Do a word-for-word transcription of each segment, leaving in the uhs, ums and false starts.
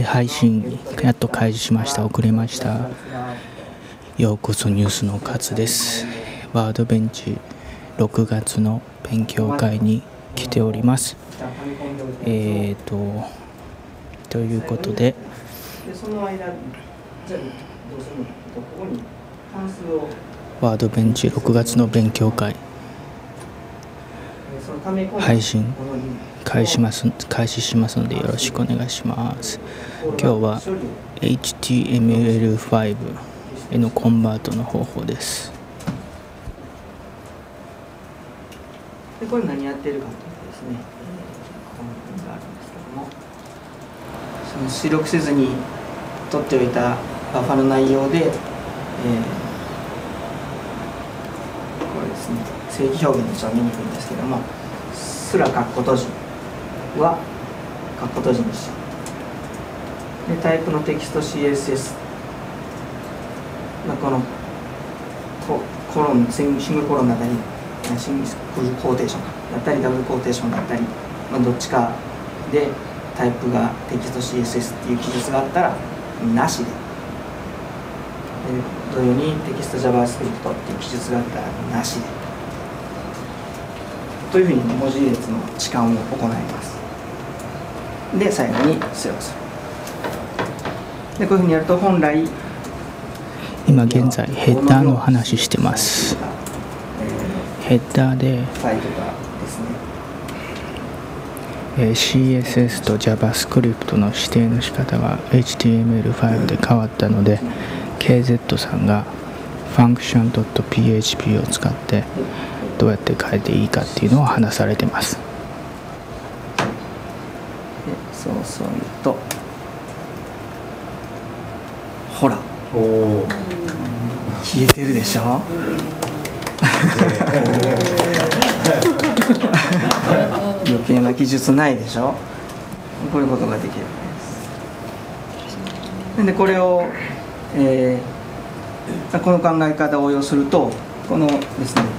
配信やっと開始しました。遅れました。ようこそニュースのカツです。ワードベンチろくがつの勉強会に来ております。えーとということで、ワードベンチろくがつの勉強会配信開始します、開始しますのでよろしくお願いします。今日は エイチティーエムエルファイブ へのコンバートの方法です。 でこれ何やってるかというとですね、この文があるんですけども、その出力せずに取っておいたバッファの内容で、えー、これですね、正規表現としては見にくいんですけども、すらカッコ閉じはカッコ閉じにしちゃう。でタイプのテキスト シーエスエス、まあ、このココロンシングルコロンだったりシングルコーテーションだったりダブルコーテーションだったり、まあ、どっちかでタイプがテキスト シーエスエス っていう記述があったらなしで、で同様にテキスト JavaScript っていう記述があったらなしでというふうに文字列の置換を行います。で最後に出力する。でこういうふうにやると本来今現在ヘッダーの話してます。ヘッダーで シーエスエス と JavaScript の指定の仕方が エイチティーエムエルファイブ で変わったので ケーゼット さんが function.php を使ってどうやって変えていいかっていうのを話されてます。でそうそう言うとほらお消えてるでしょ余計な記述ないでしょ。こういうことができるわけです。でこれを、えー、この考え方を応用するとこのですね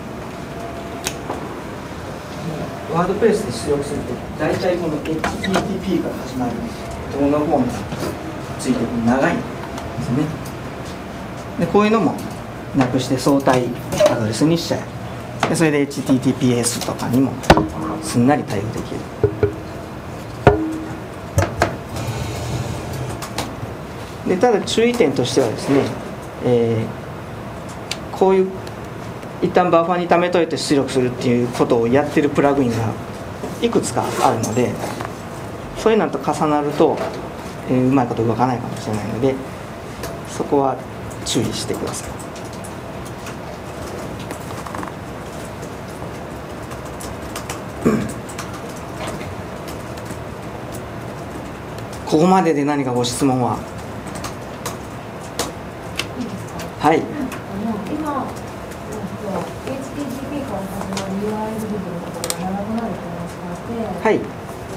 ワードプレスで出力すると大体この エイチティーティーピー から始まるどのフォームがついてる長いんですね。でこういうのもなくして相対アドレスにしちゃえ。でそれで エイチティーティーピーエス とかにもすんなり対応できる。でただ注意点としてはですね、えー、こういう一旦バッファに溜めといて出力するっていうことをやってるプラグインがいくつかあるので、そういうのと重なると、えー、うまいこと動かないかもしれないので、そこは注意してください。ここまでで何かご質問は？はい。 今、エイチティーティーピー から始まる ユーアーエル 部分のところが長くなると話があって、 はい。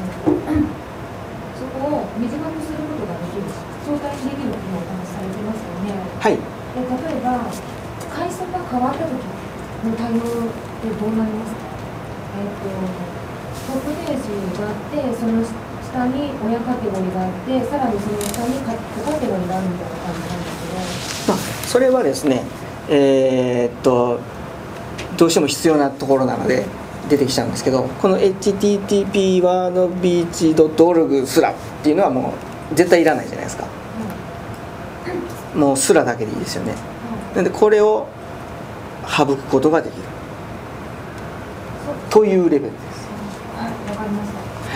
そこを短くすることができる、相対にできるというお話されてますよね。 はい。 で例えば、階層が変わったときの対応ってどうなりますか？えっと、トップページがあって、その下に親カテゴリーがあって、さらにその下に子カテゴリーがあるみたいな感じなんですけど。 まあ、それはですね、えー、っとどうしても必要なところなので出てきちゃうんですけど、この エイチティーティーピー ワードビーチ ドットオルグ すらっていうのはもう絶対いらないじゃないですか。うん、もうすらだけでいいですよね。うん、なのでこれを省くことができるというレベルです。 はい、わかりました。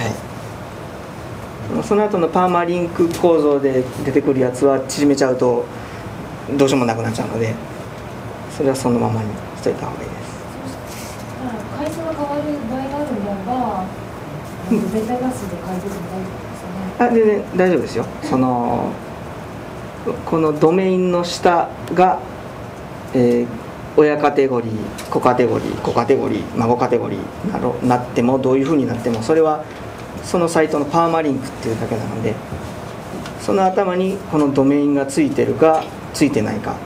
はい。その後のパーマリンク構造で出てくるやつは縮めちゃうとどうしようもなくなっちゃうので、それはそのままにしといた方がいいです。 階層が変わる場合があるのであれば、全体画数で変えても大丈夫ですよね。 あ、全然大丈夫ですよ。そのこのドメインの下が、えー、親カテゴリー、子カテゴリー、子カテゴリー、孫カテゴリーなろなってもどういうふうになってもそれはそのサイトのパーマリンクっていうだけなので、その頭にこのドメインがついてるかついてないか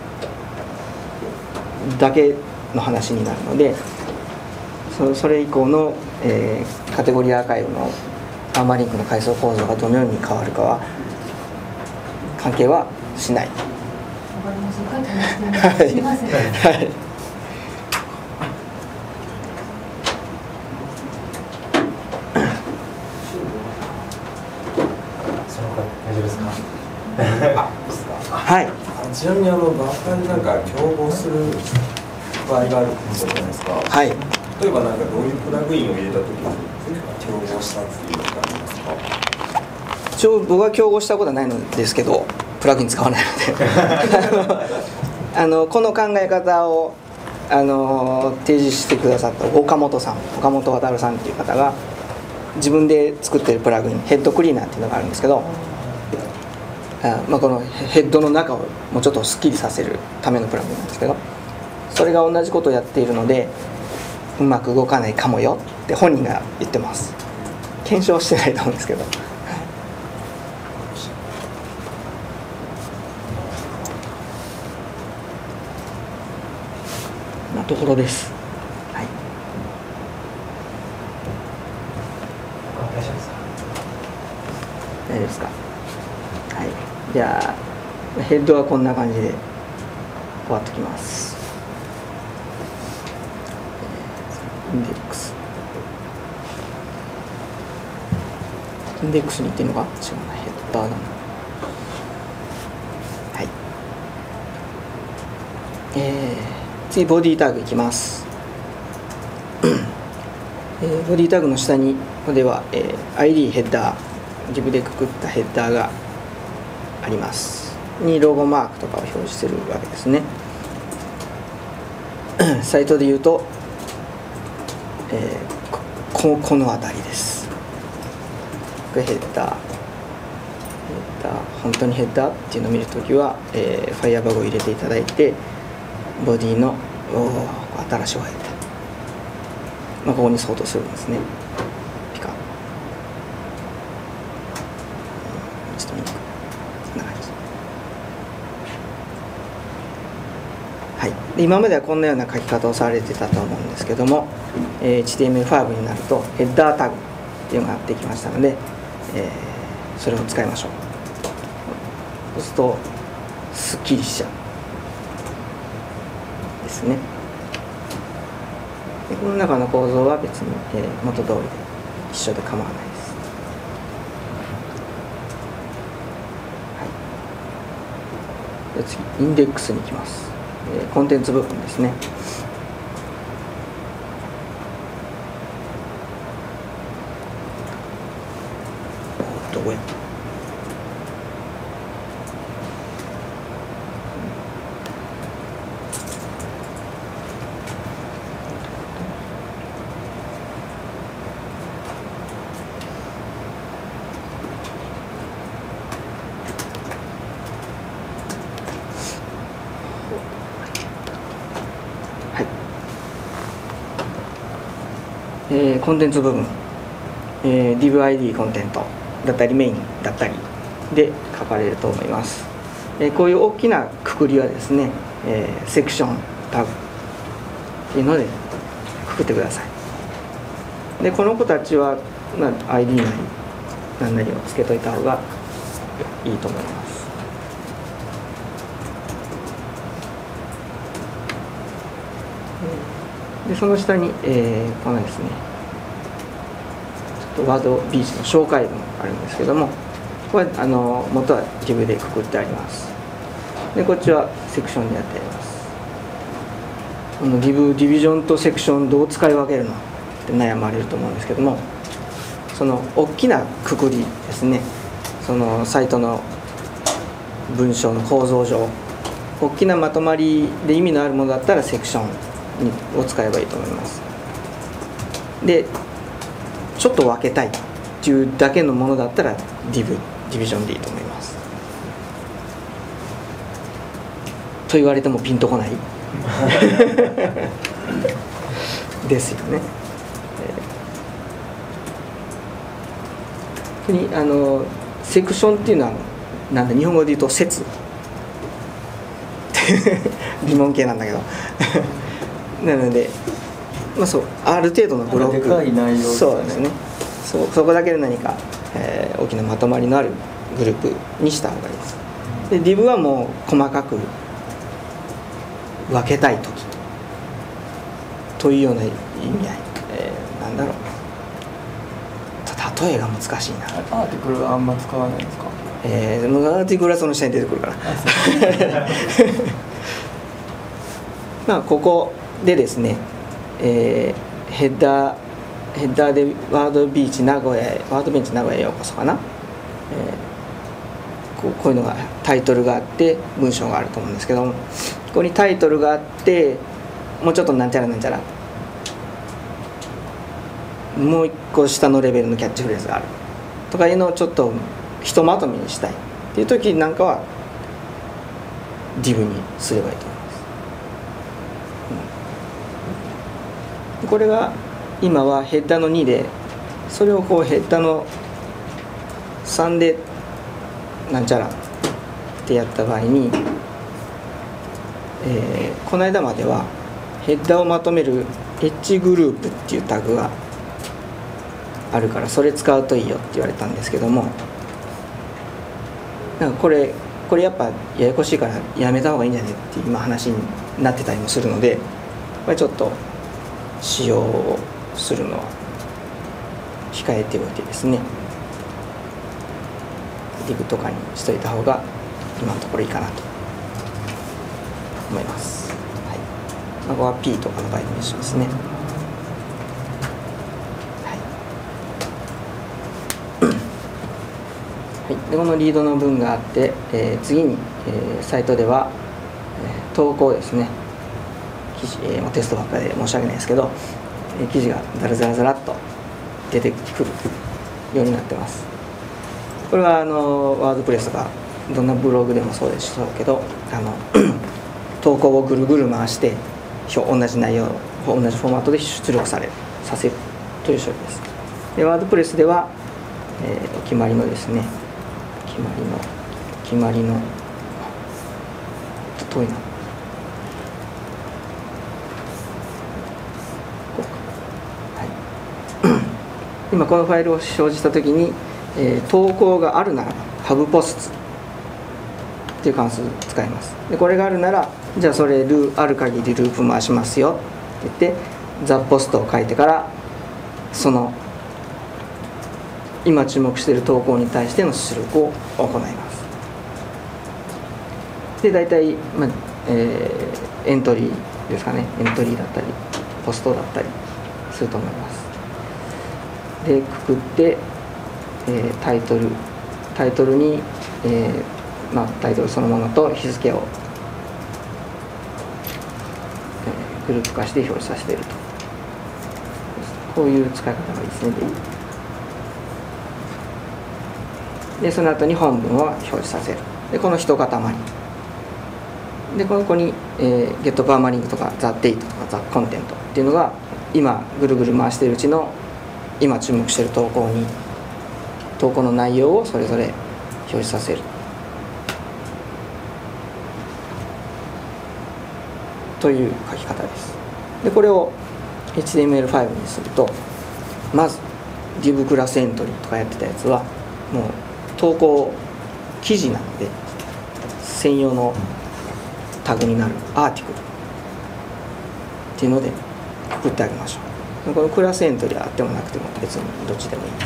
だけの話になるので、そ, それ以降の、えー、カテゴリーアーカイブのパーマリンクの階層構造がどのように変わるかは関係はしない。 わかりました。一回試してみます。すみません。 はい。 大丈夫ですか。 はい。 ちなみにあのバッファになんか競合する場合があるじゃないですか。 はい。 例えばなんかどういうプラグインを入れたときに競合したっていうのがありますか。 一応僕は競合したことはないのですけど、プラグイン使わないのであのこの考え方をあの提示してくださった岡本さん、岡本渉さんっていう方が自分で作ってるプラグイン、ヘッドクリーナーっていうのがあるんですけど、あまあ、このヘッドの中をもうちょっとスッキリさせるためのプラグインなんですけど、それが同じことをやっているのでうまく動かないかもよって本人が言ってます。検証してないと思うんですけど、なところです。はい。 大丈夫ですか。 大丈夫ですか。はい。じゃあヘッドはこんな感じで終わってきます。インデックス。インデックスに行ってるのか？違うな、ヘッダーだな。はい。えー、次ボディタグいきます。えー、ボディタグの下にここでは、えー、アイディー ヘッダー、自分でくくったヘッダーがあります。にロゴマークとかを表示するわけですね。サイトで言うと、えー、こ, この辺りです。これヘッダー。ヘッダー、本当にヘッダーっていうのを見るときは、えー、ファイアバグを入れていただいて、ボディのお新しいヘッダー、まあ、ここに相当するんですね。ピカ。ちょっと見にくい。こんな感じ。はい、で今まではこんなような書き方をされてたと思うんですけども、えー、エイチティーエムエルファイブ になるとヘッダータグっていうのができましたので、えー、それを使いましょう。そうするとすっきりしちゃうですね。でこの中の構造は別に、えー、元通りで一緒で構わないです。はい、で次インデックスに行きます。えー、コンテンツ部分ですね。どこや。えー、コンテンツ部分、えー、ディブアイディー コンテントだったりメインだったりで書かれると思います。えー、こういう大きなくくりはですね、えー、セクションタグっていうのでくくってください。でこの子たちは、まあ、アイディー なり何なりをつけといた方がいいと思います。でその下に、えー、このですねちょっとワードビーチの紹介文があるんですけども、これはあの元は自分でくくってあります。でこっちはセクションでやってあります。このディブディビジョンとセクションどう使い分けるのって悩まれると思うんですけども、その大きなくくりですね、そのサイトの文章の構造上大きなまとまりで意味のあるものだったらセクションを使えばいいと思います。でちょっと分けたいっていうだけのものだったら div ディビジョンでいいと思います。と言われてもピンとこないですよね。えー、にあのセクションっていうのはなんだ日本語で言うと説疑問形なんだけどなので、まあ、そうある程度のブロック、 でかい内容ですね。 そうですね。そ, そこだけで何か、えー、大きなまとまりのあるグループにした方がいいです。 で div はもう細かく分けたい時というような意味合い、えー、なんだろう、例えが難しいな。 アーティクルはあんま使わないですか？ えー、アーティクルはその下に出てくるからまあここでですね、えー、ヘッダーヘッダーでワードビーチ名古屋へワードベンチ名古屋へようこそかな、えー、こう、こういうのがタイトルがあって文章があると思うんですけども、ここにタイトルがあってもうちょっとなんちゃらなんちゃらもう一個下のレベルのキャッチフレーズがあるとかいうのをちょっとひとまとめにしたいっていう時なんかは div にすればいいと思います、うん、これが今はヘッダーのにで、それをこうヘッダーのさんでなんちゃらってやった場合に、えー、この間まではヘッダーをまとめる H グループっていうタグがあるからそれ使うといいよって言われたんですけども、なんかこれこれやっぱややこしいからやめた方がいいんじゃないっていう今話になってたりもするので、これちょっと使用をするのは控えておいてですね、div とかにしといた方が今のところいいかなと思います。はい、ここは P とかの場合も一緒ですね。はい、でこのリードの文があって、えー、次に、えー、サイトでは、えー、投稿ですね、記事、えー、テストばっかりで申し訳ないですけど、えー、記事がザラザラザラっと出てくるようになってます。これはあのワードプレスとかどんなブログでもそうでしょうけど、あの投稿をぐるぐる回して同じ内容同じフォーマットで出力されるさせるという処理です。でワードプレスでは、えー、お決まりのですね決まりの決まりの遠いな今このファイルを表示したときに、えー、投稿があるならば Have posts っていう関数使います。でこれがあるならじゃあそれルある限りループ回しますよって言ってザ・ポストを書いてからその今注目している投稿に対しての出力を行います。で大体、まあえー、エントリーですかね、エントリーだったりポストだったりすると思います。でくくって、えー、タイトルタイトルに、えーまあ、タイトルそのものと日付を、えー、グループ化して表示させていると、こういう使い方がいいですね。でその後に本文を表示させる。でこの一塊でこの子に、えー、ゲットパーマリングとかザ・データとかザ・コンテントっていうのが今ぐるぐる回しているうちの今注目している投稿に投稿の内容をそれぞれ表示させるという書き方です。でこれを エイチティーエムエルファイル にすると、まず div クラスエントリーとかやってたやつはもう投稿記事なので専用のタグになるアーティクルっていうのでくくってあげましょう。このクラスエントリーはあってもなくても別にどっちでもいいです。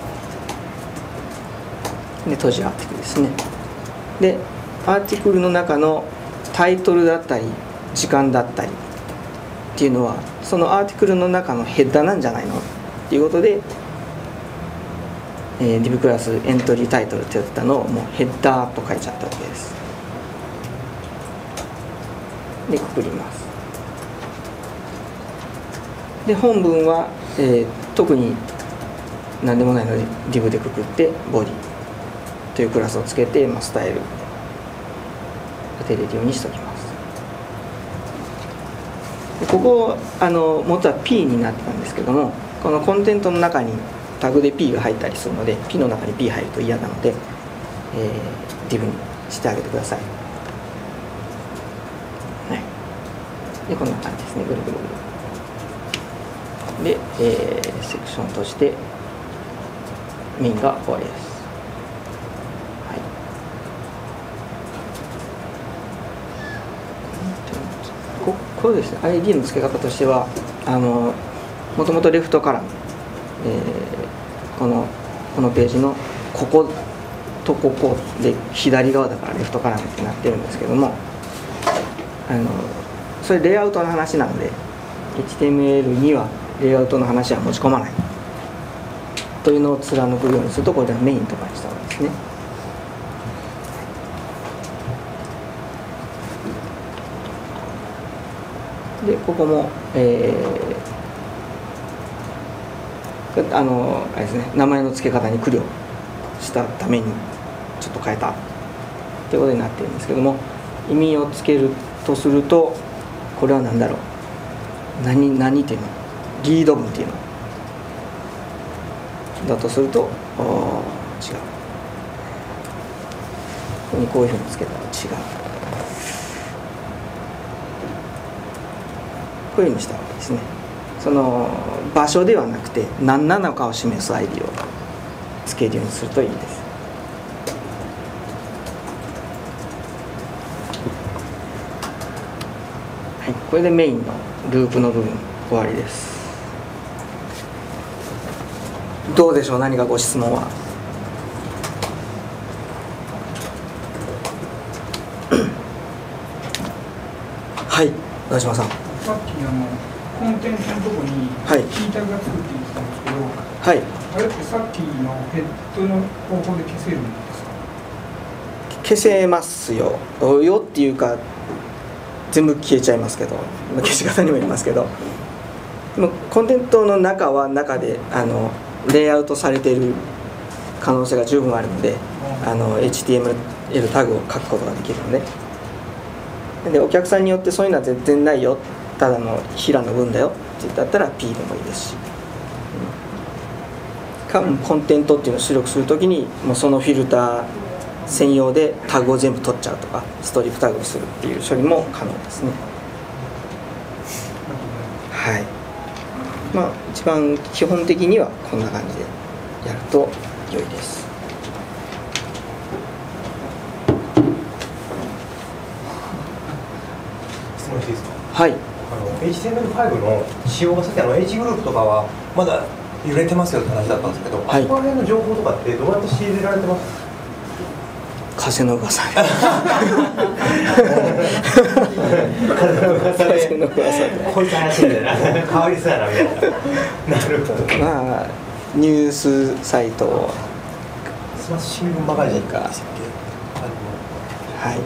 で閉じアーティクルですね。でアーティクルの中のタイトルだったり時間だったりっていうのはそのアーティクルの中のヘッダーなんじゃないのっていうことで、えー、div クラスエントリータイトルってやってたのをもうヘッダーと書いちゃったわけです。でくくります。で本文は、えー、特に何でもないので div でくくってボディというクラスをつけて、まあ、スタイル当てれるようにしておきます。でここあの元は P になってたんですけども、このコンテントの中にタグで P が入ったりするので P の中に P 入ると嫌なので、えー、div にしてあげてください。はい、でこんな感じですね。ぐるぐるぐるで、えー、セクションとしてメインが終わりです。はい、 これですね アイディー の付け方としてはあのもともとレフトカラム、えー、このこのページのこことここで左側だからレフトカラムってなってるんですけども、あのそれレイアウトの話なので エイチティーエムエル にはレイアウトの話は持ち込まないというのを貫くようにすると、これはメインとかにした方がいいですね。でここも、えー、あのあれですね、名前の付け方に苦慮したためにちょっと変えたということになっているんですけども、意味をつけるとすると、これは何だろう、何何っていうの、リード文っていうのだとすると、違う、ここにこういうふうにつけたら違う、こういうふうにしたわけですね。その場所ではなくて何なのかを示す アイディー をつけるようにするといいです。はい、これでメインのループの部分終わりです。どうでしょう、何かご質問は。はい、小島さん。 さっきあのコンテンツのとこにキータグがつくって言ってたんですけど、 はい、 あれってさっきのヘッドの方法で消せるんですか？ 消せますよ。よっていうか全部消えちゃいますけど、消し方にもよりますけど、でもコンテンツの中は中であのレイアウトされている可能性が十分あるので、あの エイチティーエムエル タグを書くことができるので、でお客さんによってそういうのは全然ないよ、ただの平の文だよって言ったら P でもいいですし、かコンテントっていうのを出力するときにもうそのフィルター専用でタグを全部取っちゃうとか、ストリップタグをするっていう処理も可能ですね。はい、まあ一番基本的にはこんな感じでやると良いです。 質問していいですか？ はい。 あの エイチティーエムエルファイブ の仕様がさっきあの H グループとかはまだ揺れてますよって話だったんですけど、はい、あそこら辺の情報とかってどうやって仕入れられてます？ 風の噂で風の噂でこいつ話してるな、変わりそうやなみたいな。なるほど。 まあニュースサイト、 スマッシングマガジンか。はい。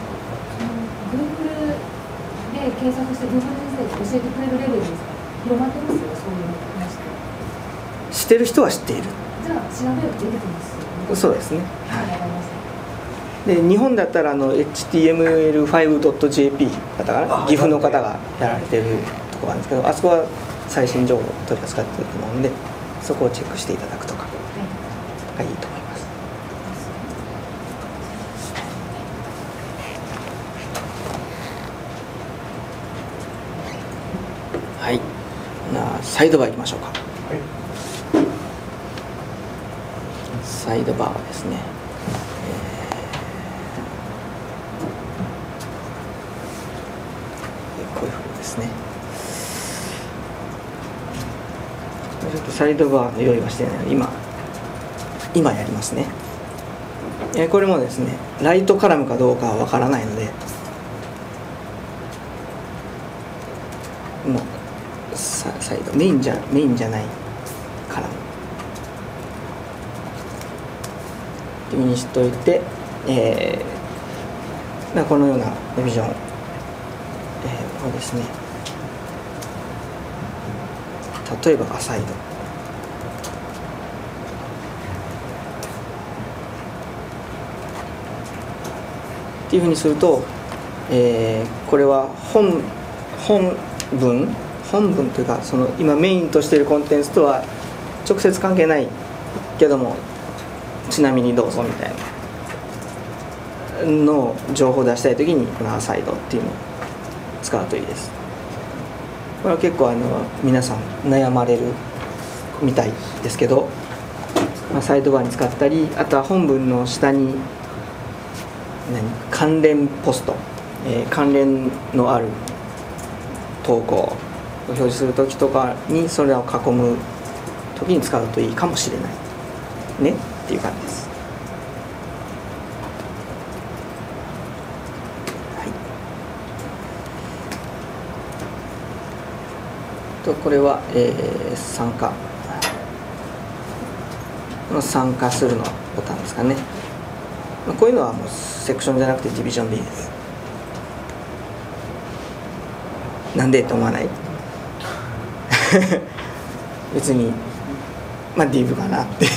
Google で検索して Google 先生教えてくれるレベルですか？広まってますよ、そういう話。 知ってる人は知っている。 じゃあ調べると出てきますよ。 そうですね。 はい、わかりました。 で日本だったらあの エイチティーエムエルファイブドットジェーピー だったかな、岐阜の方がやられてるところなんですけど、あそこは最新情報を取り扱っていると思うので、そこをチェックしていただくとかがいいと思います。はい、なサイドバー行きましょうか。はい、サイドバーはですね、こういうふうにですね、ちょっとサイドバーの用意はしてないので今今やりますね。これもですねライトカラムかどうかはわからないので、もうサイドメインじゃメインじゃないカラムっていうふうにしといて、えー、このようなレビジョン、えー、これですね、例えばアサイドっていうふうにすると、えー、これは本本文本文というか、その今メインとしているコンテンツとは直接関係ないけども、ちなみにどうぞみたいなの情報を出したいときにこのアサイドっていうのを使うといいです。これは結構あの皆さん悩まれるみたいですけど、まあ、サイドバーに使ったり、あとは本文の下に何関連ポスト、えー、関連のある投稿を表示する時とかにそれを囲む時に使うといいかもしれないねっていう感じです。はい、とこれは、えー、参加の参加するのボタンですかね。こういうのはもうセクションじゃなくてディビジョンでいいです。なんでと思わない別にまあ div かなって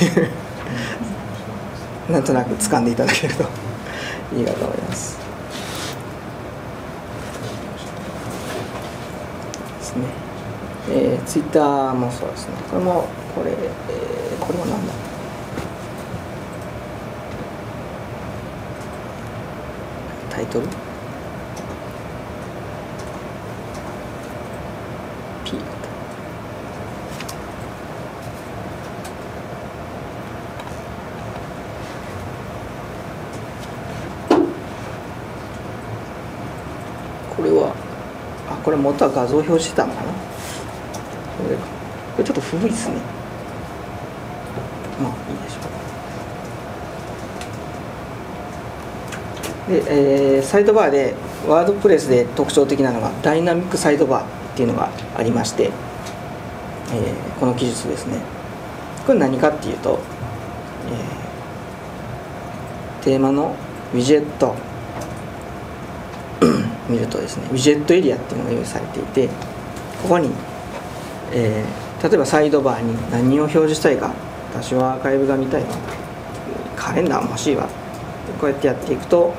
なんとなく掴んでいただけるといいかと思いますですね。えー、Twitter もそうですね。これもこれ、えー、これは何だタイトル P だった。これはあこれ元は画像表示してたのかな。これか。これちょっと古いですね。まあいいでしょう。で、えー、サイドバーでワードプレスで特徴的なのがダイナミックサイドバーっていうのがありまして、えー、この技術ですね。これ何かっていうと、えー、テーマのウィジェット見るとですね、ウィジェットエリアっていうのが用意されていて、ここに、えー、例えばサイドバーに何を表示したいか、私はアーカイブが見たいわ、カレンダーも欲しいわ、こうやってやっていくと、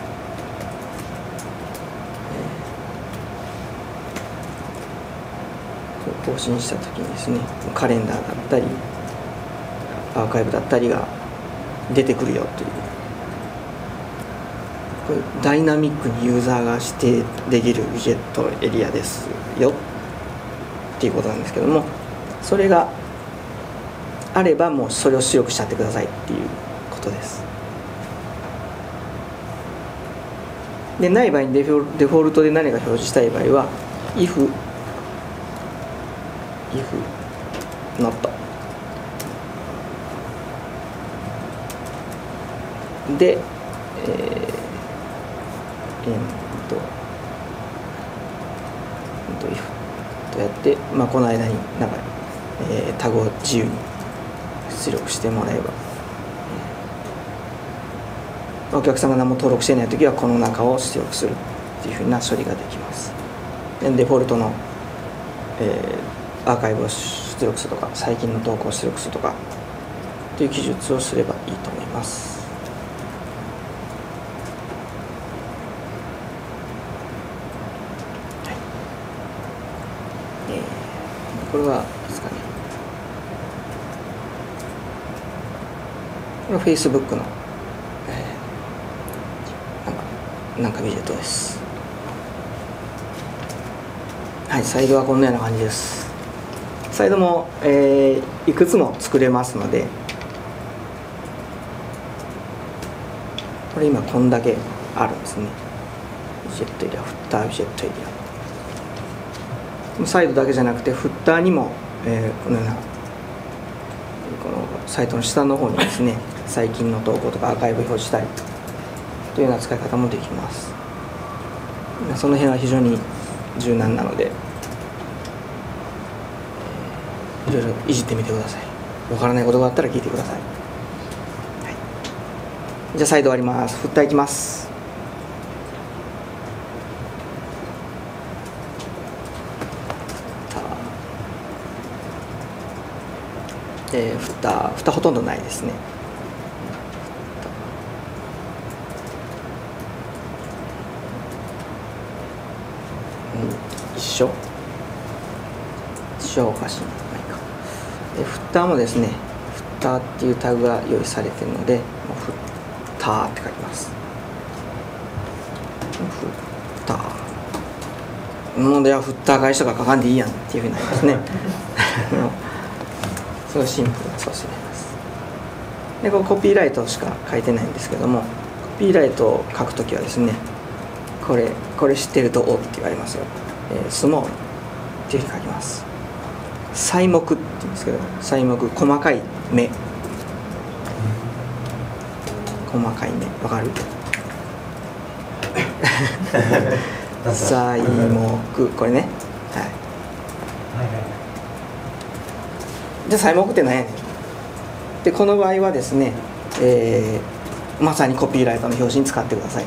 更新した時にですね、カレンダーだったりアーカイブだったりが出てくるよという、これダイナミックにユーザーが指定できるウィジェットエリアですよっていうことなんですけども、それがあればもうそれを出力しちゃってくださいっていうことです。でない場合にデフォ、デフォルトで何か表示したい場合は if if not で、えー、えー、と、えー、と if とやって、まあ、この間になんか、えー、タグを自由に出力してもらえば、えー、お客様が何も登録していないときはこの中を出力するっていうふうな処理ができます。でデフォルトの、えー、アーカイブを出力するとか最近の投稿を出力するとかという記述をすればいいと思います。はい、えー、これはですかね、これは Facebook の、えー、なんかなんかウィジェットです。はい、サイドはこんなような感じです。サイドも、えー、いくつも作れますので、これ今こんだけあるんですね。ウィジェットエリア、フッターウィジェットエリア。サイドだけじゃなくてフッターにも、えー、このようなこのサイトの下の方にですね、最近の投稿とかアーカイブ表示したりというような使い方もできます。その辺は非常に柔軟なので、いろいろいじってみてください。わからないことがあったら聞いてください。はい、じゃあサイド終わります。フッターいきます。えー、フッター、フッターほとんどないですね。一緒一緒おかしいな、まあいいか。でフッターもですね、フッターっていうタグが用意されているので、フッターって書きます。フッターもうではフッター返しとか書かんでいいやんっていうふうになりますねすごいシンプルなソースになります。でこれコピーライトしか書いてないんですけども、コピーライトを書くときはですね、これこれ知ってるとおって言われますよ。 えー、スモールっていうふうに書きます。細目って言うんですけど、細目、細かい目、細かい目、わかる？細目、これね、はい。じゃあ細目って何やねん。でこの場合はですね、えー、まさにコピーライトの表紙に使ってください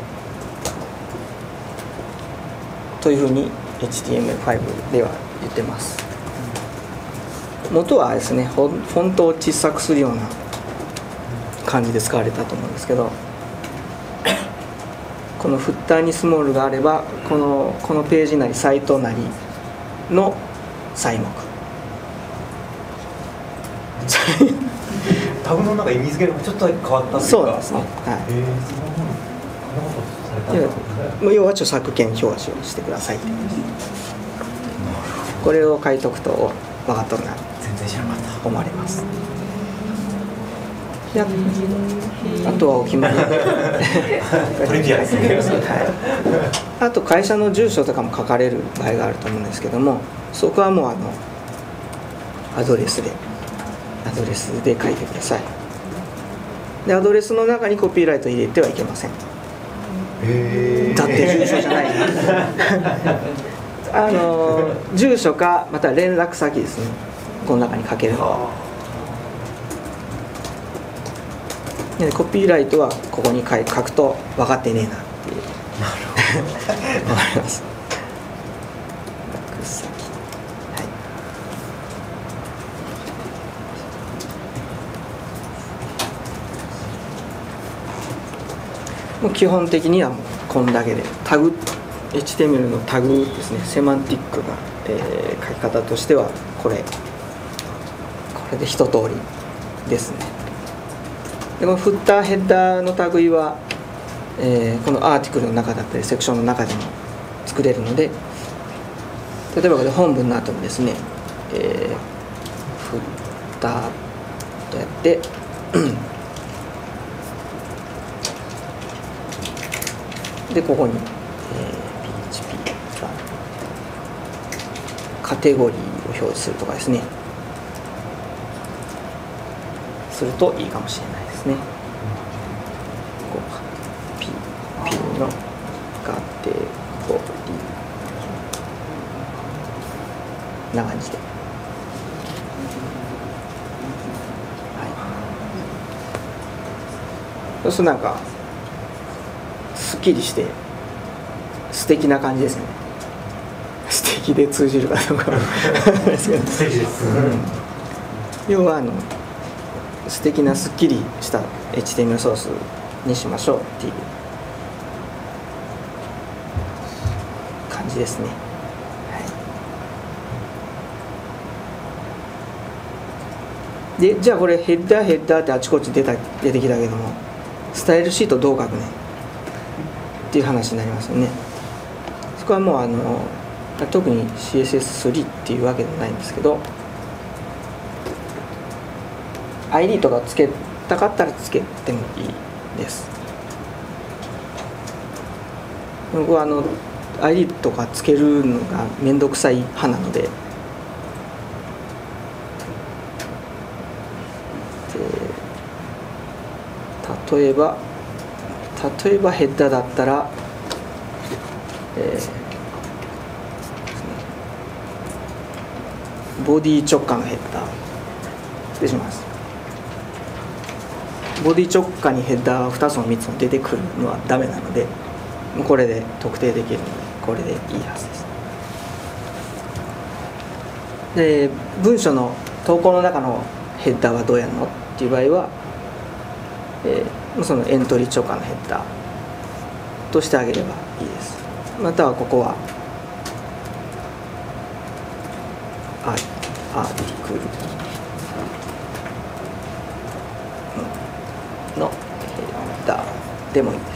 というふうに エイチティーエムエルファイブ では言ってます。元はですね、フォントを小さくするような感じで使われたと思うんですけど、このフッターにスモールがあれば、このこのページなりサイトなりの細目タグの中意味付けがちょっと変わったっていうか。 そうなんですね。はい。 えー、そんなことされたんですね。 要は著作権表示をしてくださいってこれを書いとくと分かっとるな全然知らなかった思われます。であとはお決まりでトリビアですね。 はい、あと会社の住所とかも書かれる場合があると思うんですけども、そこはもうあのアドレスでアドレスで書いてください。でアドレスの中にコピーライト入れてはいけません。 へーだって住所じゃないあの住所かまた連絡先ですね、この中に書けるの。でコピーライトはここに書くと分かってねえなっていう。 なるほど。 わかります。連絡先、はい、もう基本的にはもうこんだけでタグ エイチティーエムエル のタグですね、セマンティックな、えー、書き方としてはこれこれで一通りですね。でもフッターヘッダーの類は、えー、このアーティクルの中だったりセクションの中でも作れるので、例えばこれ本文の後にですね、えー、フッターとやってでここに、えー、ピーエイチピー がカテゴリーを表示するとかですね、するといいかもしれないですね。こう P, P のカテゴリーな感じで、はい、そうするとなんかすっきりして素敵な感じですよね。素敵で通じるかどうかですけど素敵です、 うん、要はあの素敵なすっきりした エイチティーエムエル ソースにしましょうっていう感じですね。はい、でじゃあこれヘッダーヘッダーってあちこち出た出てきたけども、スタイルシートどう書くねっていう話になりますよね。そこはもうあの特に シーエスエススリー っていうわけではないんですけど、 アイディー とかつけたかったらつけてもいいです。僕はあの アイディー とかつけるのが面倒くさい派なので、で例えば例えばヘッダーだったら、えーボディ直下のヘッダー失礼します。ボディ直下にヘッダーがふたつもみっつも出てくるのはダメなので、もうこれで特定できるのでこれでいいはずです。で文章の投稿の中のヘッダーはどうやるのっていう場合は、えー、そのエントリー直下のヘッダーとしてあげればいいです。またはここはアーティクルのヘッダーでもいいです。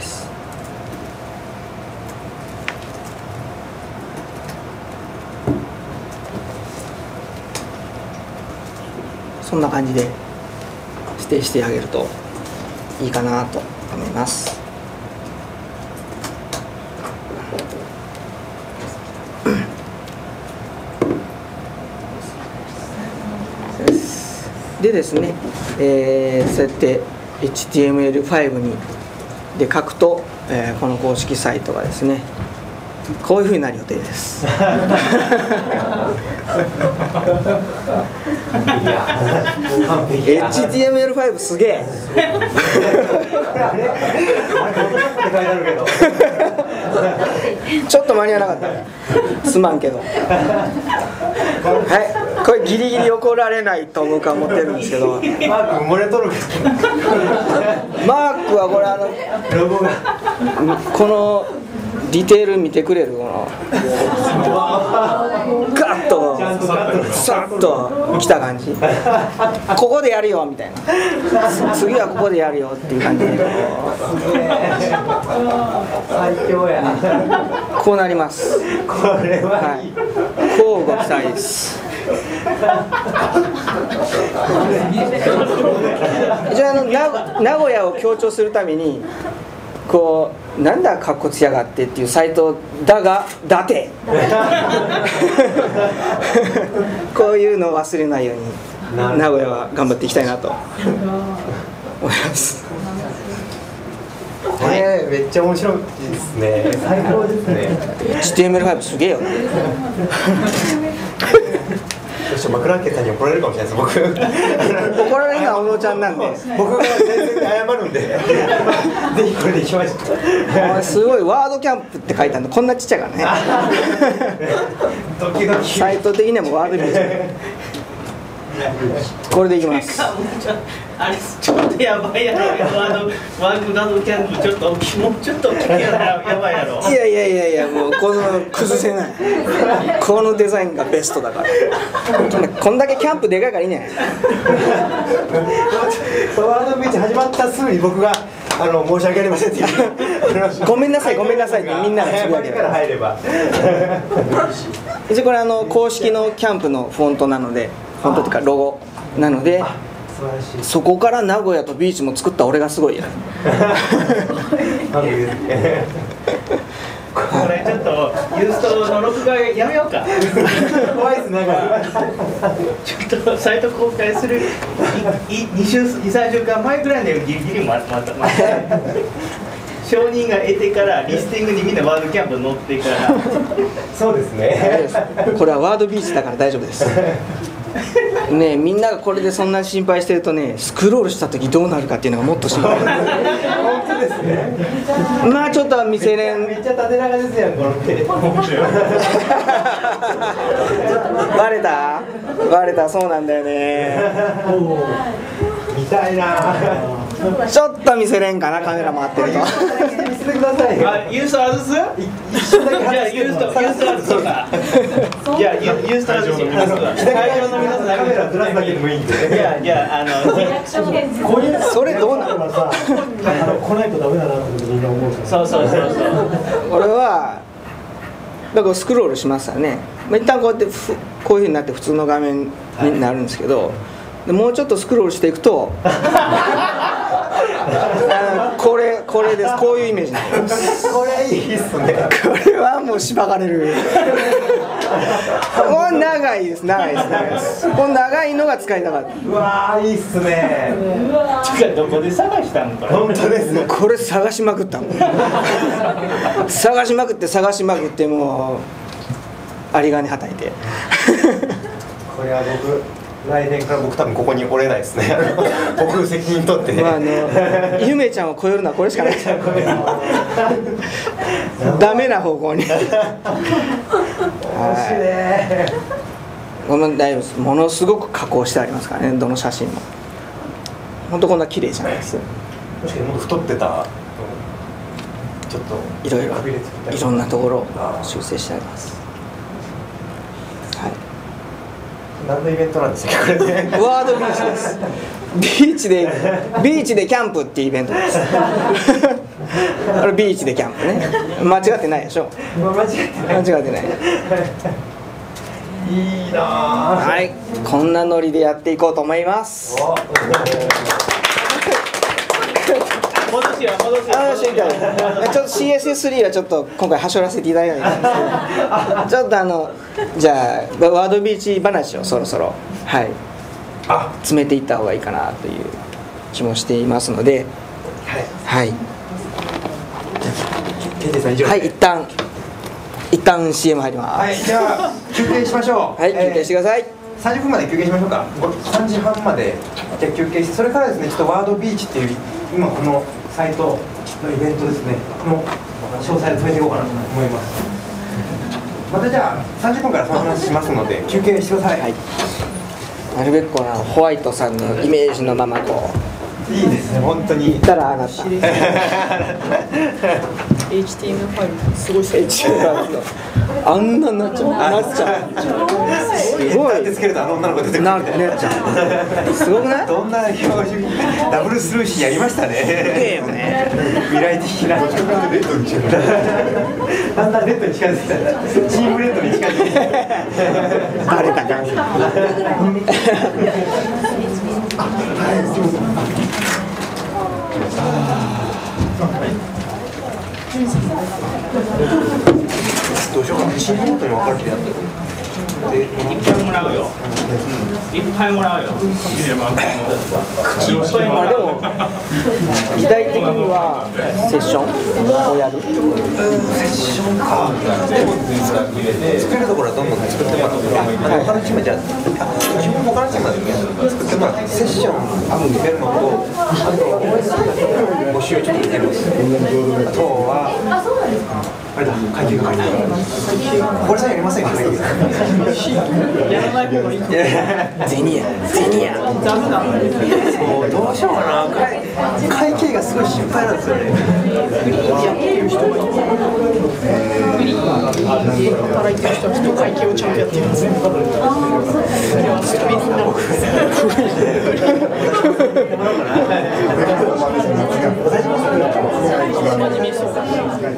そんな感じで指定してあげるといいかなと思います。 でですね、えー、そうやって エイチティーエムエルファイブ にで書くと、えー、この公式サイトがですねこういうふうになる予定です。エイチティーエムエルファイブ すげえ。ちょっと間に合わなかった。すまんけど。はい、これギリギリ怒られないと僕は思ってるんですけど。マーク漏れとるけど。マークはこれあのロゴがこのディテール見てくれるこのガッとサッときた感じ、ここでやるよみたいな、次はここでやるよっていう感じで最強や。こうなります。これは、はい、こうご期待です。じゃあ、あの名古屋を強調するためにこうなんだかっこつやがってっていうサイトだがだてこういうのを忘れないように名古屋は頑張っていきたいなと思います。 これめっちゃ面白いですね。最高ですね。 エイチティーエムエルファイブ すげえよね。 枕開けたに怒られるかもしれないです。僕怒られるのは小野ちゃんなんで僕が全然謝るんでぜひこれでいきましょう。 すごいワードキャンプって書いてあるのこんなちっちゃいからね。 ドキドキ。 サイト的にもワードビーチこれでいきます。 あれちょっとやばいやろ。ワードワークガードキャンプちょっともうちょっとやばいやろ。 いやいやいやいやもうこの崩せないこのデザインがベストだから。こんだけキャンプでかいからいいね。 ワードビーチ始まったすぐに僕があの申し訳ありませんって言う。 ごめんなさいごめんなさいってみんながつぶやけから入れば。 一応これあの公式のキャンプのフォントなのでフォントというかロゴなので。そこから名古屋とビーチも作った俺がすごいや。 これちょっとユーストの録画やめようか。 怖いですね。 ちょっとサイト公開するに週にさんしゅうかんまえぐらいでギリギリまたまた承認が得てからリスティングにみんなワードキャンプ乗ってから。 そうですね。 これはワードビーチだから大丈夫です。ねえみんながこれでそんな心配してるとねスクロールした時どうなるかっていうのがもっと心配。 本当ですね。 まあちょっと未成年めっちゃ縦長ですやんこの手。 バレたバレたそうなんだよね。 見たいな。 ちょっと見せれんかなカメラ回ってると。 見せてくださいよ。 あユースト外す？じゃあユーストユースト外そうか。いやユースト外し会場の皆さんカメラずらすだけでもいいんで。 いやいやあのそれどうなの？ 来ないとダメだなってみんな思うから。 そうそうそうそう。 俺はだからスクロールしますからね。まあ一旦こうやってふこういうふうになって普通の画面になるんですけど。でもうちょっとスクロールしていくとあこれこれですこういうイメージになります。 これいいっすね。 これはもうしばかれる。もう長いです長いです長いです。この長いのが使いたかった。 うわーいいっすね。 どこで探したのこれ。 本当ですね。 これ探しまくったもん。探しまくって探しまくってもう有り金はたいて。 これは僕来年から僕多分ここに折れないですね。僕責任取って、ね。 まああのゆめちゃんを超えるのはこれしかない。ダメな方向に。この大丈夫です。ものすごく加工してありますからねどの写真も。本当こんな綺麗じゃないです。 確かにもっと太ってた。ちょっといろいろいろんなところを修正してあります。はい。 何のイベントなんですかこれね。 ワードビーチです。ビーチでビーチでキャンプっていうイベントです。あれビーチでキャンプね。間違ってないでしょ。 間違ってない。 間違ってない。 いいな。 はい、こんなノリでやっていこうと思います。 戻しは戻しは。 ちょっと シーエスエススリー はちょっと今回はしょらせていただいたんですけど、ちょっとあのじゃあワードビーチ話をそろそろはい詰めていった方がいいかなという気もしていますので、はい、はい、一旦一旦 シーエム 入ります。 はい、じゃあ休憩しましょう。 はい、休憩してください。 さんじゅっぷんまで休憩しましょうか。さんじはんまでじゃあ休憩して、それからですね、ちょっとワードビーチっていう今このサイトのイベントですねの詳細を詰めていこうかなと思います。またじゃあさんじゅっぷんからその話しますので休憩してください。はい、 なるべくこのホワイトさんのイメージのままこういいですね、本当に言ったらあなたエイチティーエムエル ファイルすごいっすね。 あんななっちゃうなっちゃうすごい。 つけるとあの女の子出てくるなっちゃうすごくない？ どんな表情ダブルスルーシーやりましたね。 いいよね。 未来的な。だんだんレッドに近づいてきた。チームレッドに近づいてきた。 誰かな。 どうしようかな。チームごとに分かれてやってる。 いっぱいもらうよ。いっぱいもらうよ。 まあでも時代的にはセッションをやる。 セッションか。でも作れるところはどんどん作ってもらって、他のチームじゃ自分も他のチームで作ってもらってセッション決めるのと、あと募集ちょっと見てます。あとはあれだ、会計が書いてある。これさえやりませんか。 やらない方がいい。 ゼニアゼニア。 もうどうしようかな。会会計がすごい心配なんですよね。 フリーでやってる人がいて、フリーで働いてる人はきっと会計をちゃんとやってるんですよ。いや、ストリートなの。真面目そうだ。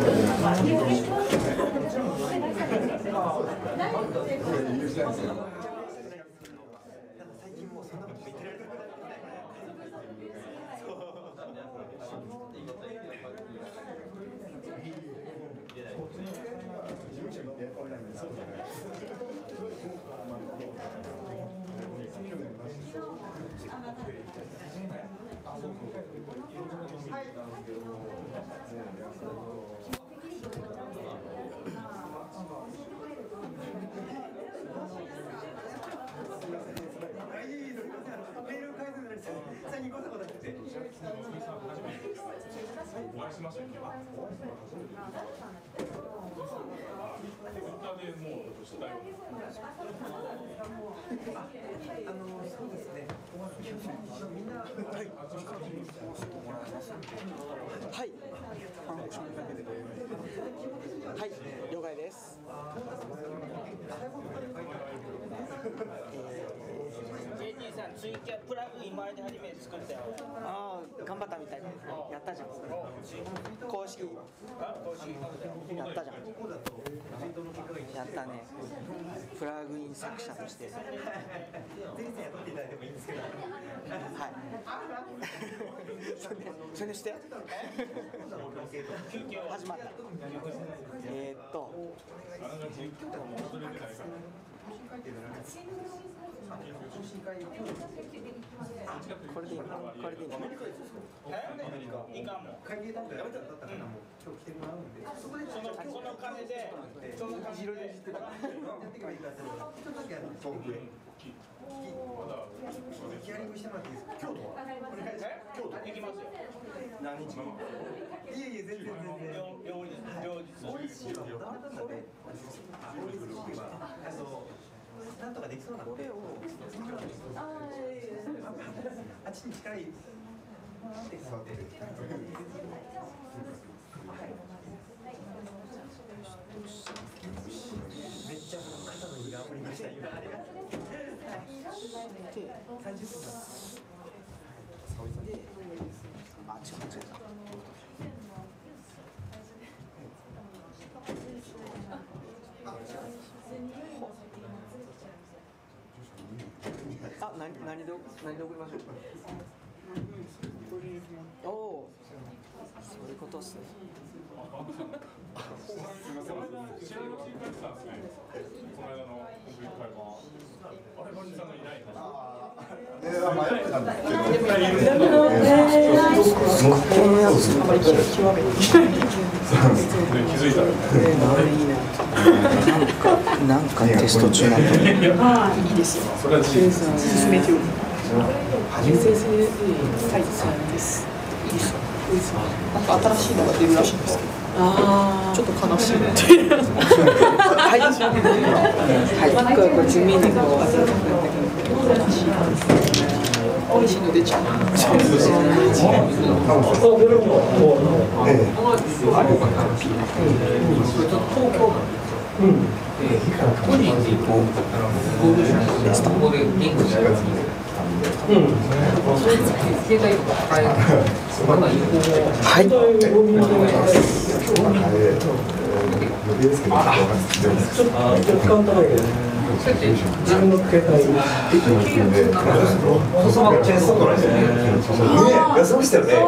はい。はい、了解です。 ジェイティー さん、ツイキャプラグイン前で初めて作ったよ。 ああ、頑張ったみたいで、やったじゃん。公式。やったじゃん。やったね。プラグイン作者として。はい。それでして始まった。えー、っとこれでいいの？これでいいの？ いいかも。会計担当やめたんだったからもう今日来てもらうんで。その金でその金でやっていけばいいからちょっとだけあのソングヒアリングしてもらっていいですか。京都は？京都行きますよ。何日？いえいえ全然全然。両日両日。両日なんで。なんとかできそうなので。あっちに近い。めっちゃ肩の裏振りましたよ。三十分。 あ、違う違う。あ、何何で何で送りましょうか。おお、そういうことっすね。 なんかテスト中なんで。 ああ、いいですよ。進めておる。先生、はい、そうです。いいですか。なんか新しいのが出るらしいんですけど。ああ、ちょっと悲しいなって。はい。はい。これこれ地味にこう。美味しいの出ちゃう。うん。自分の携帯細かくチェーンソフトなんですよね。ね、痩せましたよね。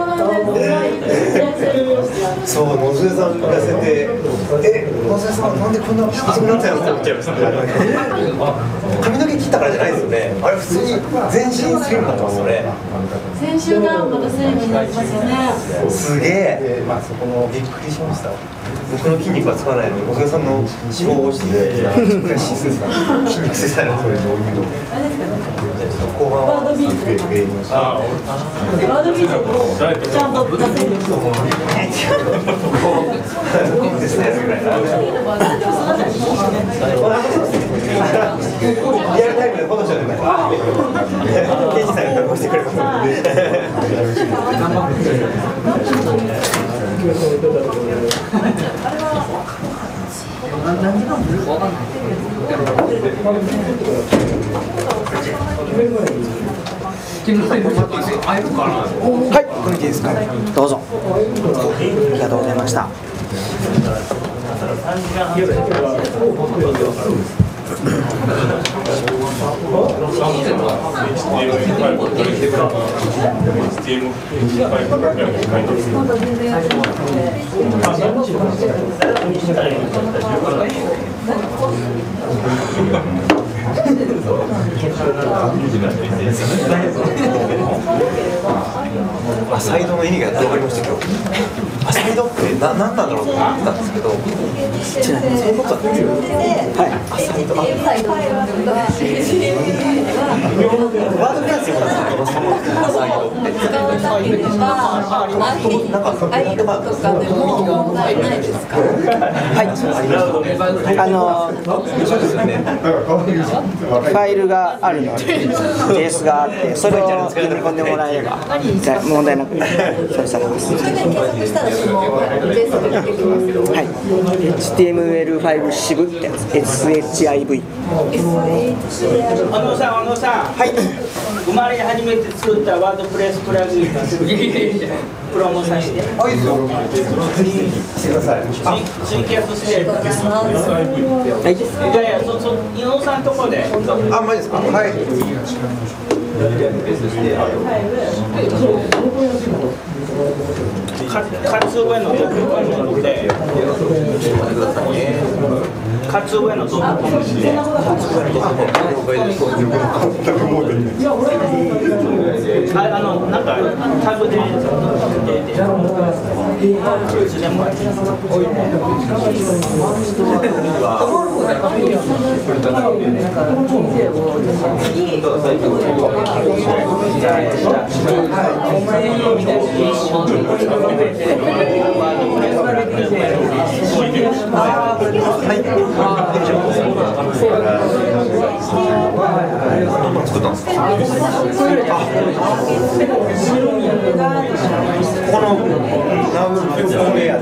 そう、野添さん痩せて、え、野添さんなんでこんな細くなっちゃうのって思っちゃいました。髪の毛切ったからじゃないですよね。あれ普通に全身スリムになってますよね。 先週がまたスリムになりますよね。 すげえ。まあそこのびっくりしました。僕の筋肉はつかないのに、野添さんの脂肪を落ちて、筋肉質される。後半はバードビート。バードビートをちゃんと出せる。 リアルタイムでフォトショーでね。ケイジさんが加工してくれます。 はい、これでいいですか。どうぞ。ありがとうございました。 アサイドの意味がやっと分かりましたけど、アサイドってな何なんだろうと思ったんですけど、ちなみにそういうことなんですよ。はい、アサイド、あ、ワードダンスもなんですけど、そのアサイドってなんかアイドとかでも問題ないですか？はい、 あのファイルがあるので ジェイエス があってそれを読み込んでもらえれば問題なく処理されます。はい、エイチティーエムエルファイル シブ ってやつ エスエイチアイブイ。 あのさん、あのさん、はい、生まれて初めて作ったワードプレスプラグインプロモさせて。あ、いいですよ。してください。ツイキャスして。はい。いやいや、そそ伊野さんとこで。 あ、マジですか。はい。 かかつ上のドットコムで。かつ上のドットコムで。あ、あのなんかタグで出て。いつでも。 作ったんですか？このナウフォーレア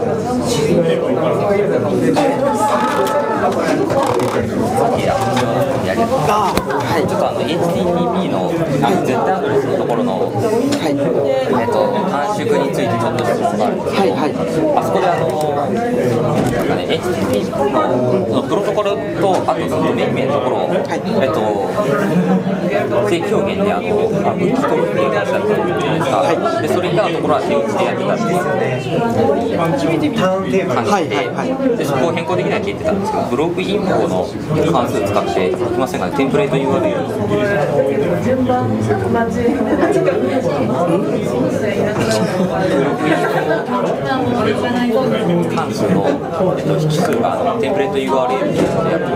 はい、ちょっとあの エイチティーティーピー のあの Z アドレスのところの、はい、えっと監視宿についてちょっと質問があるんですけど、 はいはい、 あそこであのなんかね エイチティーティーピー のプロトコルとあとそのメインメインのところを、はい、えっと正規表現であのあ武器取るっていう話だったじゃないですか。はい、でそれ以外のところは手打ちでやってたんですよね。ターンテーブルはいはいはい、 でそこを変更できないって言ってたんですけど、ブログインフォの関数使っていきませんかね。テンプレート ユーアールエル順番待ち関数の、えっと、引数がテンプレート ユーアールエル っていうのでやると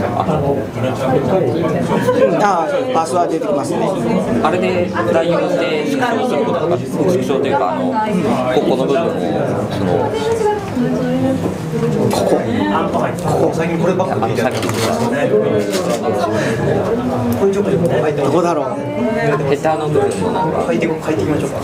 ああパスは出てきますね。 あれで代用して縮小することとか、縮小というかあのここの部分をそのここここ最近こればっかり見てる。どこだろう。 ヘタの部分のなんか書いて書いてみましょうか。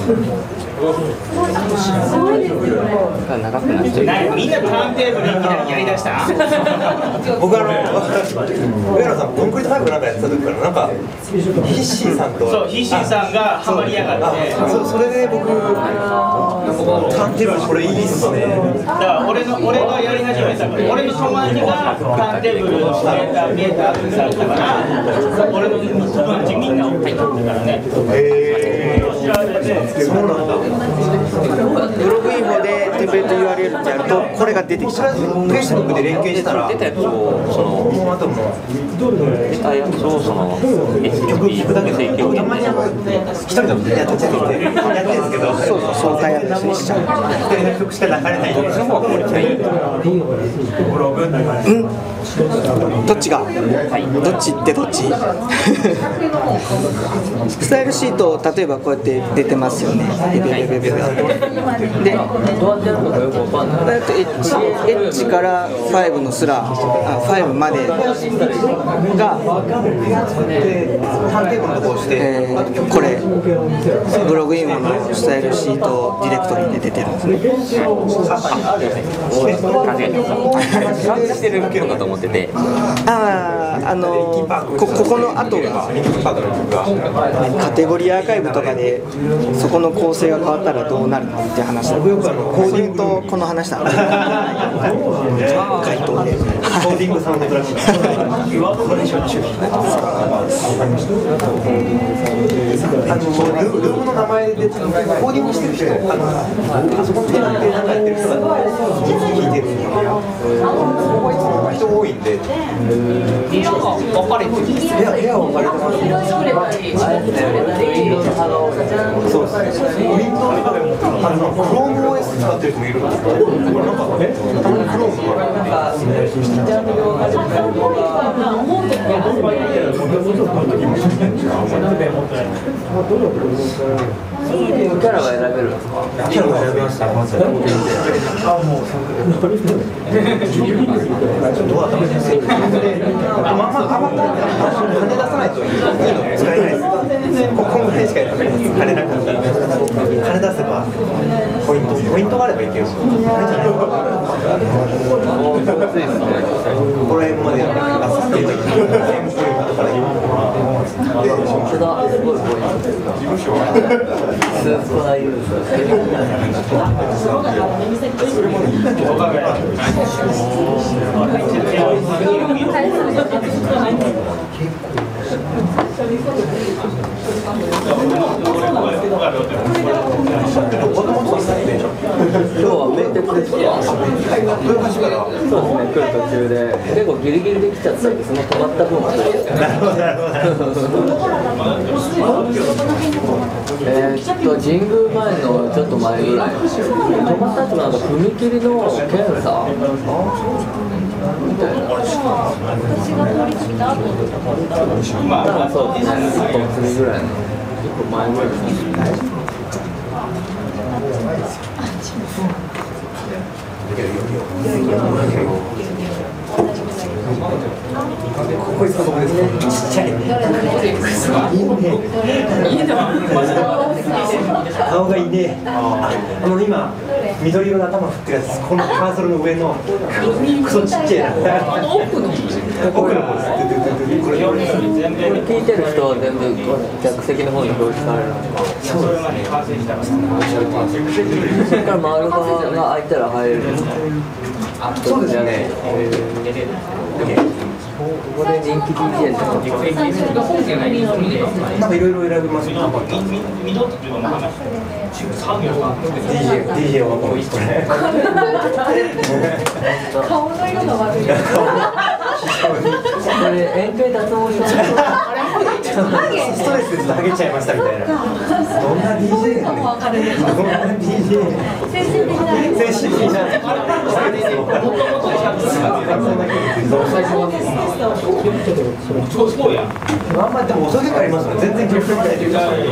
長くなっちゃう。 みんなターンテーブルいきなりやりだした。 僕あの上野さんコンクリートファイブなんかやってた時からなんかヒッシーさんとそうヒッシーさんがハマりやがって、 そそれで僕ターンテーブルこれいいっすね。 だから俺の俺がやり始めたから、俺の友達がターンテーブルをしてた見えたアップされたから、俺の友達みんなを入ったからね。へー。 そうなんだ。 ブログインフォでテンプレート ユーアールエル ってやるとこれが出てきちゃう。 フェイスブックで連携したら出たやつをその出たやつをその エイチティーティーピー だけ提供たまに一人でもやっててやってるんですけど、 そうそう相対やったりしちゃう。 一人の曲しか流れない。 その方が効率がいい。 うん。どっちが？どっちってどっち？スタイルシート例えばこうやって出てますよね。ベベベベベベで、エッジからファイブのスラー、あファイブまでが、えー、これブログインフォのスタイルシートディレクトリで出てるんですね。 勘違いしてるのかと思ってて。 ああ、あのこここの後がカテゴリーアーカイブとかでそこの構成が変わったらどうなるのって話だ。コーディングとこの話だ。回答で。コーディングサウンドトラック。 あのルームの名前でコーディングしてる人、あのパソコンでなんかやってる人が聞いてる人多いんで。 部屋が分かれてる。 部屋部屋は分かれてます。そうですね。ウィンドウとかでもあの クロームオーエス 使ってる人もいるんですけど、なんかたまに クロームとかなんかキャラは選べるんですか？ キャラは選べますよ。あ、もうどう頭先生。まあまあアバターって金出さないといいの使えないです。ここぐらいしかやらないです。金なかったら金出せばポイントポイントがあればいける。ここら辺までやってあさってできる。ポイントから本当だ、すごいポイント。事務所スーパーユーザ今日は名鉄でした。そうですね、来る途中で結構ギリギリできちゃったんで、その止まった分はなるほどなるほど。えーっと神宮前のちょっと前ぐらい止まった後なんか踏切の検査みたいな。まあそうですね、次ぐらいの結構前ぐらいですね。 こいつの僕ですか？ちっちゃい。いいね。 顔がいねえ。あの今緑色の頭振ってるやつ、このカーソルの上のクソちっちゃいな。 あの奥の奥の方です。これ聞いてる人は全部客席の方に表示される。 そうですね。 それから回る側が開いたら入れる。 そうですね。 ここで人気 ディージェー とかなんかいろいろ選びますね。ディージェー、ディージェー はこの人ね。 顔の色が悪い。 これ円形脱毛症ストレスでハゲちゃいましたみたいな。どんな ディージェー やねん。どんな ディージェー。 精神的な。 精神的な。 そうそうやん。 あんまりでも遅い時ありますね。全然記録できないというか。 だって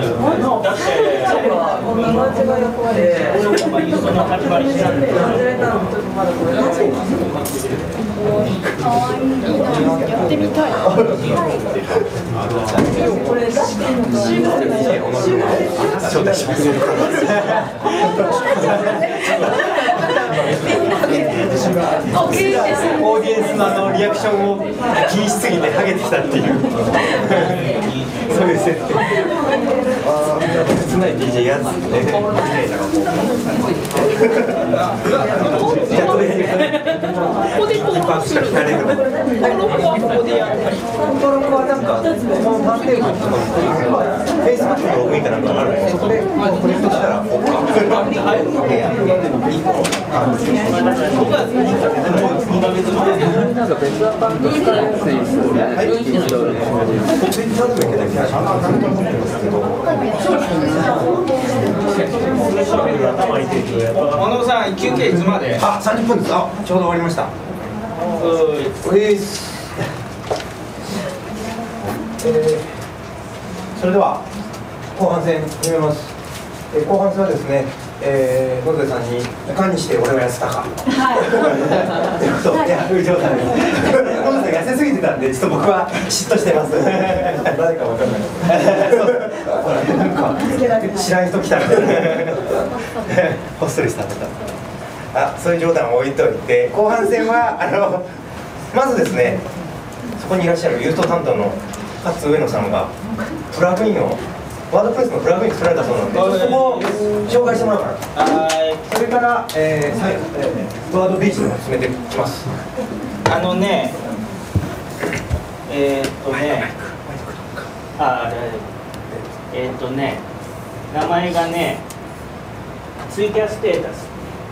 やってみたい。これ出してるのか。 招待します。オーディエンスのあのリアクションを気にしすぎてハゲてきたっていうそういう設定。ああ、切ない ディージェー やつね。じゃあとりあえずここで登録する。登録はここでやったり。 登録はなんかこのターンテーブルとかのフェイスブックのログインかなんかあるんで、そこでコネクトしたらこうなんか別アカウント使いやすいですよね。 小野さん、休憩いつまで？ あ、さんじゅっぷんです。あ、ちょうど終わりました。おいす。えー、それでは後半戦始めます。えー、後半戦はですね、えー、野瀬さんにいかにして俺は痩せたか。はい。ということ、いや、冗談です。野瀬さん痩せすぎてたんで、ちょっと僕は嫉妬してます。誰かわかんない。なんか知らん人来たみたいな。ほっそりしたんだ。あ、そういう冗談を置いといて、後半戦はあのまずですね、そこにいらっしゃるユースト担当の勝上野さんがプラグインをワードプレスのプラグイン作られたそうなので、そこを紹介してもらおうかな。それから、えーえー、ワードベースを進めていきます。 あのね、えー、っとね、あ、あれ、えー、っとね、名前がね、ツイキャステータス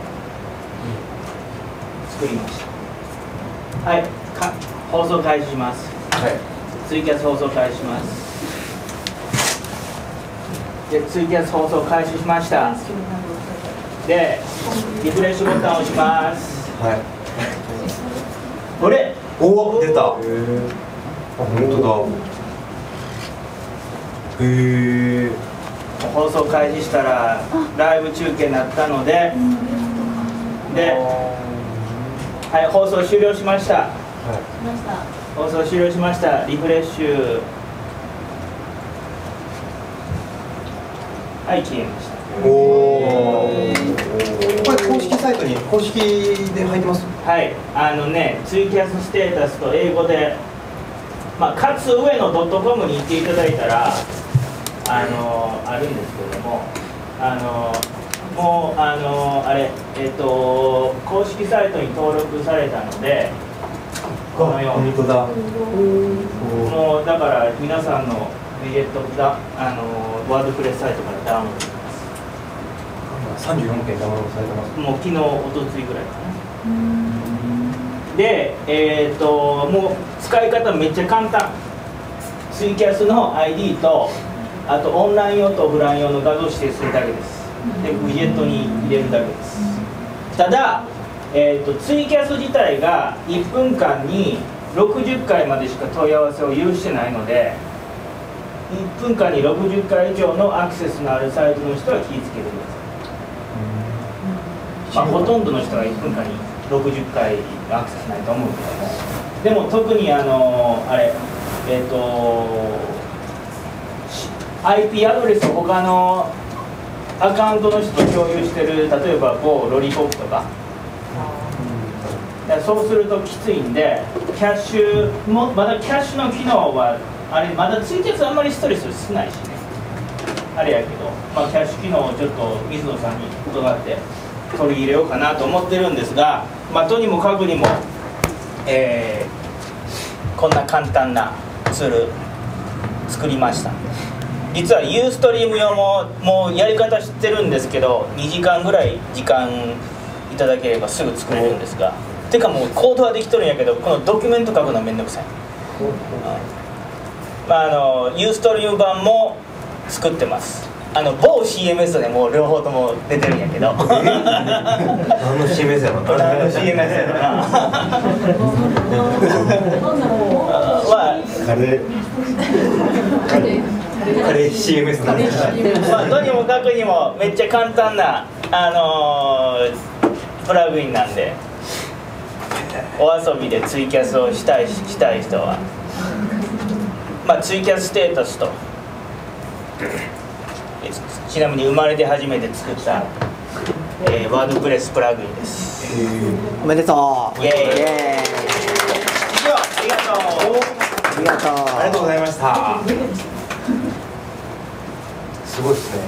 作りました。はい、か放送開始します。はい。ツイキャス放送開始します。で、ツイキャス放送開始しました。で、リフレッシュボタンを押します。はい。これ。 おお、出た。へえ。あ、本当だ。へえ。 放送開始したらライブ中継になったので、で、はい、放送終了しました。はい。放送終了しました。リフレッシュ。はい、消えました。おお。 これ公式サイトに公式で入ってます。 はい、あのね、ツイキャスステータスと英語で、まあ、かつ上野ドットコムに行っていただいたら、あのあるんですけれども、あのもうあのあれえっと公式サイトに登録されたので、このように。本当だ。もうだから皆さんのウィジェットだあのワードプレスサイトからダウンロードできます。 さんじゅうよんけんダウンロードされてます。 もう昨日おとついぐらいかな。で、えー、ともう使い方めっちゃ簡単。ツイキャスの アイディー とあとオンライン用とオフライン用の画像指定するだけです。で、ウィジェットに入れるだけです。ただ、えー、とツイキャス自体がいっぷんかんにろくじゅっかいまでしか問い合わせを許してないので、いっぷんかんにろくじゅっかい以上のアクセスのあるサイトの人は気をつけてください。まあ、ほとんどの人がいっぷんかんにろくじゅっかいアクセスないと思うけど、でも特にあのあれえっ、ー、と アイピー アドレスを他のアカウントの人と共有してる、例えば某ロリポップとか、だからそうするときついんで、キャッシュもまだキャッシュの機能はあれまだついてるあんまりストレスしないしね、あれやけど、まあ、キャッシュ機能をちょっと水野さんに伺って取り入れようかなと思ってるんですが、まあ、とにもかくにも、えー、こんな簡単なツール作りました。実はユーストリーム用ももうやり方知ってるんですけど、にじかんぐらい時間いただければすぐ作れるんですが、てかもうコードはできとるんやけど、このドキュメント書くのはめんどくさい。まあ、あのユーストリーム版も作ってます。あの某 シーエムエス でもう両方とも出てるんやけど。何の シーエムエス やろな。 何の シーエムエス やろな。はカレーカレーカレー シーエムエス なんです。 まあとにもかくにもめっちゃ簡単なあのー、プラグインなんで、お遊びでツイキャスをしたいしたい人は、まあツイキャスステータスと。ちなみに生まれて初めて作った、えー、ワードプレスプラグインです。 おめでとう。 イエーイ。 イエーイ。 以上、ありがとう。 ありがとう。 ありがとうございました。すごいですね。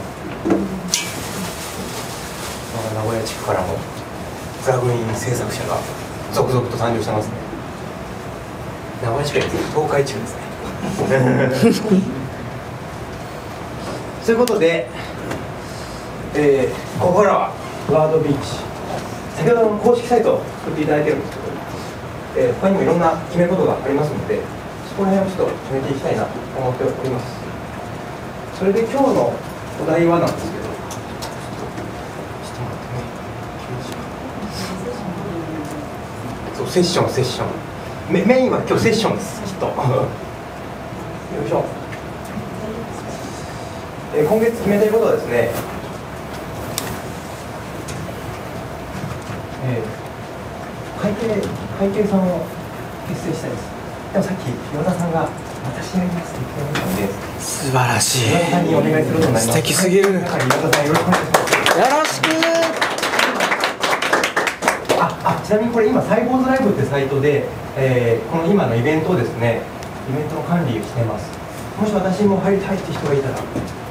名古屋地区からもプラグイン制作者が続々と誕生してますね。名古屋地区ですね。東海地区ですね。ということで、えー、ここからはワードビーチ、先ほどの公式サイトを作っていただいてるんですけど、えー、他にもいろんな決め事がありますので、そこら辺をちょっと決めていきたいなと思っております。それで今日のお題はなんですけど、ちょっと待ってね、そうセッションセッションメ、メインは今日セッションです、きっと。よいしょ。えー、今月決めたいことはですね、えー、会計会計さんを結成したいです。でもさっき岩田さんが私やりますって言ってたので、 素晴らしい。 岩田さんにお願いすることになります。 素敵すぎる。 岩田さんよろしくお願いします。 よろしく。 ああ、ちなみにこれ今サイボーズライブってサイトで、えー、この今のイベントをですね、イベントの管理をしてます。もし私も入りたいって人がいたら、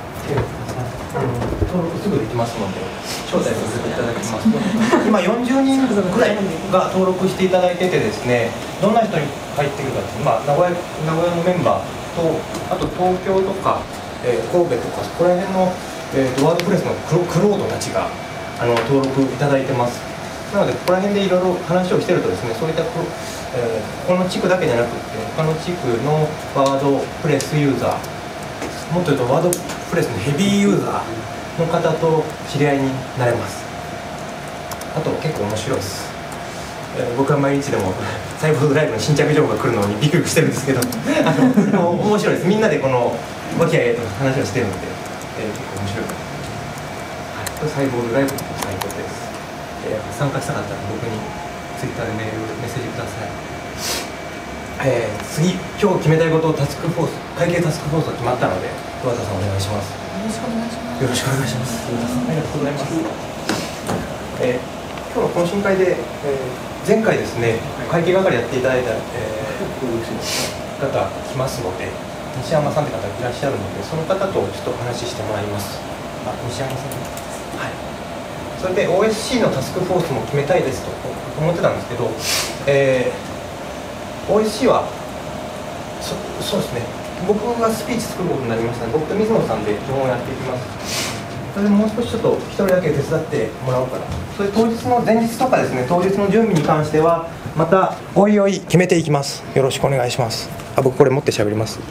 登録すぐできますので招待させていただきます。今よんじゅうにんぐらいが登録していただいててですね、どんな人に入ってくるかって、まあ、名古屋名古屋のメンバーと、あと東京とか、えー、神戸とかそこら辺の、えー、とワードプレスのクロクロードたちがあの登録いただいてます。なのでここら辺でいろいろ話をしてるとですね、そういったこ、えー、この地区だけじゃなくて他の地区のワードプレスユーザー、もっと言うとワードプレスのヘビーユーザーの方と知り合いになれます。あと結構面白いです。えー、僕は毎日でもサイボーズライブの新着情報が来るのにビクビクしてるんですけど、あの面白いです。みんなでこの和気あいあいと話をしてるので、えー、結構面白いです。はい、これサイボーズライブのサイトです。えー、参加したかったら僕にツイッターでメールメッセージください。えー、次今日決めたいことをタスクフォース会計タスクフォースが決まったので、桑田さんお願いします。 よろしくお願いします。 よろしくお願いします。ありがとうございます。えー、今日の懇親会で、えー、前回ですね、会計係やっていただいた、えー、方来ますので、西山さんという方がいらっしゃるので、その方とちょっとお話ししてもらいます。あ、西山さん。はい。それで オーエスシー のタスクフォースも決めたいですと思ってたんですけど、えー、オーエスシー はそそうですね。僕がスピーチ作ることになりましたので、僕と水野さんで基本をやっていきます。それでもう少しちょっと一人だけ手伝ってもらおうかな。それ当日の前日とかですね、当日の準備に関してはまたおいおい決めていきます。よろしくお願いします。あ、僕これ持って喋ります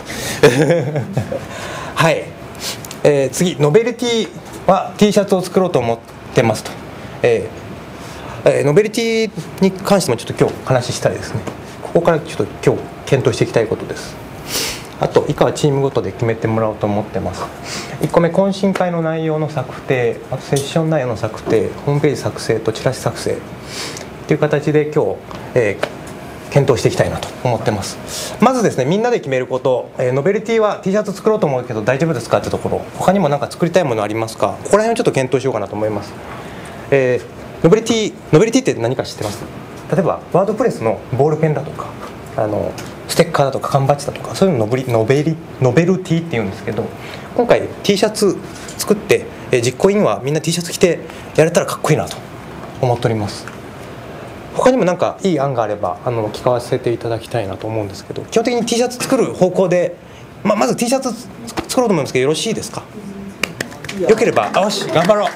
はい、えー、次ノベルティは T シャツを作ろうと思ってますと、えーえー、ノベルティに関してもちょっと今日話したいですね。ここからちょっと今日検討していきたいことです。あと以下はチームごとで決めてもらおうと思ってます。いっこめ、懇親会の内容の策定、あとセッション内容の策定、ホームページ作成とチラシ作成っていう形で今日、えー、 検討していきたいなと思ってます。まずですね、みんなで決めること、えー、ノベルティは T シャツ作ろうと思うけど大丈夫ですかってところ、他にも何か作りたいものありますか。ここら辺をちょっと検討しようかなと思います。えー、ノベルティノベルティって何か知ってます？例えばワードプレスのボールペンだとか、あのステッカーだとか缶バッジだとか、そういうのをノベリノベリノベルティっていうんですけど、今回 T シャツ作って、えー、実行委員はみんな T シャツ着てやれたらかっこいいなと思っております。他にも何かいい案があればあの聞かせていただきたいなと思うんですけど、基本的に T シャツ作る方向で、まあ、まず T シャツ作ろうと思いますけど、よろしいですか？よければ、あ、よし頑張ろう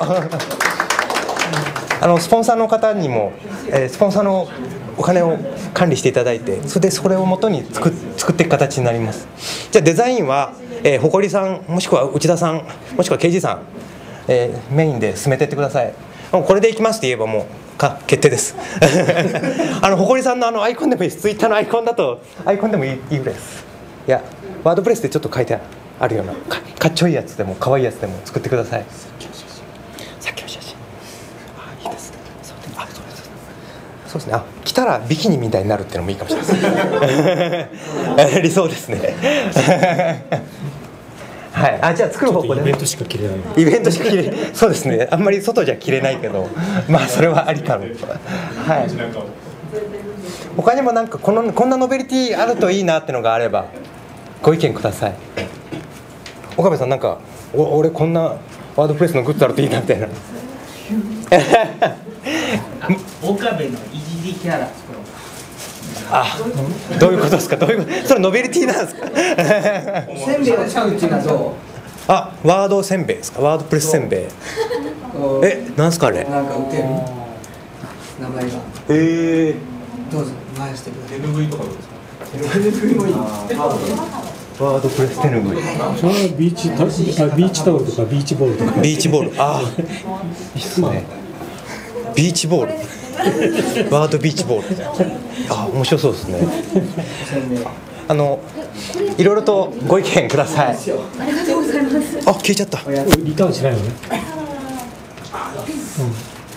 あのスポンサーの方にも、えー、スポンサーのお金を管理していただいて、それでそれをもとに作っ作っていく形になります。じゃあデザインは、えー、誇りさんもしくは内田さんもしくは ケージー さん、えー、メインで進めていってください。もうこれでいきますって言えばもうか決定ですあの誇りさんのあのアイコンでもいいです。ツイッターのアイコンだとアイコンでもいい、いいぐらいです。いやワードプレスでちょっと書いてあるような か, かっちょいいやつでも可愛いやつでも作ってください。さっきの写真、あ、いいですね。そうで、あ、そうです。そうですね。あ、着たらビキニみたいになるっていうのもいいかもしれないです理想ですねはい、あ、じゃあ作る方向で、ね、 イベントしか着れない。 イベントしか着れそうですね。あんまり外じゃ着れないけど、まあそれはありかも。はい。他にもなんかこのこんなノベルティあるといいなってのがあればご意見ください。岡部さん、なんかお俺こんなワードプレスのグッズあるといいなみたいな岡部のいじりキャラ作ろう。 あ、どういうことですか。どういうこと。それノベルティなんですかせんべいを使うっていうのはどう？ あ、ワードせんべいですか。ワードプレスせんべい。え、なんすかあれ。 なんか売ってる名前が。 へえ。 どうぞ回してください。 手拭いとかどうですか。 手拭いもいい。 ワードプレス手拭い。 それはビーチタあビーチタオルとかビーチボールとか。 ビーチボール。ああ、いいっすね。ビーチボール。ワードビーチボール。あ、面白そうですね。あのいろいろとご意見ください。 ありがとうございます。 あ、消えちゃった。 リターンしないのね。うん。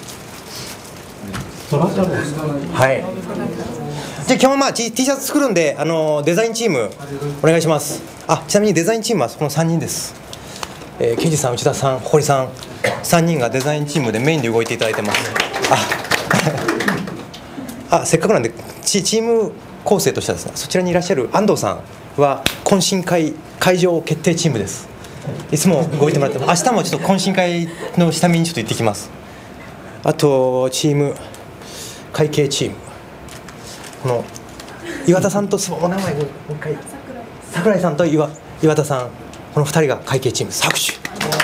トラタロですか。 はい。じゃあ基本まあ T シャツ作るんで、あのデザインチームお願いします。あ、ちなみにデザインチームはこのさんにんです。えー、ケイジさん、内田さん、誇りさん、さんにんがデザインチームでメインで動いていただいてます。あ、あ、せっかくなんでチ, チーム構成としてはですね、そちらにいらっしゃる安藤さんは懇親会会場決定チームです。いつも動いてもらってます。明日もちょっと懇親会の下見にちょっと行ってきます。あとチーム会計チーム、この岩田さんとお名前をもう一回、櫻井さんと 岩, 岩田さん、このふたりが会計チームです。拍手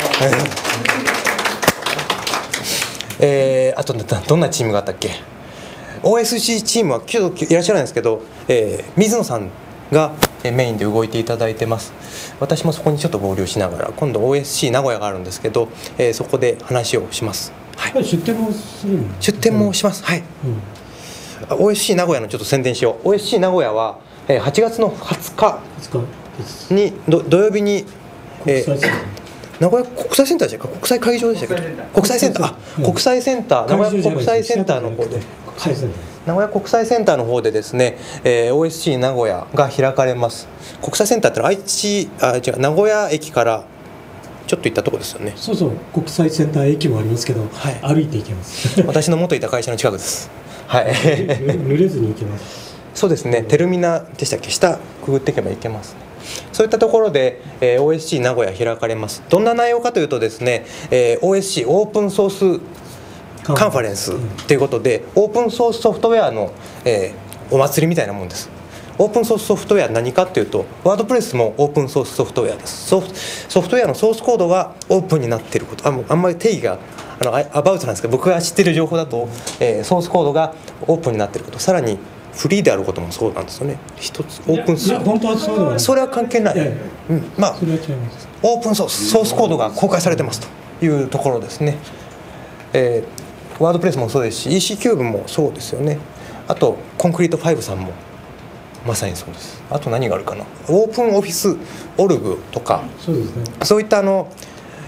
えー、あとどんなチームがあったっけ。 オーエスシー チームは今日いらっしゃらないんですけど、えー、水野さんがメインで動いていただいてます。私もそこにちょっと合流しながら、今度 オーエスシー 名古屋があるんですけど、えー、そこで話をします。はい、 出店もするの？ 出店もします。はい、うん、オーエスシー 名古屋のちょっと宣伝しよう。 オーエスシー 名古屋ははちがつのはつかにど土曜日に、えー、名古屋国際センターでしたか、国際会場でしたっけ。国際センター、あ、国際センター、名古屋国際センターの方で、名古屋国際センターの方でですね、えー、オーエスシー 名古屋が開かれます。国際センターってのは愛知、あ、違う、名古屋駅からちょっと行ったところですよね。 そうそう、国際センター駅もありますけど、はい、歩いて行けます私の元いた会社の近くです。はい、 濡れずに行けます。 そうですね、テルミナでしたっけ、下くぐっていけば行けますね。そういったところで、えー、オーエスシー 名古屋開かれます。どんな内容かというとですね、えー、オーエスシー オープンソースカンファレンスということで、オープンソースソフトウェアの、えー、お祭りみたいなもんです。オープンソースソフトウェア何かというと、ワードプレスもオープンソースソフトウェアです。ソフト、ソフトウェアのソースコードがオープンになっていること。 あ, もうあんまり定義があのアバウトなんですけど、僕が知っている情報だと、えー、ソースコードがオープンになっていること、さらにフリーであることもそうなんですよね。一つオープンソース、 本当はそうではない。 それは関係ない。いやいや、うん、まあそれは違います。 オープンソース、ソースコードが公開されてますというところですね。えー、ワードプレスもそうですし、 イーシー キューブもそうですよね。あとコンクリートファイブさんもまさにそうです。あと何があるかな、オープンオフィスオルグとか、 そうですね、 そういったあの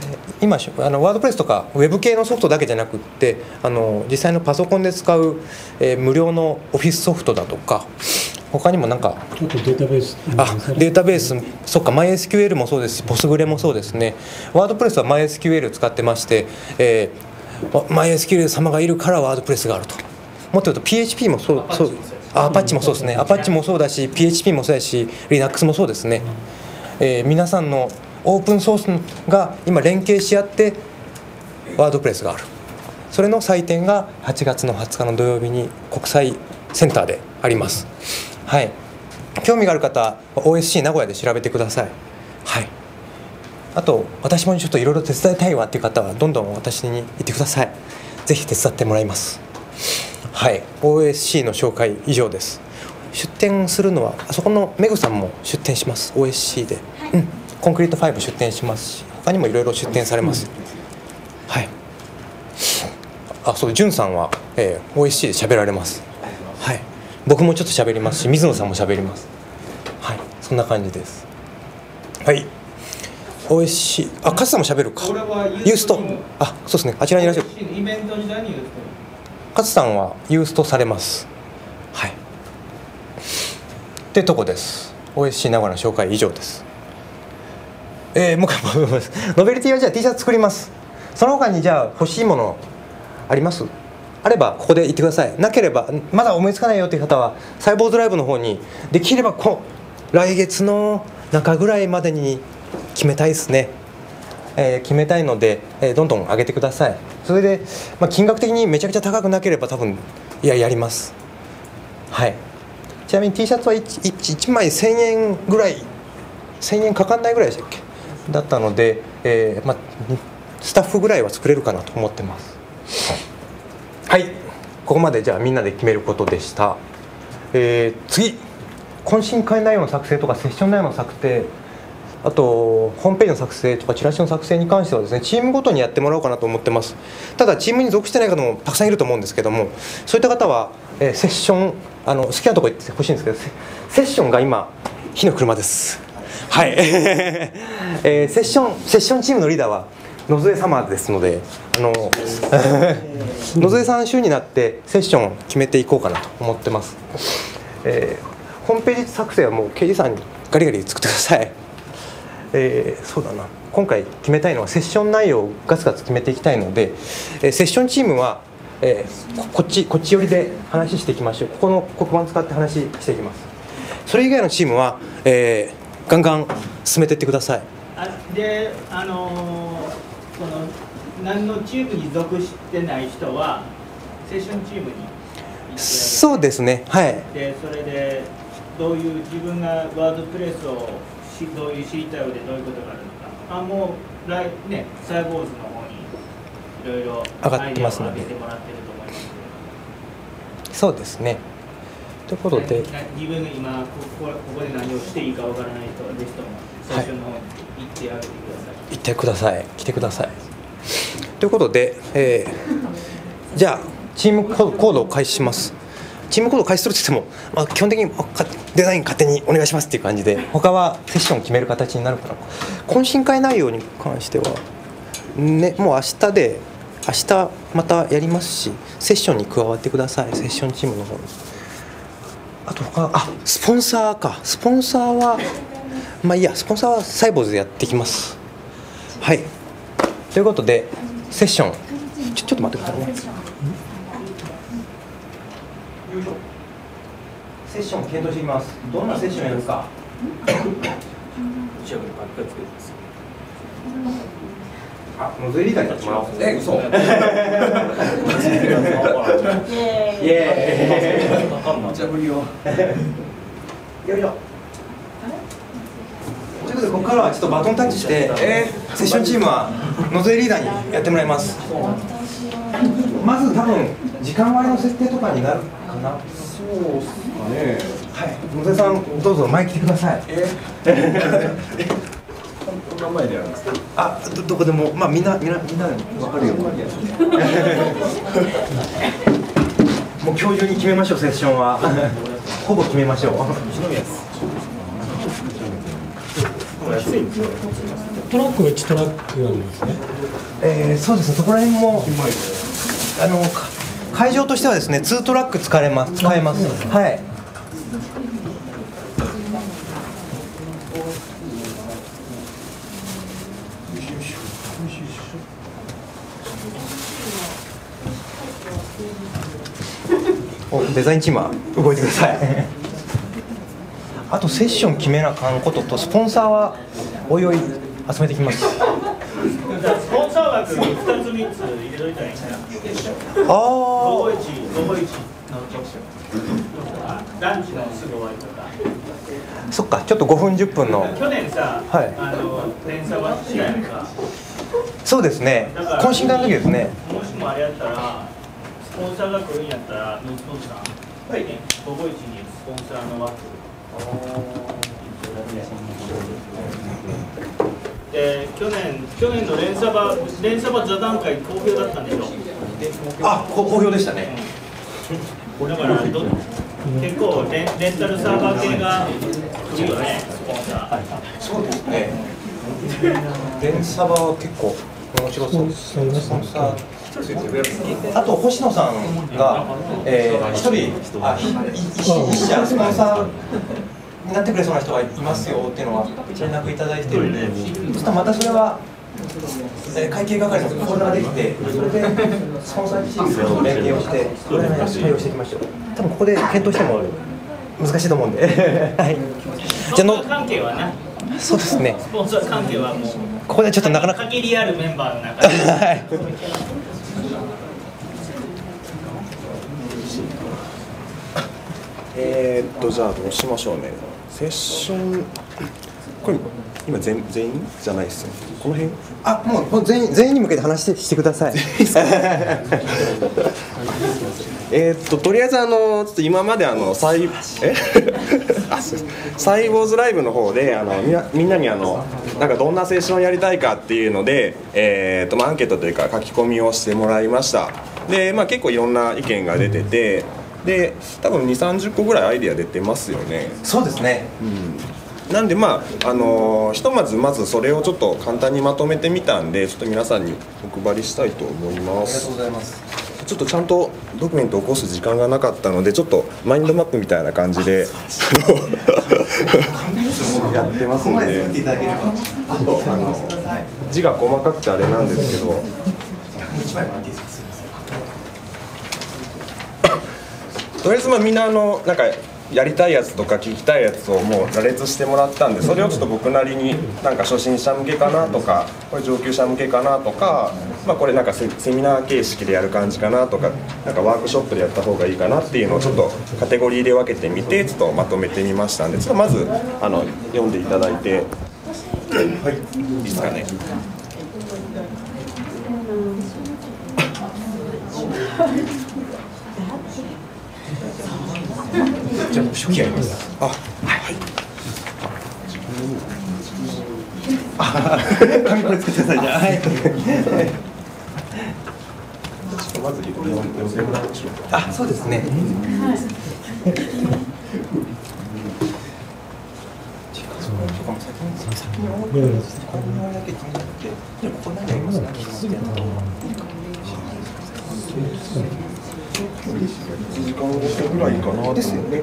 今あのワードプレスとかウェブ系のソフトだけじゃなくってあの実際のパソコンで使う、えー、無料のオフィスソフトだとか他にもなんかちょっとデータベースあデータベースそっか マイエスキューエル もそうですしポスグレもそうですね。ワードプレスは マイエスキューエル 使ってまして、えー、マイエスキューエル 様がいるからワードプレスがあると。もっと言うと ピーエイチピー もそうそうアパッチもそうですね。アパッチもそうだし ピーエイチピー もそうだし Linux もそうですね。えー、皆さんのオープンソースが今連携し合ってワードプレスがある。それの祭典がはちがつのはつかの土曜日に国際センターであります。はい、興味がある方は オーエスシー 名古屋で調べてください。はい、あと私もちょっといろいろ手伝いたいわっていう方はどんどん私に言ってください。ぜひ手伝ってもらいます。はい、オーエスシー の紹介以上です。出展するのはあそこのメグさんも出展します。 オーエスシー で、はい、うん、コンクリートファイブ出展しますし他にもいろいろ出展されます。はい、あそうジュンさんは、えー、オーエスシー で喋られます。はい、僕もちょっと喋りますし水野さんも喋ります。はい、そんな感じです。はい、オーエスシー あ勝さんも喋るか。ユーストあそうですね、あちらにいらっしゃるイベント時代にユースト勝さんはユーストされます。はいってとこです。 オーエスシー 名古屋の紹介以上です。えー、もう一回戻ります。ノベルティはじゃあ T シャツ作ります。その他にじゃあ欲しいものあります？あればここで言ってください。なければまだ思いつかないよという方はサイボーズライブの方にできればこ来月の中ぐらいまでに決めたいですね。えー、決めたいので、えー、どんどん上げてください。それで、まあ、金額的にめちゃくちゃ高くなければ多分いややります。はい、ちなみに T シャツは 1, 1枚せんえんぐらいせんえんかかんないぐらいでしたっけだったので、えーまあ、スタッフぐらいは作れるかなと思ってます。はい、ここまでじゃあみんなで決めることでした。えー、次懇親会内容の作成とかセッション内容の作成、あとホームページの作成とかチラシの作成に関してはですねチームごとにやってもらおうかなと思ってます。ただチームに属してない方もたくさんいると思うんですけども、そういった方は、えー、セッションあの好きなとこ行ってほしいんですけどセッションが今火の車です。はい、えー、セッションセッションチームのリーダーは野添様ですので、あの野添さん週になってセッションを決めていこうかなと思ってます。えー、ホームページ作成はもう刑事さんにガリガリ作ってください。えー、そうだな今回決めたいのはセッション内容をガツガツ決めていきたいので、えー、セッションチームは、えー、こ, こっちこっち寄りで話していきましょう。ここの黒板使って話していきます。それ以外のチームは、えー、ガンガン進めていってください。 あであのーこの何のチームに属してない人はセッションチームにそうですね、はい。 でそれでどういう自分がワードプレスをしどういう知りたいのでどういうことがあるのか、あもう来ねサイボーズの方にいろいろアイデアを上げてもらってると思いますので。 そうですね。ということで自分が今こ こ, ここで何をしていいかわからない人はぜひとも最初の方に行ってあげてください。 行ってください。来てください。ということで、えー、じゃあチームコードを開始します。チームコードを開始すると言っても、まあ、基本的にデザイン勝手にお願いしますっていう感じで、他はセッションを決める形になるかな。懇親会内容に関しては、ね、もう明日で明日またやりますし、セッションに加わってください。セッションチームの方に。あと他あスポンサーかスポンサーはまあいいや、スポンサーはサイボーズでやっていきます。はい、ということでセッション ちょ, ちょっと待ってくださいね。セッション検討していきます。どんなセッションやるか。あ、もうゼリーダーにやってもらおう。え、嘘。イエーイ。無茶ぶりを。よいしょ。ということでここからはちょっとバトンタッチして、えー、セッションチームは野添リーダーにやってもらいます。まず多分時間割の設定とかになるかな。そうですかね。はい。野添さんどうぞ前来てください。えーこの前でやるんですか。あ、ど, どこでも、まあみんなみんなみんなで分かるよ。もう今日中に決めましょう。セッションはほぼ決めましょう。 トラックはいちトラックなんですね。 えー、そうですね、そこら辺もあの会場としてはですね、にトラック使えます。使えます。はい。お、デザインチームは動いてください。あとセッション決めなあかんことと、スポンサーはおいおい集めてきます。 スポンサー枠にふたつみっつ入れといたらいいんじゃない？ ああ。 午後一、午後一の特集。ランチのすぐ終わりとか。 そっか、ちょっとごふんじゅっぷんの。 去年さ、 はい、 あの連鎖はしたやんか。 そうですね。懇親会の時ですね。 もしもあれやったら、スポンサーが来るんやったら、ノートさん、はい、午後一にスポンサーの枠。で去年去年の連鎖場連鎖場座談会好評だったんでしょ。 あ、好評でしたね。 だからど結構レンレンタルサーバー系が来るよね、スポンサー。 そうですね。連鎖場は結構面白そうです。スポンサー。あと星野さんがえー、一人あ一社スポンサーになってくれそうな人がいますよっていうのは連絡いただいているので、そしたらまたそれは、えー、会計係のフォルダができて、それでスポンサーチームと連携をしてこれ対応していきましょう。多分ここで検討しても難しいと思うんではい。 じゃあの関係はね。 そうですね。 スポンサー関係はもうここでちょっとなかなか限りあるメンバーの中ではいえーっとじゃあどうしましょうね。セッションこれ今全全員じゃないですよね。この辺あもうもう全員全員に向けて話してしてください。 えーっととりあえずあのちょっと今まであのサイえあサイボーズライブの方であのみなみんなにあのなんかどんなセッションやりたいかっていうので、えーっとまあアンケートというか書き込みをしてもらいました。でまあ結構いろんな意見が出てて。で多分にじゅうさんじゅっこぐらいアイデア出てますよね。 そうですね、 うん、なんでまあ、あのー、ひとまずまずそれをちょっと簡単にまとめてみたんでちょっと皆さんにお配りしたいと思います。 ありがとうございます。 ちょっとちゃんとドキュメントを起こす時間がなかったのでちょっとマインドマップみたいな感じでやってますのであとあの字が細かくてあれなんですけどとりあえずまあみんなあのなんかやりたいやつとか聞きたいやつをもう羅列してもらったんでそれをちょっと僕なりになんか初心者向けかなとかこれ上級者向けかなとか、まあ、これなんか セ, セミナー形式でやる感じかなとかなんかワークショップでやった方がいいかなっていうのをちょっとカテゴリーで分けてみてちょっとまとめてみましたんでちょっとまずあの読んでいただいてはいいいですかね。 じゃあ初期やります。 あ、はい。 あ、紙これ作ってくださいじゃあ。はい。ちょっとまず読んでもらいましょう。 あ、そうですね。はい。 いちじかんごぐらいかなですよね。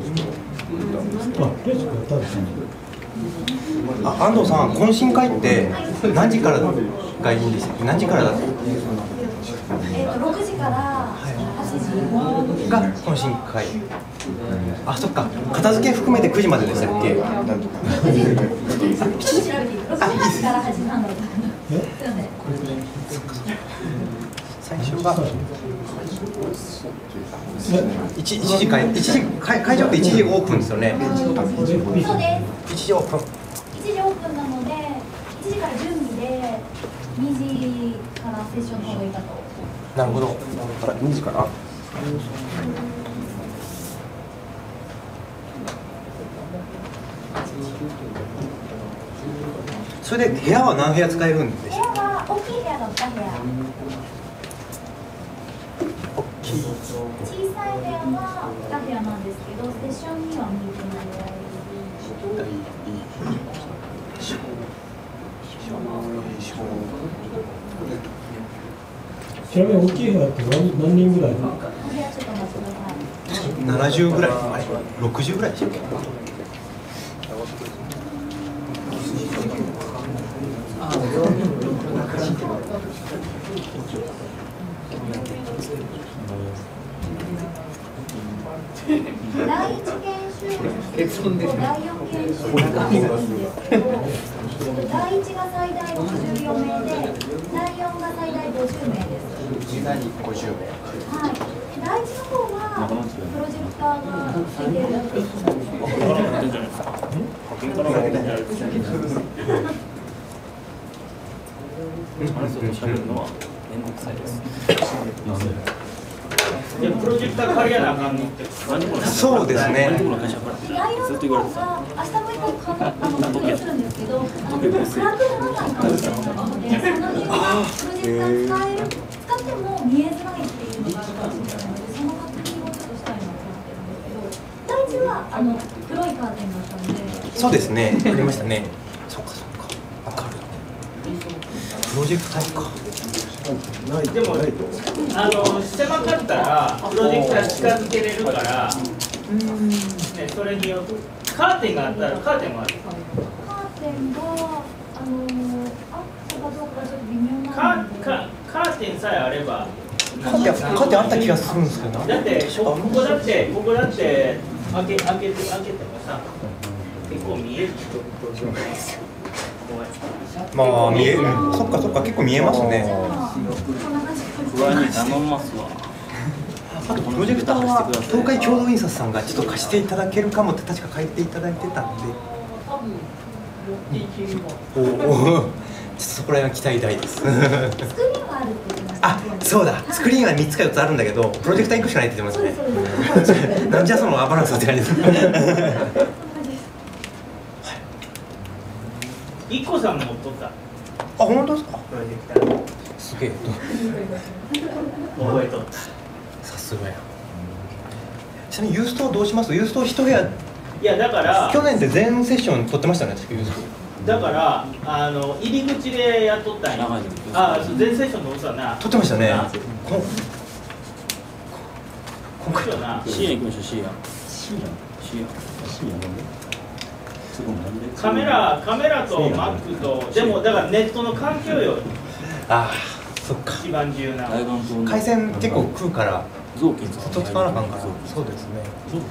あ、安藤さん、懇親会って何時からがいいんですか。何時からだ。 えっと六時からはちじが懇親会。あ、そっか。片付け含めてくじまででしたっけ。 七時からはちじなんだ。 最初が一時会一時会会場って一時オープンですよね。 そうです。 一時オープン。 一時オープンなので一時から準備で二時からセッションの方がいいかと。 なるほど。 からにじから。 それで部屋は何部屋使えるんでしょう。 部屋は大きい部屋がに部屋。小さい部屋はに部屋なんですけど、セッションには向いてないぐらい。 ちなみに大きい部屋って何何人ぐらい？ ななじゅうぐらい、あれろくじゅうぐらいでしたっけ？ 第一研修と第四研修があるんですけど、第一が最大ろくじゅうよんめいで、第四が最大ごじゅうめいです。ごじゅうめい。はい。第一の方はプロジェクターがついてるっていうことです。 話をしゃべるのは面倒くさいです。 いやプロジェクター借りやなあかんのって。 そうですね。 第四の方が明日もう一個あの発表するんですけど、あのクラックの中に関してのもので、その時にプロジェクター使える使っても見えづらいっていうのがあるかもしれないので、その確認をちょっとしたいなと思ってるんですけど、第一はあの黒いカーテンだったので。 そうですね。ありましたね。そうかそうか。わかる。プロジェクターか。 でもあの狭かったらプロジェクター近づけれるから、ね、それによってカーテンがあったらカーテンもある。 カーテンがあのあったかどうかちょっと微妙なカカカーテンさえあれば。 カーテンカーテンあった気がするんですけど。 だってここだってここだって開け開けて開けてもさ結構見える。 まあ見える。そっかそっか結構見えますね。 不安に頼みますわ。 あとプロジェクターは東海共同印刷さんがちょっと貸していただけるかもって確か書いていただいてたんで。おお。ちょっとそこら辺は期待大です。 スクリーンはあるって言ってました。 あ、そうだ。スクリーンはみっつかよっつあるんだけど、プロジェクターいっこしかないって言ってますね。なんじゃそのアバランスって感じです。 いっこさんも持っとった。 あ、本当ですか。 プロジェクター。 すげえ。 覚えとった。 さすがや。ちなみにユーストはどうします？ユースト一部屋。 いやだから去年って全セッション取ってましたね。ユースト。 だからあの入り口でやっとったんや。あ、全セッションの嘘はな。 取ってましたね。 今回はな。 シーアン行きましょう。シーアン。シーアン。シーアン。シーアン。 カメラカメラとマックとでもだからネットの環境よ。 ああ、そっか。 一番重要な。 回線結構食うから臓器にずっと使わなあかんから。そうですね。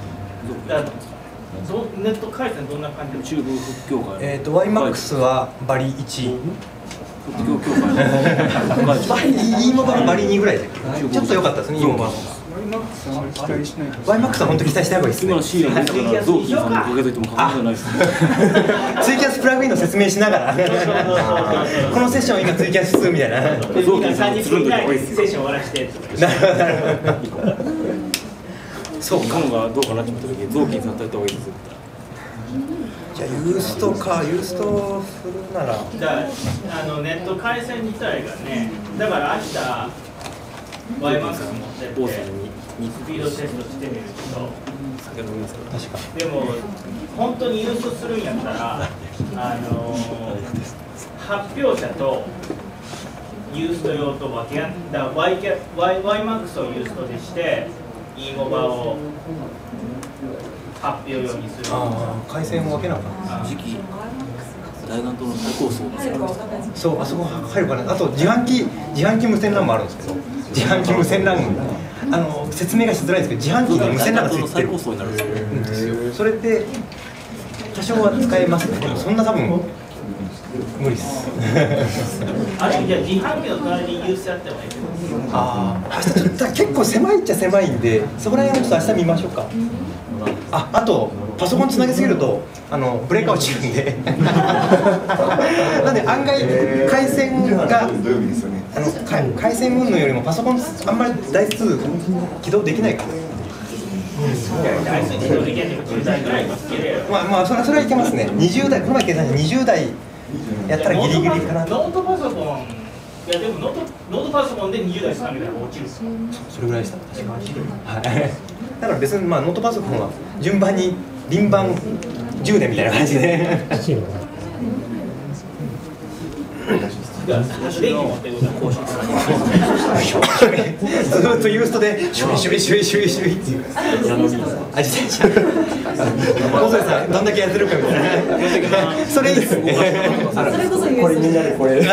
ネット回線どんな感じ？ 中部復興会。 えっと ワイマックス はバリいち。 復興協会。 イーモバがバリにぐらいで。ちょっと良かったですね。イーモバ。ワイマックス は本当期待した方がいいですね。 今のシーンを見たから臓器さんにかけといても過言じゃないです。 ツイキャスプラグインの説明しながらこのセッション今ツイキャスみたいな。 臓器さんに分ぐらいセッション終わらして。 なるほど。そうか。 がどうかなって思った時に臓器にさった方がいいです。 じゃあユーストかユーストするなら。 だからあのネット回線自体がね、だから明日ワイマックス持ってってスピードテストしてみるけど、 酒飲みますか。 確か。 でも本当に優勝するんやったら、あの発表者とユースト用と分け合った ワイマックス をユーストでして、イーモバを発表用にする。 ああ、回線を分けなかった。 時期大学との最高層そう、あそこ入るかな。あと自販機自販機無線 ラン もあるんですけど、自販機無線 ラン あの説明がしづらいんですけど、自販機に無線 ラン がついてるんですよ。それって多少は使えますね。でもそんな多分無理です。 あれじゃあ自販機の隣にユースやってもいいけど。 ああ、明日ちょっと結構狭いっちゃ狭いんで、そこら辺をちょっと明日見ましょうか。あ、あとパソコンつなげすぎるとあのブレーカー落ちるんでなんで案外回線があの回線云々よりもパソコンあんまり台数起動できないから。 台数起動できないけどじゅうだいぐらいはつけれる。 まあまあそれはそれはいけますね。にじゅうだいこの前計算してにじゅうだいやったらギリギリかな。 ノートパソコンいやでもノートノートパソコンでにじゅうだいつなげたら落ちる。 それぐらいでした。確かに。はい。だから別にまあノートパソコンは順番に輪番充電みたいな感じで。 ずっとユーストでシュイシュイシュイシュイシュイっていうあ、自転車小添さんどんだけやってるかみたいなそれいいですねこれみんなでこれ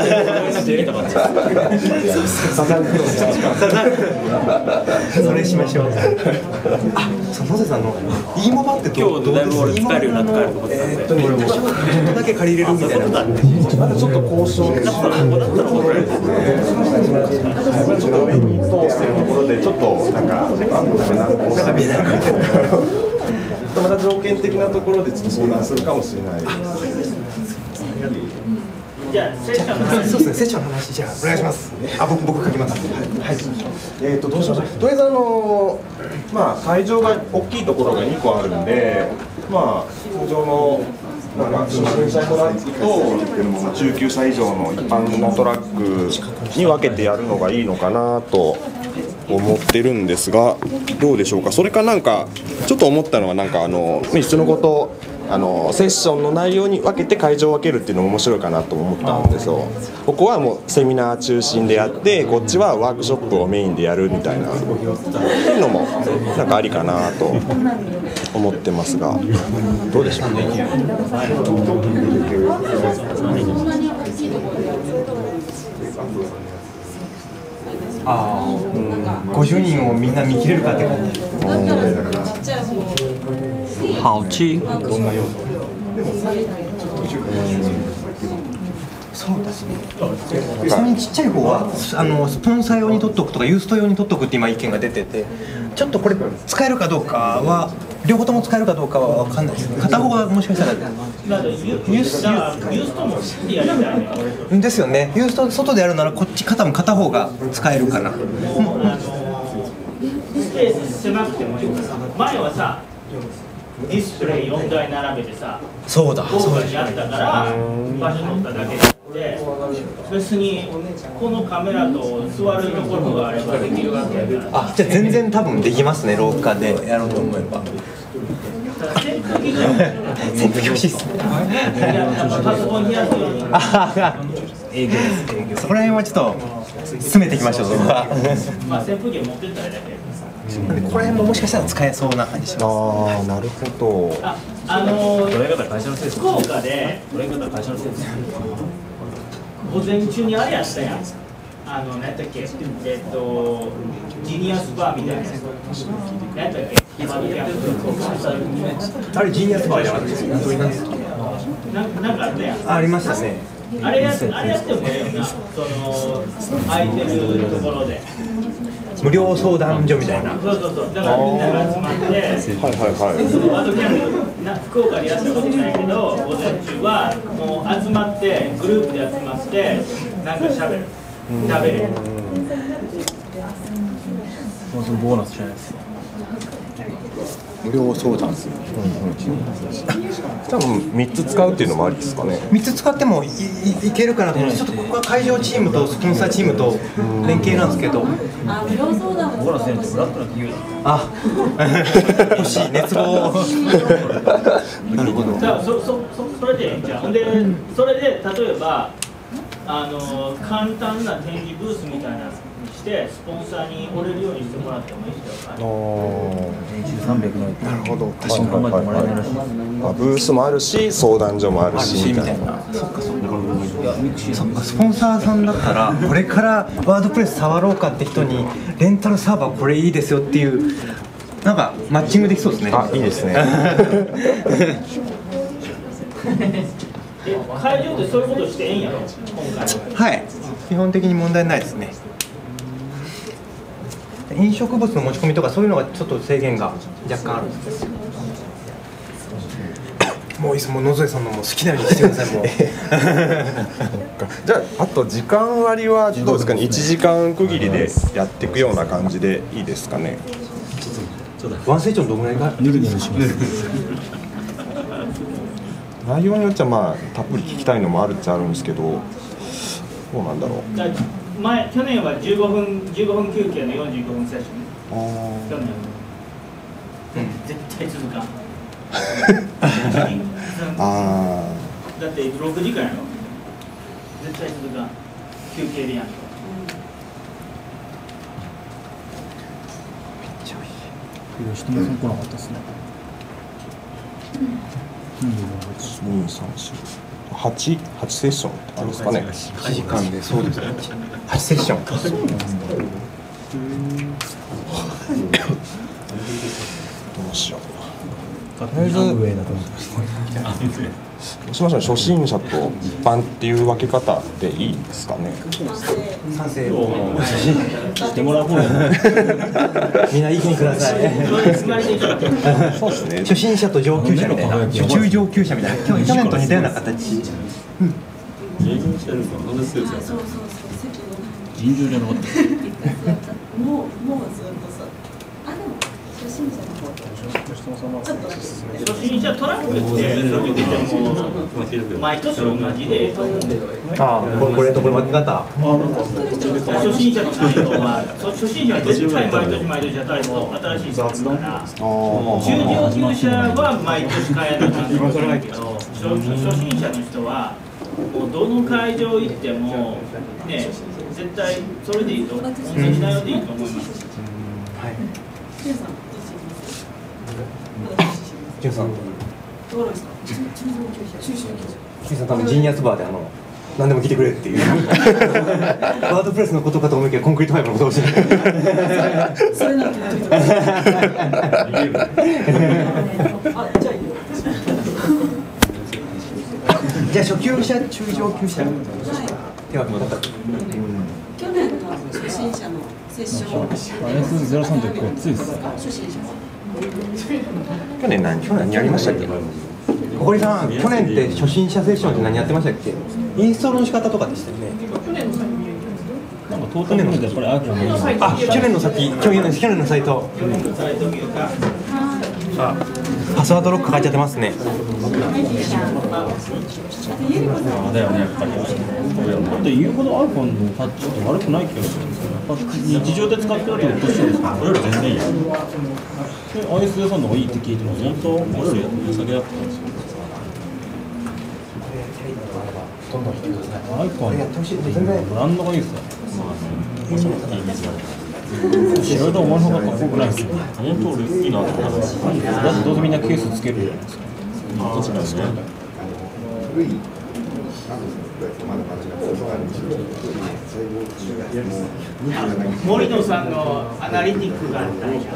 それしましょう。あ、そう小添さんの イーモバって今日だいぶ俺使えるようになって帰ると思ってたんで、えーっとね、ちょっとだけ借りれるみたいな。まだちょっと交渉だったらここだったらこれですね。ちょっと上に通してるところでちょっとなんかなんか見えなくて、また条件的なところでちょっと相談するかもしれないです。 じゃあセッションの話。 そうですね、セッションの話じゃあお願いします。あ、僕僕書きます。はい。えっとどうしましょう。とりあえずあのまあ会場が大きいところがにこあるんで、まあ通常のなんか初心者トラックと中級者以上の一般のトラックに分けてやるのがいいのかなと思ってるんですが、どうでしょうか。それかなんかちょっと思ったのはなんかあのいっそのことあのセッションの内容に分けて会場を分けるっていうのも面白いかなと思ったんですよ。ここはもうセミナー中心でやって、こっちはワークショップをメインでやるみたいなっていうのもなんかありかなと思ってますが、どうでしょうね。ああ、うん、ごじゅうにんをみんな見切れるかって感じ。 好吃。 どんな要素？そうですね。ちなみにちっちゃい方はあのスポンサー用に取っとくとかユースト用に取っとくって今意見が出てて、ちょっとこれ使えるかどうかは両方とも使えるかどうかは分かんないです。片方はもしかしたらユーストもやりたいですよね。ユースト外でやるならこっち片も片方が使えるかな。スペース狭くてもいいからさ、前はさディスプレイよんだい並べてさ、 そうだ豪華にやったから場所取っただけであって、別にこのカメラと座るところがあればできるわけやから。 あ、じゃあ全然多分できますね、廊下でやろうと思えば。扇風機欲しいっすね。 パソコン冷やすように。 営業です営業。そこら辺はちょっと詰めていきましょう。そこは。 まあ扇風機持ってったらだけ。 ここら辺ももしかしたら使えそうな感じします。ああ、なるほど。 あ、あのー、福岡で午前中にあれやったやん。あの、何やったっけ、えっと、ジニアスパーみたいなやつ。何やったっけ、 あれジニアスパーじゃなくて、 なんかあったやん。 あ、ありましたね。 あれやって、あれやってもええよな、その、空いてるところで。 無料相談所みたいな。 そうそうそう、だからみんなが集まって、はいはいはい。ワードキャンプ、な福岡でやったことないけど、午前中はもう集まって、グループで集まって、なんかしゃべる、食べる。 もうそのボーナスじゃないですか。 無料相談する。 多分みっつ使うっていうのもありですかね。 みっつ使っても い, い, いけるかなと思って、ちょっとここは会場チームとスポンサーチームと連携なんですけど。 あ、無料相談もボーナスね、ブラックな企業だ。 あ、欲しい熱望。なるほど。 だからそそそそれでいいんじゃん。で、それで例えばあの簡単な展示ブースみたいなのにしてスポンサーに折れるようにしてもらってもいいですよ。 さんびゃくの。 なるほど。確かに。はいはいはい。まあブースもあるし、相談所もあるしみたいな。 そっかそっか。そっか、スポンサーさんだったらこれからワードプレス触ろうかって人にレンタルサーバーこれいいですよっていうなんかマッチングできそうですね。 あ、いいですね。 会場でそういうことしてええんやろ今回。はい、基本的に問題ないですね。飲食物の持ち込みとかそういうのがちょっと制限が若干あるんです。もういいです、もう野添さんのも好きなようにしてください。もうじゃああと時間割はどうですかね。いちじかん区切りでやっていくような感じでいいですかね。 ワンセッションどのぐらいかぬるぬるします。 内容によっちゃまあたっぷり聞きたいのもあるっちゃあるんですけど、どうなんだろう。 前去年はじゅうごふんじゅうごふん休憩のよんじゅうごふんセッション。去年、うん、絶対続かん。 あだってろくじかんやろ。絶対続かん。 休憩でやんと。 吉友さん来なかったですね。 に、さん、よん、はち、はちセッションあるんですかね。いちじかんでそうですね。はちセッション。どうしよう。とりあえずどうしましょう。初心者と一般っていう分け方でいいですかね。 賛成をしてもらう方がみんな言いにください。 そうですね。 初心者と上級者みたいな、中上級者みたいな、去年と似たような形。 尋常じゃなかった。 もうもうずっとさ、あでも初心者の方ちょっと初心者トラックって毎年同じで、 ああ、これとこれ分け方。 初心者の内容は初心者は絶対毎年毎年やったりも新しい雑だから、中上級者は毎年変えなきゃいけないけど、初心者の人はもうどの会場行ってもね、絶対それでいいと、同じ内容でいいと思います。はい。 ジュンさん。 どうですか。中上級者。中上級者。 ジュンさん多分ジーニアスバーであの何でも聞いてくれっていう。ワードプレスのことかと思いきやコンクリートファイブのことを教えて。 それなんて言ってた。あ、じゃあいいよ。 じゃあ初級者、中上級者。では、 去年の初心者のセッション。 アイエスゼロさんってごっついです。 初心者。 去年何去年何やりましたっけ。 小堀さん、去年って初心者セッションって何やってましたっけ。インストールの仕方とかでしたよね。 なんかトータルでやっぱりアークのいい。 あ、去年の先、去年の去年のサイト。あ、パスワードロック書いちゃってますね。 だよね、やっぱり。だって言うほど iPhone のタッチって悪くない気がするんですよ。やっぱ日常で使ってるとうっとしいですから、これより全然いいよ。で、アイエスゼロさんの方がいいって聞いても、本当、これより値下げだったんですよ。 どんどん引きください。 iPhone やってほしい。全然ブランドがいいですよ。白いと思わなかったら多くないですよ。本当俺いいなと思います。だってどうせみんなケースつけるじゃないですか。どちらですか。 森野さんのアナリティックがあったんや。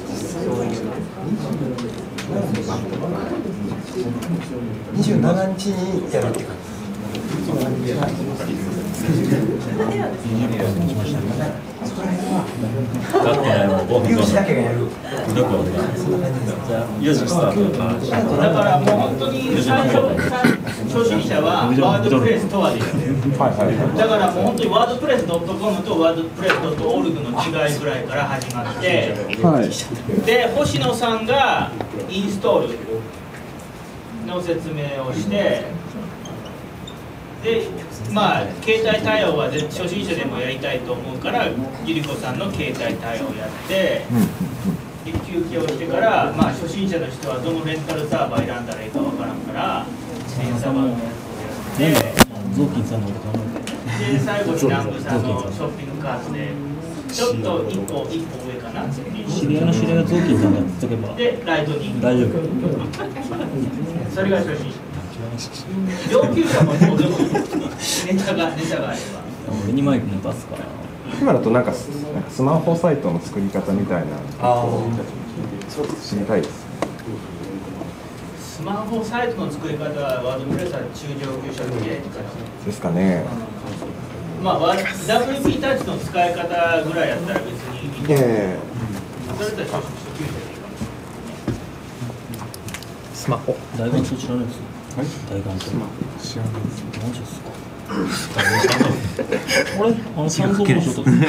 にじゅうしちにちにやるって感じ。有志だけがやる。 だからもう本当に最初初心者はワードプレスとはでいい。だからもう本当にワードプレス .com とワードプレス .org の違いぐらいから始まって、で星野さんがインストールの説明をして。でまあ、携帯対応は初心者でもやりたいと思うからゆり子さんの携帯対応をやってで休憩をしてから、まあ、初心者の人はどのレンタルサーバー選んだらいいかわからんからレンサバーをやって雑巾さんのこと考えてで最後に南部さんのショッピングカートでちょっと一歩一歩上かな知り合いの知り合いが雑巾さんがやっておけばでライトニング大丈夫それが初心者上級者もどうでもいいネタがネタがあれば俺にマイクも出すから今だとなんかスマホサイトの作り方みたいな知りたいです。 スマホサイトの作り方はワードプレスは中上級者向けですかね。 まあ ダブリューピー タッチの使い方ぐらいやったら別にいいと思う。それだったら初級者でいいかもしれない。 スマホ。 大眼書知らないですよ。大眼書。知らないです。マジですか。あれ、あの三層の書と。今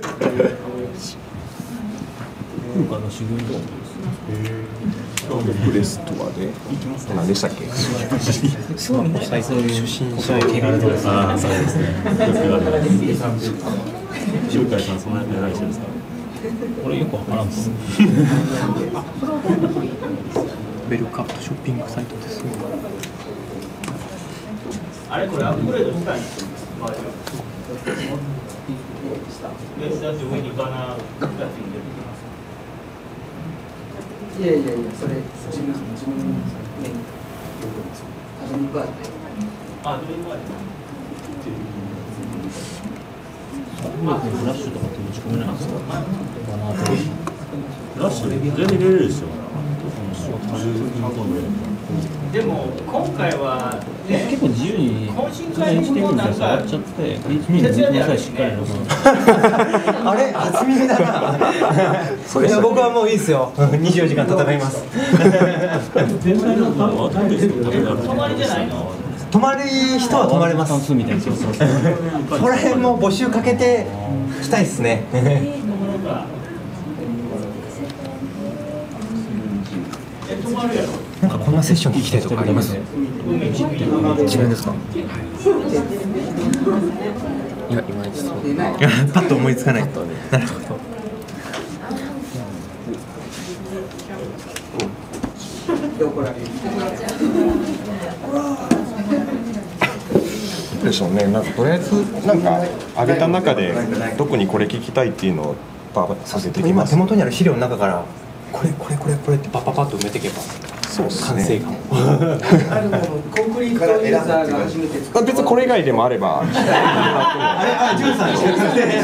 回の修行みたいなことです。 ワードプレスとはで何でしたっけ？ そうみんな初心者系があるとですね。ああ、そうですね。 塩海さんそんな長い人ですか？ 俺よくわからんです。 ベルカットショッピングサイトです。 あれこれアップグレードしたいんですよ。 だって上にバナーがついてる。 いやいやいや、それ自分自分ね、ドリンクバーで。 あ、ドリンクバーで。 フラッシュとかって打ち込めないんですか？フラッシュ全然入れれるですよ。 でも今回は、ね、 結構自由に懇親会もなんか触っちゃって、ピーエイチピー の説明さえしっかり録音。 あれ初耳だな。それは僕はもういいですよ。にじゅうよじかん戦います。 全体の分かんないですよ。 泊まりじゃないの？ 泊まる人は泊まれます。 みたいな。そうそうそう。 この辺も募集かけてきたいですね。なんかこんなセッション聞きたいとかあります？自分ですか？ いや、いまいちそう。 パッと思いつかない。なるほど。 でしょうね。なんかとりあえずなんか上げた中で特にこれ聞きたいっていうのをバーさせていきます。 今手元にある資料の中からこれこれこれこれってパッパッパッと埋めていけば。そうですね。完成感。 コンクリートユーザーが初めて作った。 別にこれ以外でもあれば。 あれあジュンさんしてる。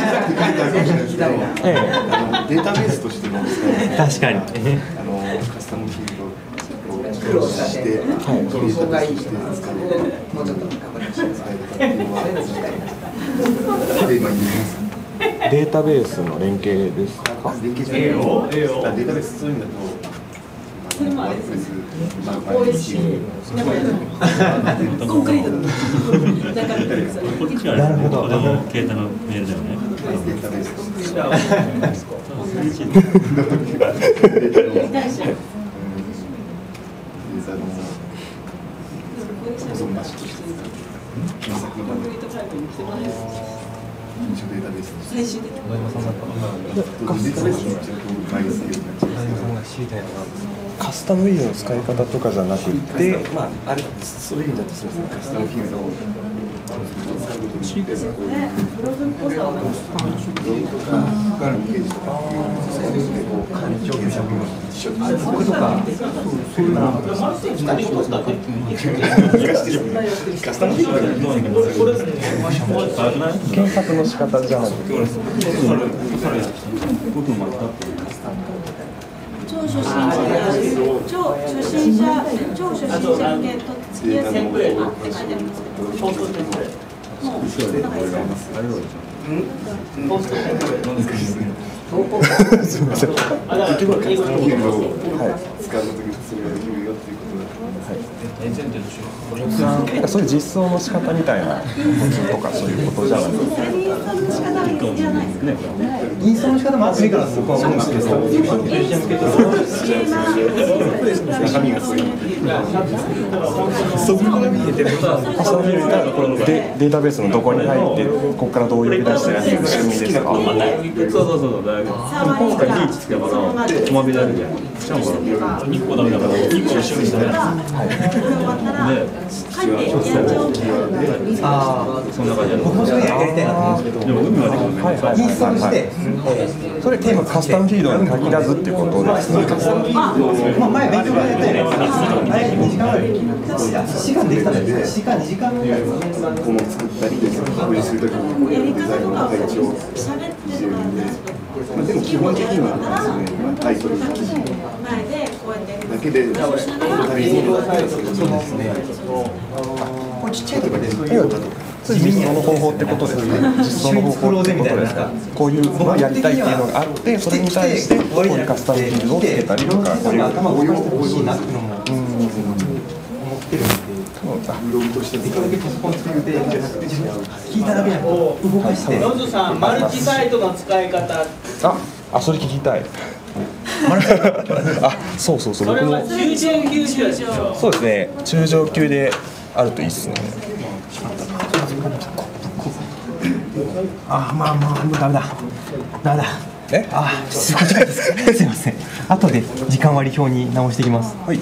データベースとしての確かに。 あのカスタムフィールドクロスして、はい、そこがいいとして使ってもうちょっと頑張って使えたっていうのはで今言います。 データベースの連携ですか？ 連携じゃない。データベース普通にだと。ワードプレス、 おいしい。コンクリートの中身です。 こっちはなるほど。携帯のメールだよね。 データベース。保存場所として検索のデータベース最終的にデータベースのカスタムフィールドの使い方とかじゃなくて、 まああれそういう意味だとそうですね。カスタムフィールドを使うことによってこういうブログとか他のページとかそういうのでこう環境検索の一緒に僕とかそういうのカスタムフィールド検索の仕方じゃなくて。 超初心者、超初心者、超初心者向けとっつきやすいテンプレートって書いてありますけど、ポストテンプレート。もうなんかいいですか？ ポストテンプレート。 すみません。 結局はカスタムフィールドを使うときにそれができるよっていうことで。 はい。そういう実装の仕方みたいなとかそういうことじゃないですか。 インストの仕方もあっていいから僕は思うんですけど、 中身がそういう。 そこから見えてる。カスタムフィールドがこのデデータベースのどこに入ってここからどういう出してやっていく仕組みですか。 そうそうそうだ。今回リーチつけばさ、トマビであるじゃん。しかもいっこダメだからいっこ一緒にしたら。で。 ああ、 そんな感じで。 僕もそれやりたいなと思うんですけど、でも海はできるね。インストールして、それテーマカスタムフィールドに限らずっていうことですね。 まあ前勉強会やったよね。あれにじかんぐらい。時間できたんだよね。時間にじかんぐらい。 この作ったり確認するときにデザインの形をしてるんで、まあでも基本的にはですね、タイトル記事だけでそうですね。 これちっちゃいとかでそういう実装の方法ってことですね。実装の方法ってことですか。こういうのをやりたいっていうのがあって、それに対してこういうカスタムフィールドをつけたりとか、こういう頭を応用してほしいなっていうのも思ってるんで。 ブログとして使うパソコン作って聞いただけじゃ動かして。 ロズさん、マルチサイトの使い方。 あ、あ、それ聞きたい。あ、そうそうそう。 それは中上級でしょ。 そうですね。中上級であるといいですね。 あ、まあまあもうダメだ。ダメだ。 え？ あ、すごいですか。すいません。後で時間割表に直していきます。はい。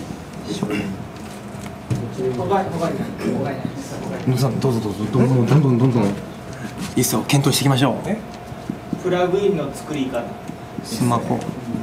野さんどうぞどうぞどんどんどんどんどんどんいっそ検討していきましょう。 プラグインの作り方。 スマホ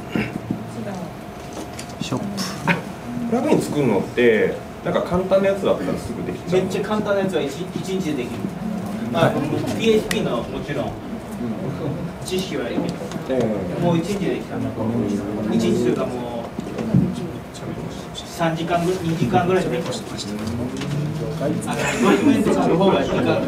ショップ。 プラグイン作るのってなんか簡単なやつだったらすぐできちゃう。 めっちゃ簡単なやつは 1, 1日でできる。まあ ピーエイチピー のもちろん知識はいるけど、えー、もういちにちでできた。いちにちというかもうさんじかんぐらい、にじかんぐらいでできました。あのドキュメントの方がにじかんぐらい。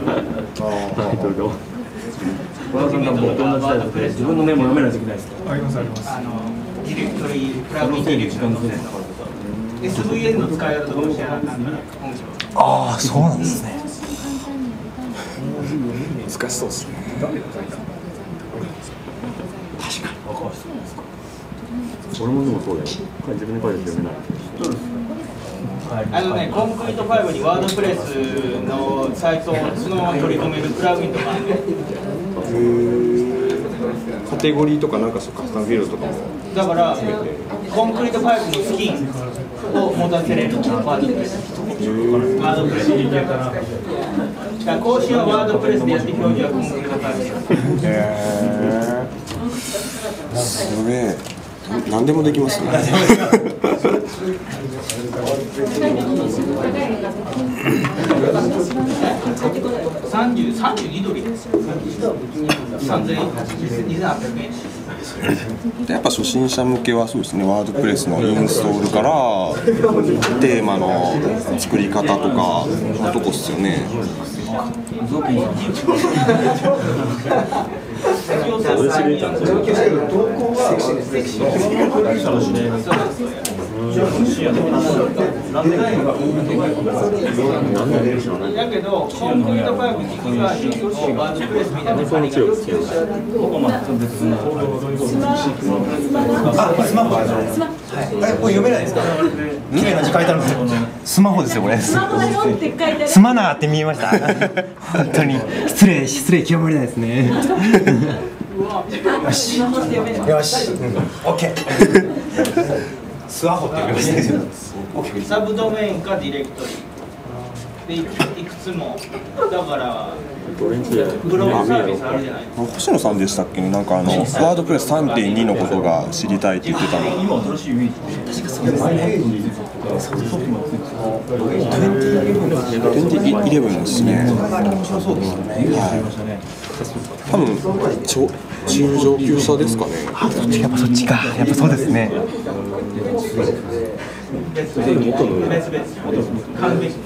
小田さんが僕と同じタイプで自分のメモ読めないといけないですか？ ありますあります。あのディレクトリー、プラグインディレクトリーの エスブイエヌ の使い方とかも知らなかったらああ、そうなんですね。 難しそうですね。 確かに。俺もでもそうだよ。自分で書いて読めない。 あのね、コンクリートファイブにワードプレスのサイトをそのまま取り込めるプラグインとかあるね。 カテゴリーとかなんかそうカスタムフィールドとかも。 だからコンクリートファイブのスキンを持たせれるワードプレス。ワードプレス。更新はワードプレスでやって表示はコンクリートファイブ。 へー。すげえ。何でもできますね。 三十三十二ドルです。三千二千八百円。 やっぱ初心者向けはそうですね。ワードプレスのインストールからテーマの作り方とかのとこっすよね。 だけど、コンクリートファイブにはワードプレスみたいな感じで。 あ、スマホ。あれ、これ読めないですか？綺麗な字書いてあるんですよ。スマホですよ、これ。スマナーって見えました。本当に失礼、失礼極まりないですね。よし。よし。オッケー。スワホって呼びましたけど。 サブドメインかディレクトリー。でいくつもだからブログサービスあるじゃないですか。 星野さんでしたっけね、なんかあのワードプレス さんてんに のことが知りたいって言ってたの。 今新しいイメージ。確かそうですね。 にじゅういちですね。多分超チーム上級者ですかね。 あ、そっちやっぱそっちか。やっぱそうですね。 別々別々完璧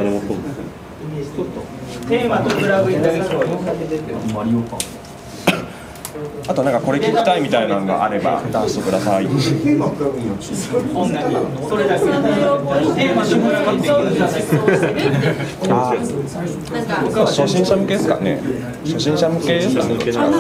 テーマとプラグインだけそう。 あとなんかこれ聞きたいみたいなのがあれば出してください。 同じそれだけテーマとプラグインできるんだけああ、初心者向けですかね。初心者向けですかね。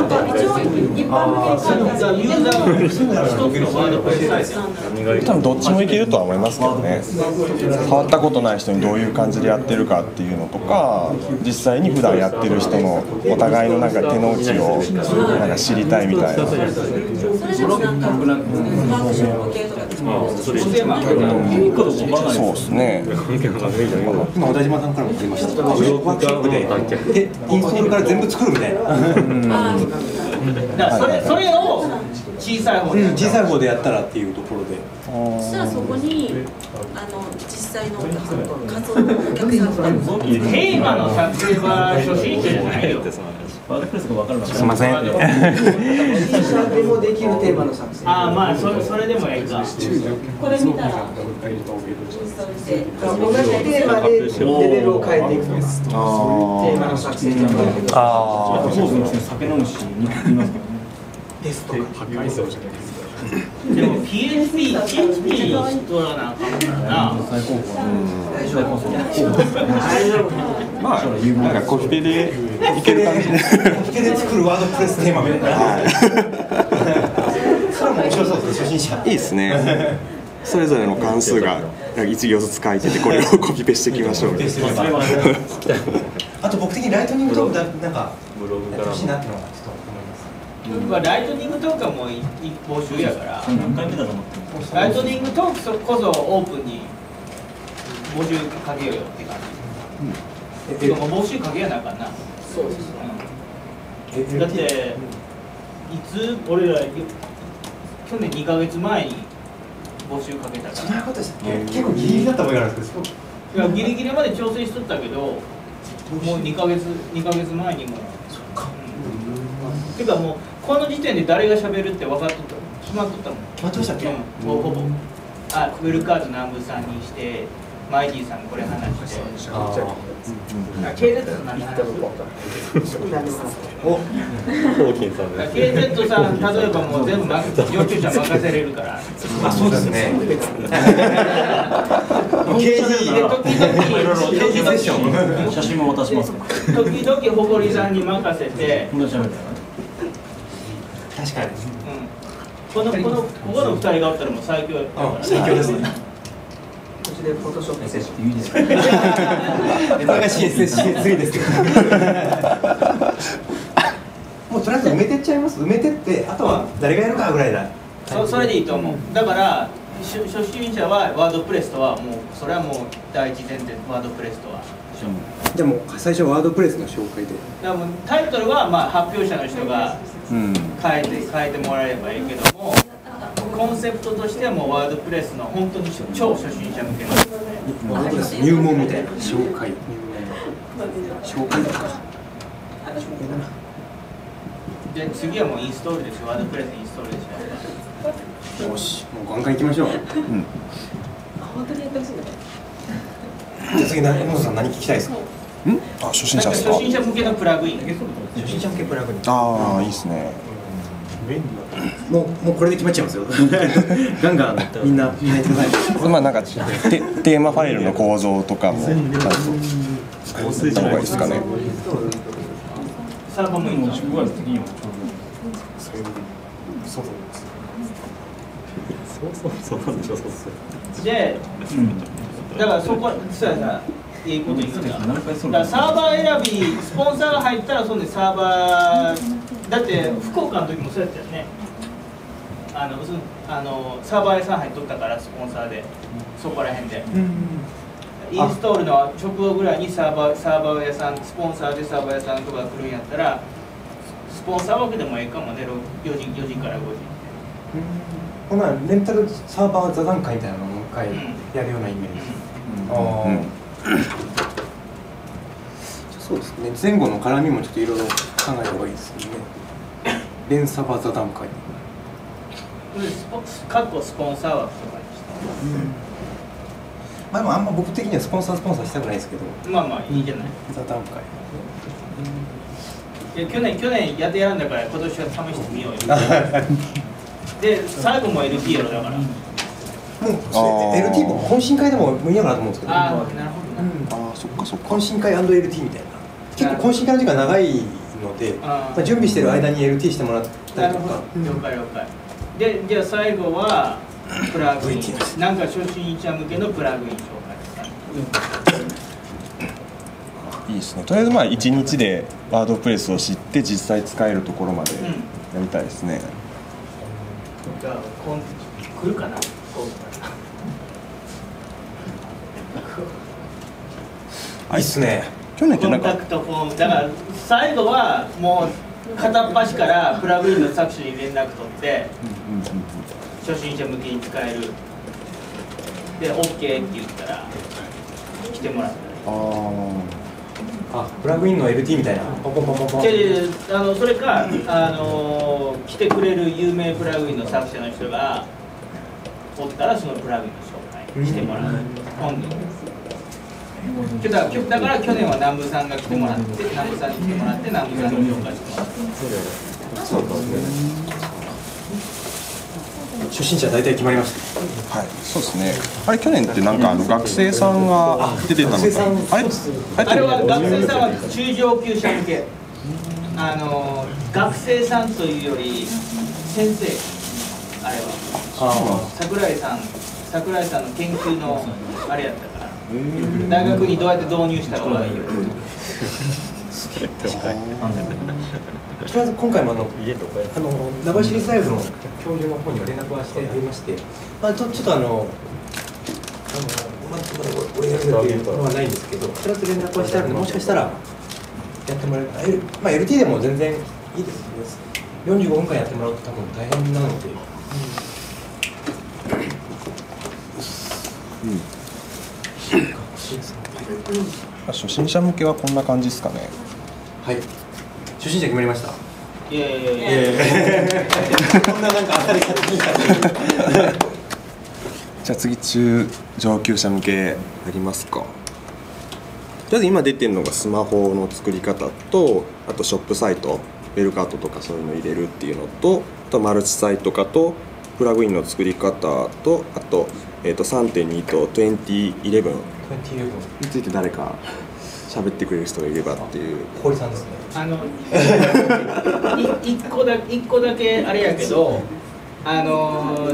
多分どっちもいけるとは思いますけどね。変わったことない人にどういう感じでやってるかっていうのとか、実際に普段やってる人のお互いのなんか手の内をなんか知りたいみたいな。そうですね。 今小田島さんからも言いました。ワークショップででインストールから全部作るみたいな。 だからそれそれを小さい方で小さい方でやったらっていうところで。 そしたらそこにあの実際の活動のお客さんとかテーマの作成は初心者じゃないよ。 すみません。 でもできるテーマの作成。 ああ、まあそれそれでもいいか。 これ見たらインストールして同じテーマでレベルを変えていくんです。テーマの作成じゃないけど。 ああ、そうですね。酒飲むしにいますけどね。 ですとか。 でも ピーエイチピー、ピーエイチピー の人はなんかな。 最高峰。 まあ、なんかコピペでいける感じで。 コピペで作るワードプレステーマみたいな。それも面白そうですね、初心者。 いいですね。それぞれの関数がいち行ずつ書いてて、これをコピペしていきましょう。 あと僕的にライトニングトークだなんかやってほしいなっていうのがちょっと思います。 まあライトニングトークはもう一募集やから。何回目だと思ってます。ライトニングトークこそオープンに募集かけようよって感じ。うん、てかもう募集かけやなあかんな。そうです。 だっていつ俺ら去年にかげつまえに募集かけたから。 そんなことですね。結構ギリギリだった覚えがあるんですけど。 いやギリギリまで調整しとったけど、もうにかげつにかげつまえにも。そっか。うん、てかもうこの時点で誰が喋るって分かっとった、決まっとったもん。 決まってましたっけ？ うん、もうほぼ。あ、ウェルカーズ南部さんにして。マイティさんこれ話して。ああ。ケーゼット さん何話す？お。ホーキンさんね。ケーゼット さん例えばもう全部上級者任せれるから。 あ、そうですね。 ケージで時々 写真も渡します。 時々ほこりさんに任せて。 確かに。 うん。このこのここの二人がおったらもう最強。 最強ですね。 でフォトショップセッション。 いいですか。ネタが シーエスエス しすぎですけど。もうとりあえず埋めてっちゃいます。埋めてってあとは誰がやるかぐらいだ。 そそれでいいと思う。だから初初心者はワードプレスとはもうそれはもう第一前提ワードプレスとは。 でも最初ワードプレスの紹介で。 だからもうタイトルはまあ発表者の人が変えて変えてもらえればいいけども。コンセプトとしてはもうワードプレスの本当に超初心者向けのワードプレス入門みたいな紹介紹介だか紹介だな。 で次はもうインストールですよ。ワードプレスインストールですよ。よしもうガンガンいきましょう。うん。 本当にやってほしいね。 じゃあ次何野さん何聞きたいですか？ ん？あ初心者ですか？ 初心者向けのプラグイン。 初心者向けプラグイン。 ああいいですね。 もうもうこれで決まっちゃいますよ。ガンガンみんなみんなやってください。 まあなんかテテーマファイルの構造とかもちゃんと作った方がいいですかね。 サーバーもいいの？ ごがつ的にはそうそうそうなんでしょう。 で、だからそこそうやな。いいこと言ってた。だからサーバー選び、スポンサーが入ったらそんでサーバーだって福岡の時もそうやったよね。あのそあのサーバー屋さん入っとったからスポンサーでそこら辺で。インストールの直後ぐらいにサーバーサーバー屋さんスポンサーでサーバー屋さんとか来るんやったらスポンサー枠でもええかもね。よじよじからごじ。 ほなレンタルサーバー座談会みたいなのをもう一回やるようなイメージ。ああ。そうですね。前後の絡みもちょっといろいろ考えた方がいいですよね。レンサバ座談会。 かっこスポンサー枠とかにして。 まあでもあんま僕的にはスポンサースポンサーしたくないですけど。 まあまあいいじゃない。 座談会。 いや去年去年やってやるんだから今年は試してみようよ。で最後も エルティー やろだから。もうエルティー も懇親会でもいいのかなと思うんですけど。 ああなるほど。 ああそっかそっか。 懇親会 &エルティー みたいな。結構懇親会の時間長いので、まあ準備してる間に エルティー してもらったりとか。 了解了解。でじゃあ最後はプラグイン。なんか初心者向けのプラグイン紹介ですか。 いいですね。とりあえずまあ一日でワードプレスを知って実際使えるところまでやりたいですね。 じゃあこん来るかな。 いいっすね。 去年ってなんかコンタクトフォームだから最後はもう片っ端からプラグインの作者に連絡取って初心者向けに使えるで オーケー って言ったら来てもらったら。 ああプラグインの エルティー みたいなポンポンポンポンポン。 であのそれかあの来てくれる有名プラグインの作者の人がおったらそのプラグインの紹介してもらう。今度だから去年は南部さんが来てもらって南部さんに来てもらって南部さんに紹介してもらって。 初心者大体決まりました。 はい、そうですね。あれ去年ってなんかあの学生さんが出てたのか。あれ？ あれは学生さんは中上級者向け。あの学生さんというより先生あれは。桜井さん桜井さんの研究のあれやったから。大学にどうやって導入した方がいいよ。 とりあえず今回もあのあの名張市立大学の教授の方には連絡はしてありまして、まあちょちょっとあのあのまだ俺やるっていうのはないんですけど、とりあえず連絡はしてあるのでもしかしたらやってもらえる、まあ エルティー でも全然いいですね。よんじゅうごふんかんやってもらうと多分大変なので。 うん。初心者向けはこんな感じですかね。 はい。初心者決まりました。 いやいやいやいや。 こんななんか当たり方にじゃあ次中上級者向けやりますか。とりあえず今出てるのがスマホの作り方と、あとショップサイト、ベルカートとかそういうの入れるっていうのと、あとマルチサイト化とプラグインの作り方と、あと、えー、と さんてんに とにせんじゅういちについて誰か喋ってくれる人がいればっていう。 堀さんですね。 あのい一個だ一個だけあれやけど、あの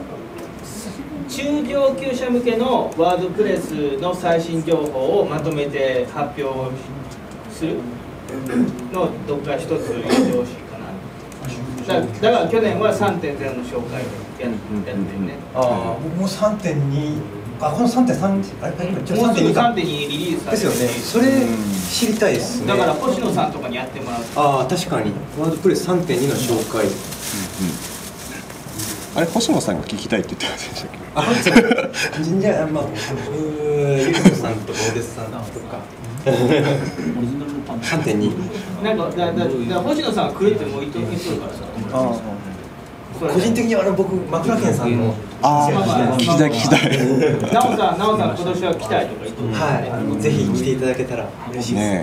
中上級者向けのワードプレスの最新情報をまとめて発表するのをどっか一つ入れてほしいかな。だ, だから去年は さんてんゼロ の紹介をや, やってるね。 ああ、僕も さんてんに、あ、この さんてんさん、あれ、 もうすぐ さんてんに リリースされですよね。それ知りたいですね。 だから星野さんとかにやってもらう。 ああ、確かにワードプレス さんてんに の紹介。うんうん、 あれ星野さんが聞きたいって言ってませんでしたっけ？ あ、じゃあまあ、ゆりこさんとかお弟子さんとか。さんてんに。 なんかだだだ星野さんがくれってもう言っとるからさ。 ああ。個人的にはあの僕マクラケンさんの。 ああ、聞きたい聞きたい。 なおさん、なおさん今年は来たいとか言ってる。 はい。ぜひ来ていただけたら嬉しいです。 ね。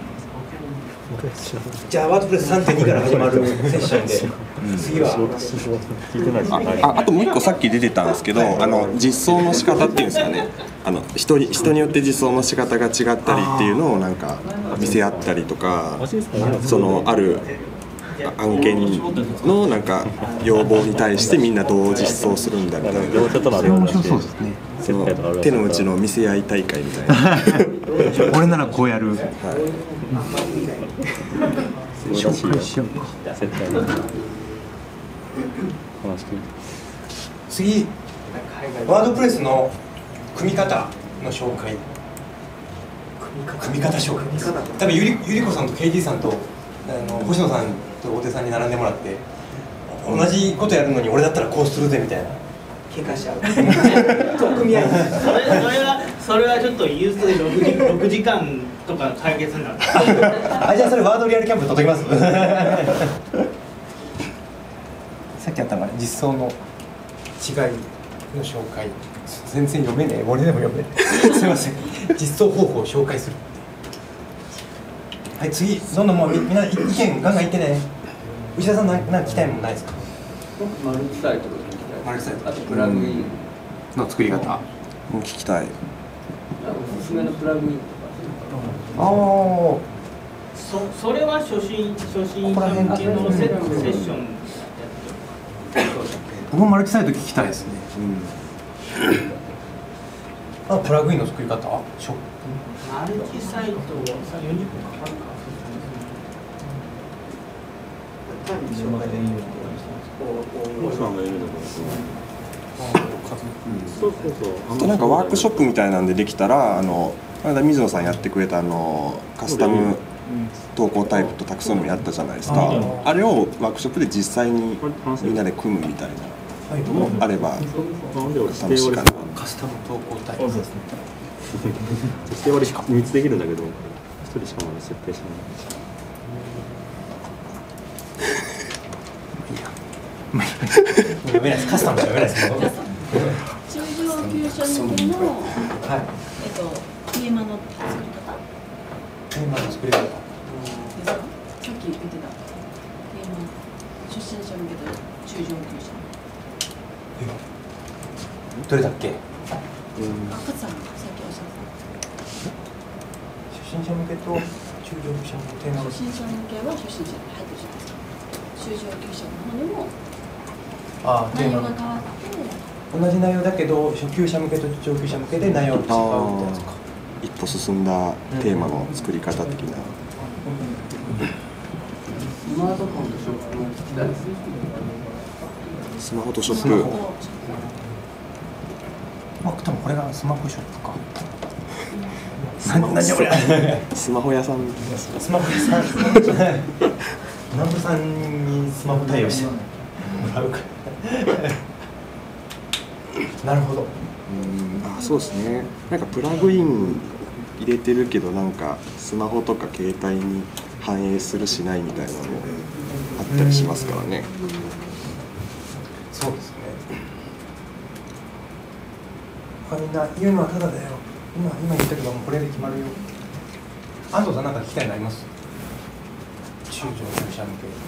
じゃあワードプレス さんてんに から始まるセッションで、うん、次はあ, あ, あともう一個さっき出てたんですけど、あの実装の仕方っていうんですかね、あの 人, 人によって実装の仕方が違ったりっていうのをなんか見せ合ったりとか、そのある案件のなんか要望に対してみんなどう実装するんだみたいな、 面白そうですね。 その手の内の見せ合い大会みたいな俺ならこうやる、はい、 紹介しようか。 次、ワードプレスの組み方の紹介。組み方紹介。多分ゆりゆりこさんと ケーティー さんとあの星野さんと大手さんに並んでもらって、同じことやるのに俺だったらこうするぜみたいな。 喧嘩しちゃう。組み合い。 それそれはそれはちょっとユースでろくじろくじかんとか解決になる。 あ、じゃあそれワードリアルキャンプ届きます。さっきあったのが実装の違いの紹介。全然読めねえ。俺でも読めねえ。すみません。実装方法を紹介する。はい、次、どんどんもうみんな意見ガンガン言ってね。内田さん何か聞きたいものないですか？ マルチサイトとマルチサイト、 あとプラグインの作り方。 もう聞きたい。 おすすめのプラグインとか。 ああ。 そそれは初心初心者向けのセセッション。 僕もマルチサイト聞きたいですね。うん、あ、プラグインの作り方。ショップ。 マルチサイトはよんじゅっぷんかかるか。 あとなんかワークショップみたいなんでできたら、あのこの間水野さんやってくれたあのカスタム投稿タイプとタクソノミやったじゃないですか。あれをワークショップで実際にみんなで組むみたいなのもあれば楽しいかな。 カスタム投稿タイプ。 設定割り秘密できるんだけど、一人しかまだ設定しない。 読めないです。カスタムじゃ読めないです。 中上級者向けの、はい、えっとテーマの作り方。 テーマの作り方。ですか？ さっき言ってたテーマ、初心者向けと中上級者。 どれだっけ？ うん。あ、勝さんさっきおっしゃった。 初心者向けと中上級者のテーマ。 初心者向けは初心者に入ってるじゃないですか。中上級者の方にも。 ああ、 内容が変わって同じ内容だけど初級者向けと上級者向けで内容が違うってやつか。 一歩進んだテーマの作り方的な。 スマートフォンとショップも聞きたいです。 スマホとショップ。 まあ多分これがスマホショップか。 何何これ。スマホ屋さん。 スマホ屋さん。 南部さんにスマホ対応してもらうかなるほど。 うん、あ、そうですね。なんかプラグイン入れてるけどなんかスマホとか携帯に反映するしないみたいなのもあったりしますからね。 そうですね。他みんな言うのはただだよ。今今言ったけどもこれで決まるよ。安藤さんなんか聞きたいのあります？中上級者向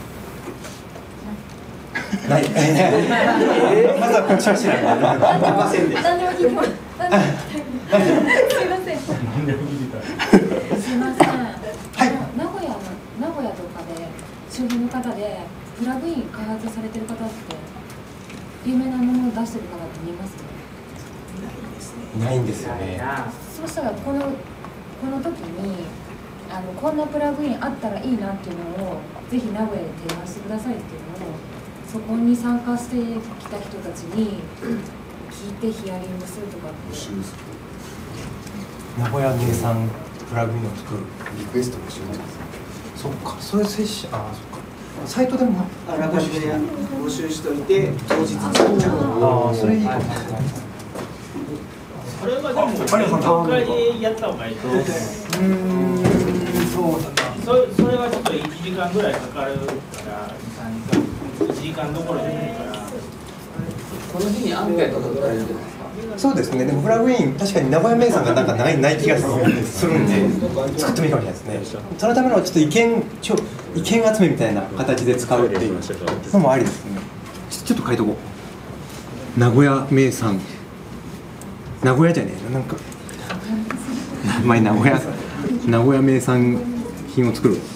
け。ない。まずはこっちは知らない。聞きませんでした。 何でも聞きます。すいません。すいません。はい。名古屋の名古屋とかで周辺の方でプラグイン開発されてる方って有名なものを出してる方って見ますか？ いないんですよね。 そうしたらこのこの時にあのこんなプラグインあったらいいなっていうのをぜひ名古屋で提案してくださいっていうのをそこに参加してきた人たちに聞いてヒアリングするとかって。 名古屋名産プラグインを作るリクエスト募集中です。そっか、それ接種、ああ、そっか。サイトでもあらかじめ募集しておいて当日作っちゃう。 ああ、それいいかもしれない。 それはでも国会でやった方がいいと思う。うん、 そうだな。 そそれはちょっといちじかんぐらいかかるからに、さんじかん、いちじかんどころじゃないから。 この日にアンケート取ったらいいんですか？ そうですね。でもプラグイン確かに名古屋名産がなんかないない気がするんで作ってもいいかもしれないですね。そのためのちょっと意見ちょ意見集めみたいな形で使うっていうのもありですね。ちょちょっと書いとこう。名古屋名産。名古屋じゃねえな、なんか前名古屋名古屋名産品を作る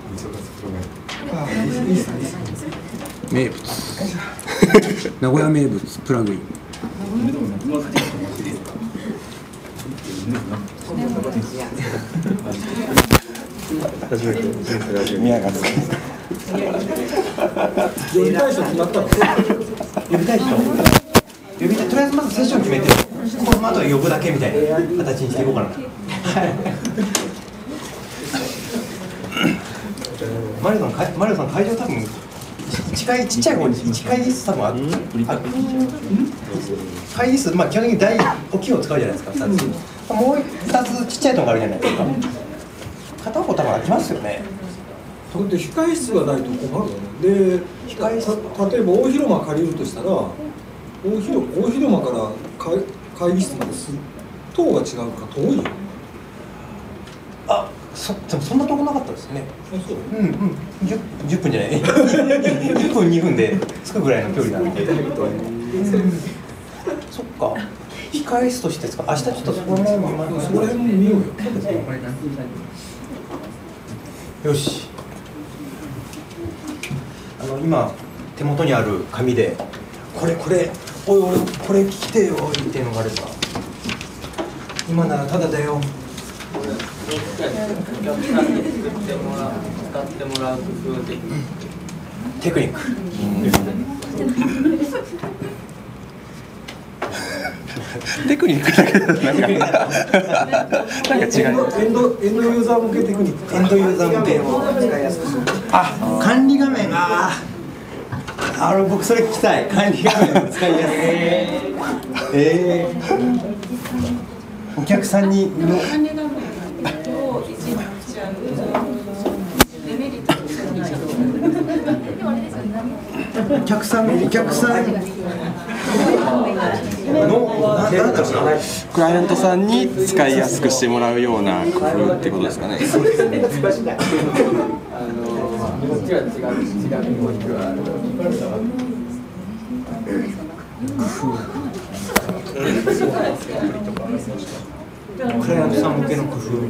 名物名古屋名物プラグイン初めて宮がつく呼びたい人決まったの？呼びたい人呼びたい、とりあえずまずセッション決めてこの後は呼ぶだけみたいな形にしていこうかな。マリオさん、マリオさん会場多分一階ちっちゃい方に一階椅子多分ある。会議室、まあ基本的に大大きいを使うじゃないですか。ふたつ。もう二つちっちゃいのがあるじゃないですか。片方多分空きますよね。 で控室がないと困るよね。で、控室例えば大広間借りるとしたら大広大広間から会会議室まです棟が違うから遠いよ。 あ、そでもそんな遠くなかったですね。 そう。 うんうん。十十分じゃない。十分二分で着くぐらいの距離なんで。そっか。控室として使う。明日ちょっとそこら辺もそこら辺も見ようよ。 そうですね。よし。あの今手元にある紙でこれこれおいおいこれ聞きてよっていうのがあれば今ならただだよ。 お客さんに作ってもらう使ってもらう工夫でテクニック。テクニックだけどなんかなんか違う。 エンドエンドユーザー向けテクニック。 エンドユーザー向けを使いやすくする。あ、管理画面があれ僕それ聞きたい。管理画面を使いやすい。えー、お客さんにの管理画面と一番違うデメリットとしてないお客さんお客さんクライアントさんに使いやすくしてもらうような工夫ってことですかね。 こっちは違う違う動きがある。 クライアントさん向けの工夫。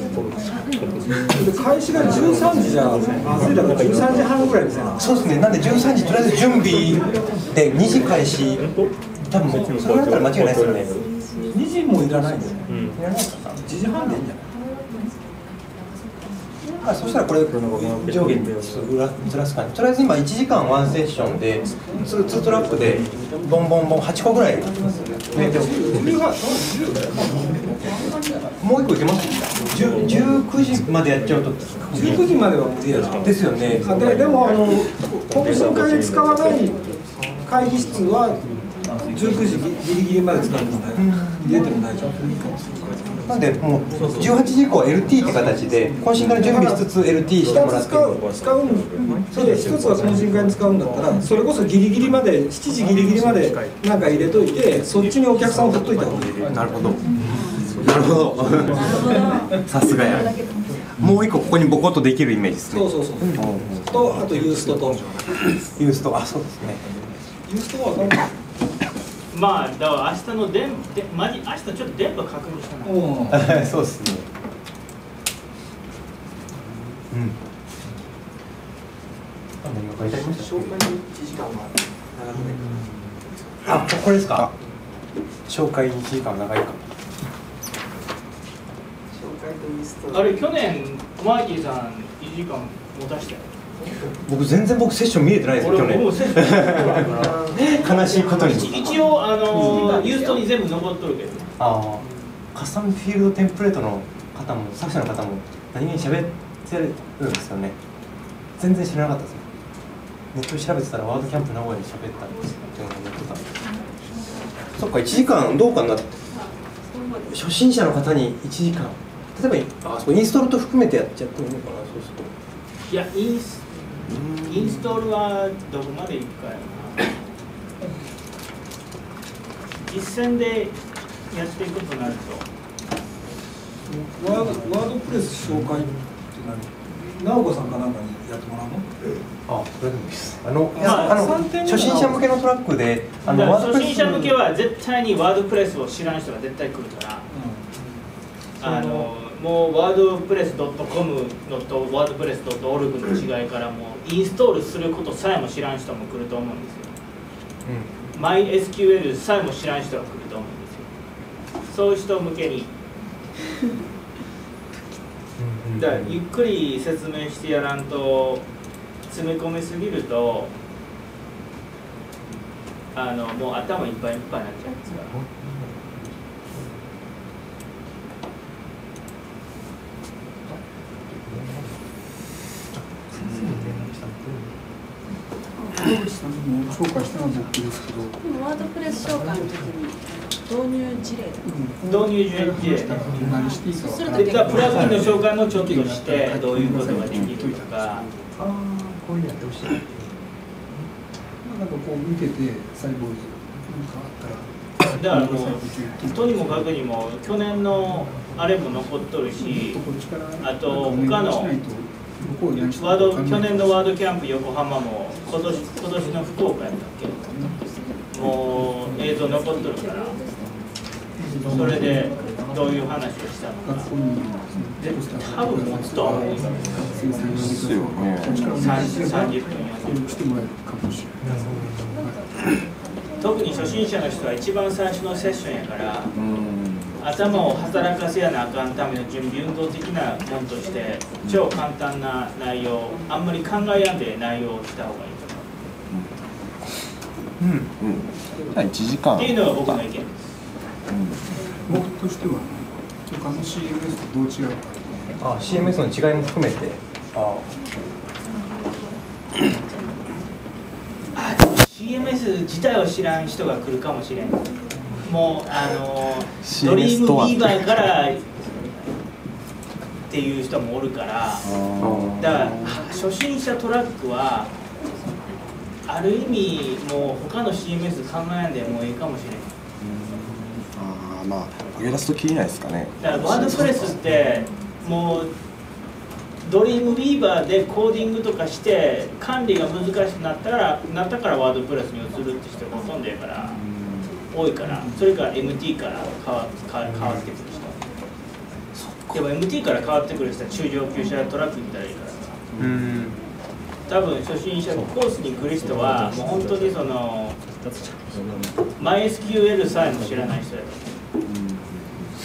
開始がじゅうさんじじゃまずいだからじゅうさんじはんぐらいですね。 そうですね。なんでじゅうさんじとりあえず準備でにじ開始。多分もうそれだったら間違いないですよね。 にじもいらないんですよ。いらないかな。いちじはんでいいんじゃない。 あ、そしたらこれ上下にずらすかね。とりあえず今いちじかんワンセッションでツートラックでボンボンボンはちこぐらいね。もういっこいけます？じゅうくじまでやっちゃうとじゅうくじまでは無理やな。 ですよね。 ででもあの懇親会で使わない会議室はじゅうくじギリギリまで使っても大丈夫。入れても大丈夫。 なんでもうじゅうはちじ以降 エルティー って形で懇親会の準備しつつ エルティー してもらって。 使う使うそれで一つは懇親会に使うんだったらそれこそギリギリまでしちじギリギリまでなんか入れといてそっちにお客さんを振っといた方がいい。 なるほど。なるほど。さすがや。もう一個ここにボコッとできるイメージですね。 そうそうそう。とあとユーストとユースト、あ、そうですね。 ユーストは分かんない。 まあだから明日の電でマジ明日ちょっと電波確認してない。 そうですね。うん。何かいただきました。 紹介にいちじかんは長くないか。 あ、これですか。紹介にいちじかん長いか。 あれ去年マーキーさんいちじかん持たしたよ。 僕全然僕セッション見れてないですよ去年。悲しいことに。 一応あのユーストに全部残っとるけど。 ああ、カスタムフィールドテンプレートの方も作者の方も何気に喋ってるんですよね。全然知らなかったです。ネットで調べてたらワードキャンプ名古屋で喋ったんですっていうのを言ってたんです。そっか、いちじかんどうかな。初心者の方にいちじかん。例えばあそこインストールと含めてやっちゃってもいいのかな。そうすると。 いやインスインストールはどこまでいくかやな。実践でやっていくとなるとワードワードプレス紹介って何？直子さんかなんかにやってもらうの？ あ、それでもいいです。あの、まあ、あの初心者向けのトラックで、 あの初心者向けは絶対にワードプレスを知らん人が絶対来るから、うん、あのもうワードプレス .com のとワードプレス .org の違いからもうインストールすることさえも知らん人も来ると思うんですよ。うん、マイエスキューエル さえも知らん人が来ると思うんですよ。そういう人向けに。だからゆっくり説明してやらんと詰め込みすぎるとあのもう頭いっぱいいっぱいになっちゃうんですから。 紹介したのは僕ですけど、 でもワードプレス紹介の時に導入事例導入事例何していいか分からない。プラグインの紹介もちょっとしてどういうことができるとか。ああ、 こういうのやってほしい。なんかこう見てて細胞なんかあったら。 だからもうとにもかくにも去年のあれも残っとるし、あと他のワード去年のワードキャンプ横浜も今年今年の福岡やったっけ、もう映像残っとるから、それでどういう話をしたのか多分持つと思うよ。 ですよね。 さんじゅっぷんよん特に初心者の人は一番最初のセッションやから、頭を働かせやなあかんための準備運動的なもんとして超簡単な内容、あんまり考えやんで内容をした方がいいと思う。 うんうん。いちじかん。 っていうのが僕の意見です。 うん、僕としては他の シーエムエス とどう違うか。 あ、シーエムエス の違いも含めて。ああ、シーエムエス 自体を知らん人が来るかもしれん。もうあのドリームビーバーからっていう人もおるから、だから初心者トラックはある意味もう他の シーエムエス 考えんでもういいかもしれん。 ああ、まあ上げ出すときりないですかね。 だからワードプレスってもうドリームビーバーでコーディングとかして管理が難しくなったらなったからワードプレスに移るって人がほとんどやから多いから、それから エムティー から変わ変わってくる人。でも エムティー から変わってくる人は中上級者トラックみたいだからさ。うん多分初心者コースに来る人はもう本当にそのマイエスキューエル さえも知らない人だと思う。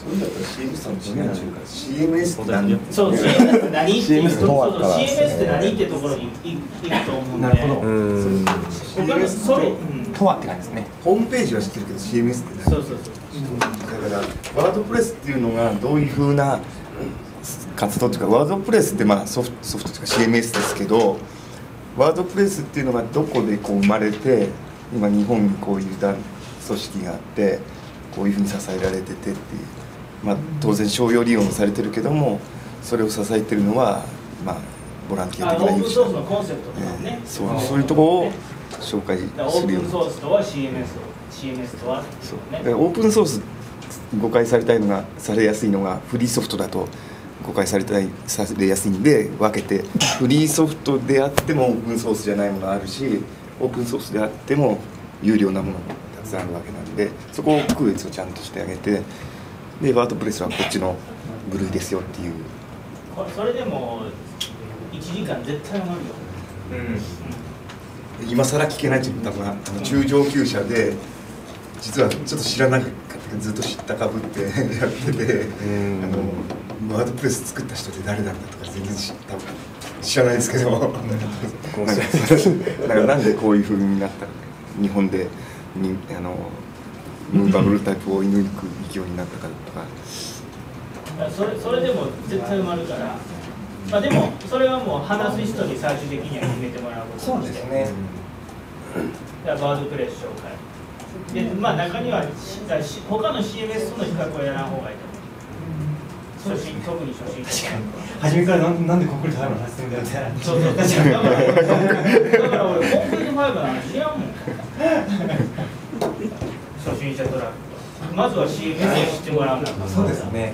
そうだったら シーエムエス さんの違いというか シーエムエス って何？ そう シーエムエス って何っていうところ シーエムエス って何っていうところにいくと思うんで。なるほど。他のそれとはって感じですね。 ホームページは知ってるけど シーエムエス って何？そうそうそう。だからワードプレスっていうのがどういう風な活動というか、ワードプレスってまあソフトソフトというか シーエムエス ですけど、ワードプレスっていうのがどこでこう生まれて、今日本にこういう団組織があってこういうふうに支えられててっていう、まあ、当然商用利用もされてるけども、それを支えてるのはまあボランティア的な有志、 オープンソースのコンセプトとかね、 えー、そうそういうところを紹介するように。 オープンソースとは シーエムエス シーエムエス とは、ね、 そうオープンソース誤解されたいのがされやすいのが、フリーソフトだと誤解されたいされやすいんで分けて、フリーソフトであってもオープンソースじゃないものがあるし、オープンソースであっても有料なものもたくさんあるわけなんで、そこを区別をちゃんとしてあげて、でワードプレスはこっちの部類ですよっていう。 それでもいちじかん絶対余るよ。 うん、今更聞けないっていう多分あの中上級者で実はちょっと知らなかったけどずっと知ったかぶってやってて、あのワードプレス作った人って誰なんだとか全然知多分知らないですけどなんかなんでこういう風になったのか、日本でにあのムーバブルタイプを追い抜く勢いになったかとか。 それそれでも絶対埋まるから、まあ、でもそれはもう話す人に最終的には決めてもらうことそうですね。 だからワードプレス紹介で、まあ中には他の シーエムエス との比較をやらん方がいいと思う。初心、特に初心者。 初めからなんなんでコンクリートファイブの話するんだよって。 そうそう。だからだから俺コンクリートファイブの話知らんもん。初心者トラック。まずは シーエムエス を知ってもらうな。 そうですね。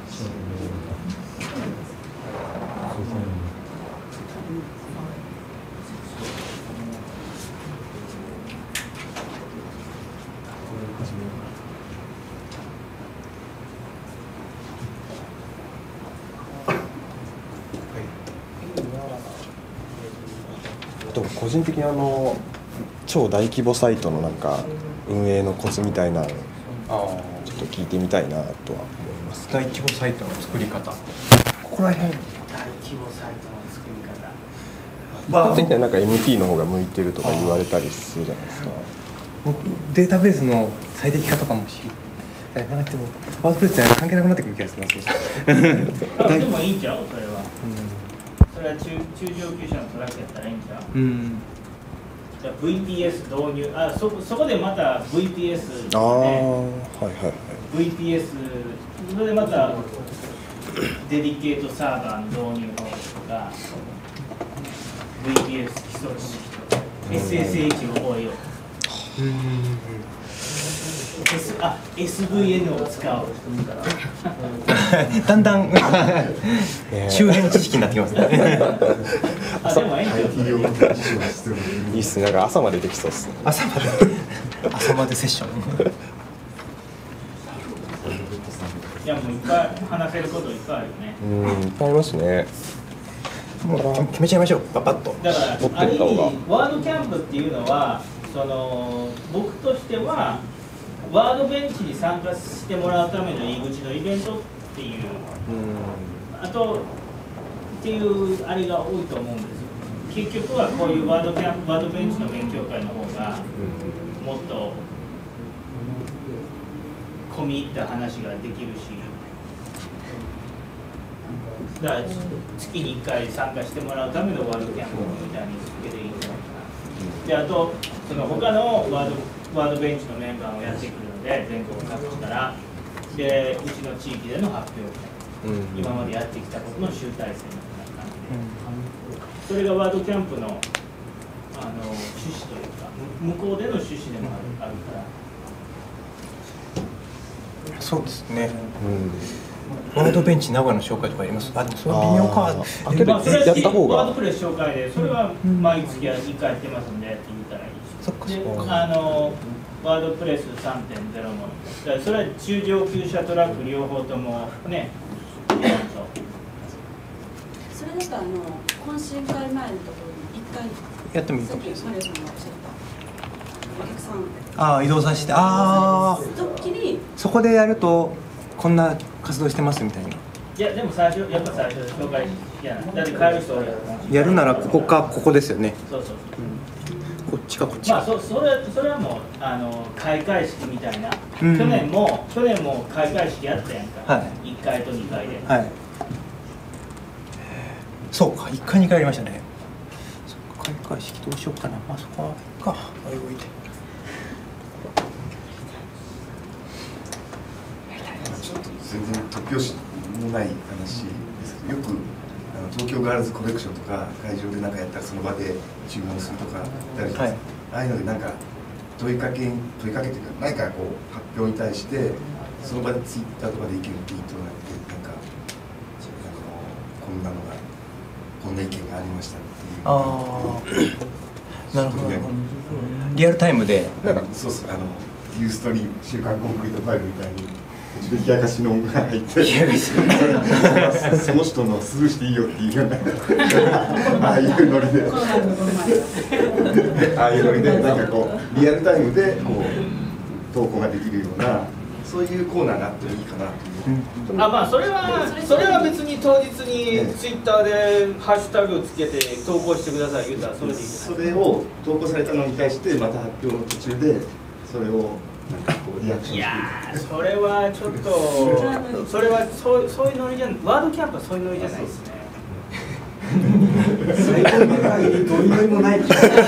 あと個人的にあの超大規模サイトのなんか運営のコツみたいなのちょっと聞いてみたいなとは思います。 大規模サイトの作り方、ここら辺。 大規模サイトの作り方。 まあ、的にはなんか エムティー の方が向いてるとか言われたりするじゃないですか。 データベースの最適化とかもしやらなくてもワードプレスじゃ関係なくなってくる気がします。 でもいいんちゃうそれは。それは中中上級者のトラックやったらいいんちゃう。うん。ブイピーエス 導入、あ、そこそこでまた ブイピーエス、ね、ああ、はいはいはい。ブイピーエス、それでまたデリケートサーバーの導入方法とか、ブイピーエス 基礎知識とか、エスエスエイチ を応用。S あ エスブイエヌ を使うだんだん周辺知識になってきますね。 あでもいいいいっすね。なんか朝までできそうっすね。 朝まで朝までセッション。 いやもういっぱい話せることいっぱいあるよね。 うん、いっぱいありますね。 もう決めちゃいましょう。パパッと。 だからある意味ワードキャンプっていうのはその僕としては。ワードベンチに参加してもらうための入り口のイベントっていう、あとっていうあれが多いと思うんですよ。結局はこういうワードキャンプ、ワードベンチの勉強会の方がもっと込み入った話ができるし、だから月にいっかい参加してもらうためのワードキャンプみたいに続けていいんじゃないかな。であとその他のワードワードベンチのメンバーをやってくるので全国各地からでうちの地域での発表会、うん、今までやってきたことの集大成みたいな感じで、うん、それがワードキャンプのあの趣旨というか向こうでの趣旨でもある、あるからそうですね、うん、ワードベンチ名古屋の紹介とかやります。あでもそれは微妙か。 あけど、まあ、それはやった方がワードプレス紹介でそれは毎月いっかいやってますんでって言ったらいいし。であのワードプレス さんてんゼロ のだからそれは中上級者トラック両方ともねそれだとあの懇親会前のところにいっかいやってもいいかもしれない。 マリオさんがおっしゃったお客さんああ移動させてああそこでやるとこんな活動してますみたいな。 いやでも最初やっぱ最初で紹介いやだって変える人多いやろ。 やるならここかここですよね。 そうそうそう。 こっちかこっちか。 まあそそれそれはもうあの開会式みたいな。 うん、 去年も去年も開会式やったやんか。 はい。 いっかいとにかいで。 はい。そうかいっかいにかいありましたね。そっか開会式どうしようかな。まあそこはいいか。あれ置いて。 ちょっと全然突拍子もない話ですけど、よくあの東京ガールズコレクションとか会場で何かやったらその場で注文するとかあったりとか、はい、ああいうのでなんか問いかけ問いかけというか何かこう発表に対してその場でツイッターとかで意見をピーとなってなんかあのこんなのがこんな意見がありましたっていう。ああなるほど。リアルタイムでなんかそうそうあのユーストリーム週刊コンクリートファイルみたいに冷やかしの音が入ってその人のスルーしていいよっていうようなああいうノリでああいうノリでなんかこうリアルタイムでこう投稿ができるようなそういうコーナーがあってもいいかなという、 うん、あまあそれはそれは別に当日にツイッターでハッシュタグをつけて投稿してください言うたらそれでいいそれを投稿されたのに対してまた発表の途中でそれをなんかこうリアクションしていやそれはちょっとそれはそうそういうノリじゃワードキャンプはそういうノリじゃないですね。 最高の会にどういうノリもない。確か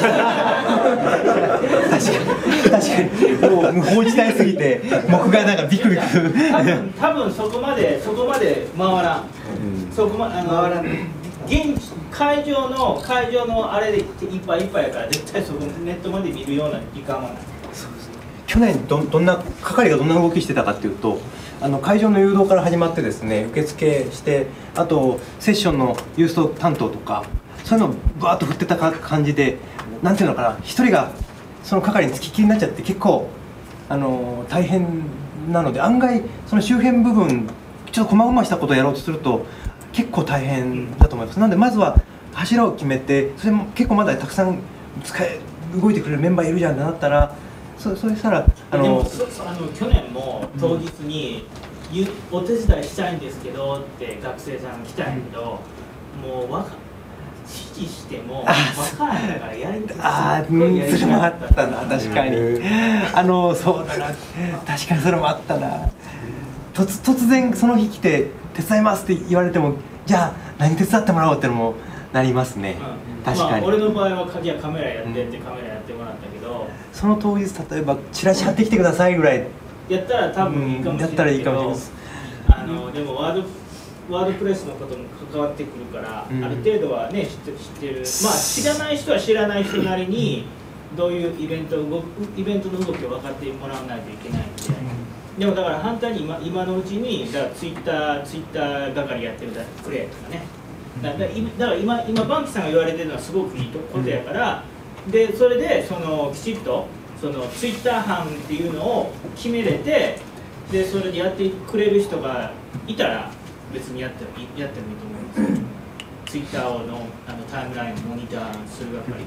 に確かにもう無法地帯すぎて僕がなんかビクビク。 多分多分そこまでそこまで回らん。うん、そこまあの回らん。現地会場の会場のあれでいっぱいいっぱいやから絶対そこネットまで見るような時間はない。 去年 ど, どんな係がどんな動きしてたかっていうとあの会場の誘導から始まってですね受付してあとセッションのユースト担当とかそういうのをバーッと振ってた感じでなんていうのかな一人がその係に付きっきりになっちゃって結構あの大変なので案外その周辺部分ちょっと細々したことをやろうとすると結構大変だと思います。なのでまずは柱を決めてそれも結構まだたくさん使え動いてくれるメンバーいるじゃんってなったらそ, それしたらあのでもそそあの去年も当日に、うん、お手伝いしたいんですけどって学生さんが来たんやけど、うん、もうわか指示しても分からないからやりにくい。 ああ、うん、それもあったな確かに。あのそうだな確かにそれもあったな。突突然その日来て手伝いますって言われてもじゃあ何手伝ってもらおうってのもなりますね。うん、確かに。 まあ、俺の場合は鍵やカメラやってってカメラやってもらったけど。 その当日例えばチラシ貼ってきてくださいぐらいやったら多分いいかもしれないけど、うん、やったらいいかもしれないです。あのでもワードワードプレスのことも関わってくるから、うん、ある程度はね知って知ってる。まあ知らない人は知らない人なりにどういうイベント動イベントの動きを分かってもらわないといけないんで。でもだから反対に 今, 今のうちにだからツイッターツイッター係やってるだくれとかね。だからだから今今バンキさんが言われてるのはすごくいいことやから。うん、でそれでそのきちっとそのツイッター班っていうのを決めれてでそれでやってくれる人がいたら別にやってもやってもいいと思います。ツイッターのあのタイムラインをモニターする係。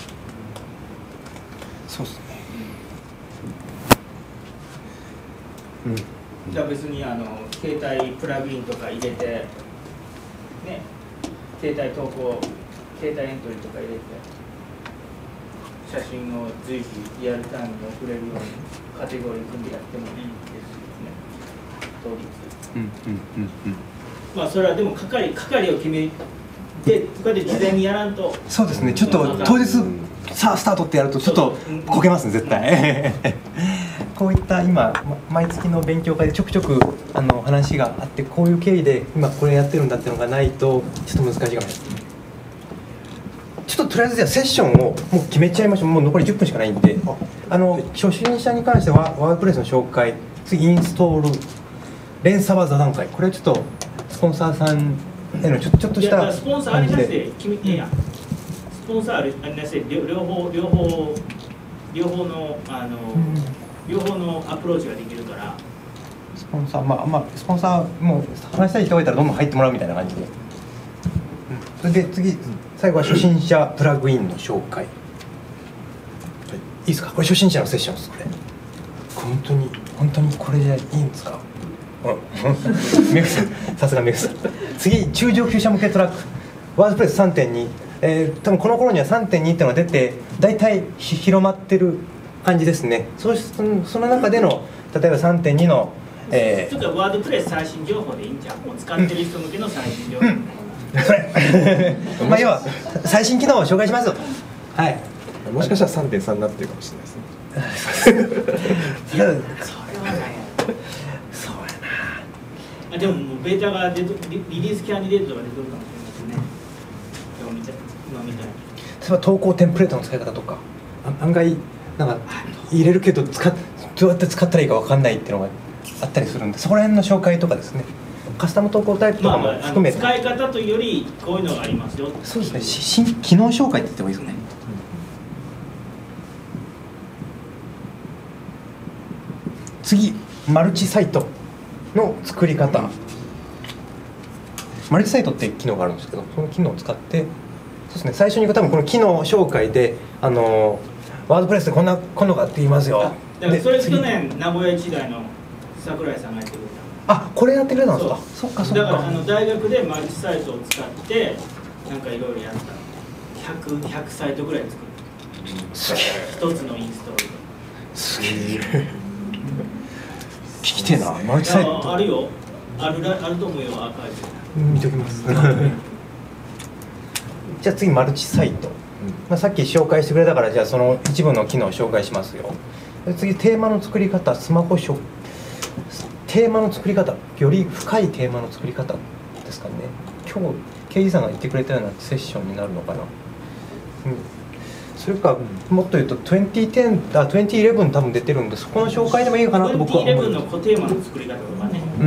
そうですね。 うん。じゃあ別にあの携帯プラグインとか入れてね携帯投稿携帯エントリーとか入れて。写真を随時リアルタイムに送れるようにカテゴリー組んでやってもいいですよね、当日。うんうんうんうん。まあそれはでも係係を決めてとかで事前にやらんと。 そうですね。ちょっと当日さあスタートってやるとちょっとこけますね絶対。こういった今毎月の勉強会でちょくちょくあの話があってこういう経緯で今これやってるんだっていうのがないとちょっと難しいかもしれないですね。ちょっととりあえずじゃあセッションをもう決めちゃいましょう。もう残りじゅっぷんしかないんで、あの初心者に関してはワードプレスの紹介、次インストール、連鎖は座談会、これちょっとスポンサーさんへのちょちょっとしたスポンサーありなしで決めてや、スポンサーありなしで両方両方両方のあの、うん、両方のアプローチができるから。 スポンサーまあまあスポンサーもう話したい人がいたらどんどん入ってもらうみたいな感じで、うん、それで次。最後は初心者プラグインの紹介、はい、いいですか。これ初心者のセッションです。これ本当に本当にこれじゃいいんですか。 メグさん、さすがメグさん。次、中上級者向けトラック、ワードプレス さんてんに、えー、多分この頃には さんてんに っていうのが出て、大体広まってる感じですね。そうしその中での、例えば さんてんに の、えー、 ちょっとワードプレス最新情報でいいんじゃん。もう使ってる人向けの最新情報。 うん、それまあ要は最新機能を紹介しますよ。はい。 もしかしたら さんてんさん になってるかもしれないですね。 いや、それはない。そうやな。あ、でももうベータが出とリリースキャンディデートが出てるかもしれないですね。今みたい今みたいに。 例えば投稿テンプレートの使い方とか、案外なんか入れるけど使っどうやって使ったらいいか分かんないっていうのがあったりするんで、そこら辺の紹介とかですね。カスタム投稿タイプとかも含めて、 まあ、使い方というよりこういうのがありますよ。 そうですね。新機能紹介って言ってもいいですよね。次、マルチサイトの作り方。マルチサイトっていう機能があるんですけど、その機能を使ってそうですね、最初に多分この機能紹介で、あのワードプレスでこんなこんなのがあって言いますよ。 だからそれ去年名古屋一大の櫻井さんがやってくれた。 あ、これやってくれたんですか。そっかそっか。 だからあの大学でマルチサイトを使ってなんかいろいろやったの。ひゃくサイトぐらい作った。 すげえ。 一つのインストールで。 すげえ。聞きてえな。マルチサイト。 あるよ。あるらあると思うよ、アーカイブ。 見ときます。じゃあ次、マルチサイト。まあさっき紹介してくれたから、じゃあその一部の機能を紹介しますよ。次、テーマの作り方、スマホショップ。テーマの作り方、より深いテーマの作り方ですかね。今日、刑事さんが言ってくれたようなセッションになるのかな。うん、それか、もっと言うと、にせんじゅう、あ、にせんじゅういち多分出てるんで、そこの紹介でもいいかなと僕は思います。 にせんじゅういちのテーマの作り方とかね。 うん。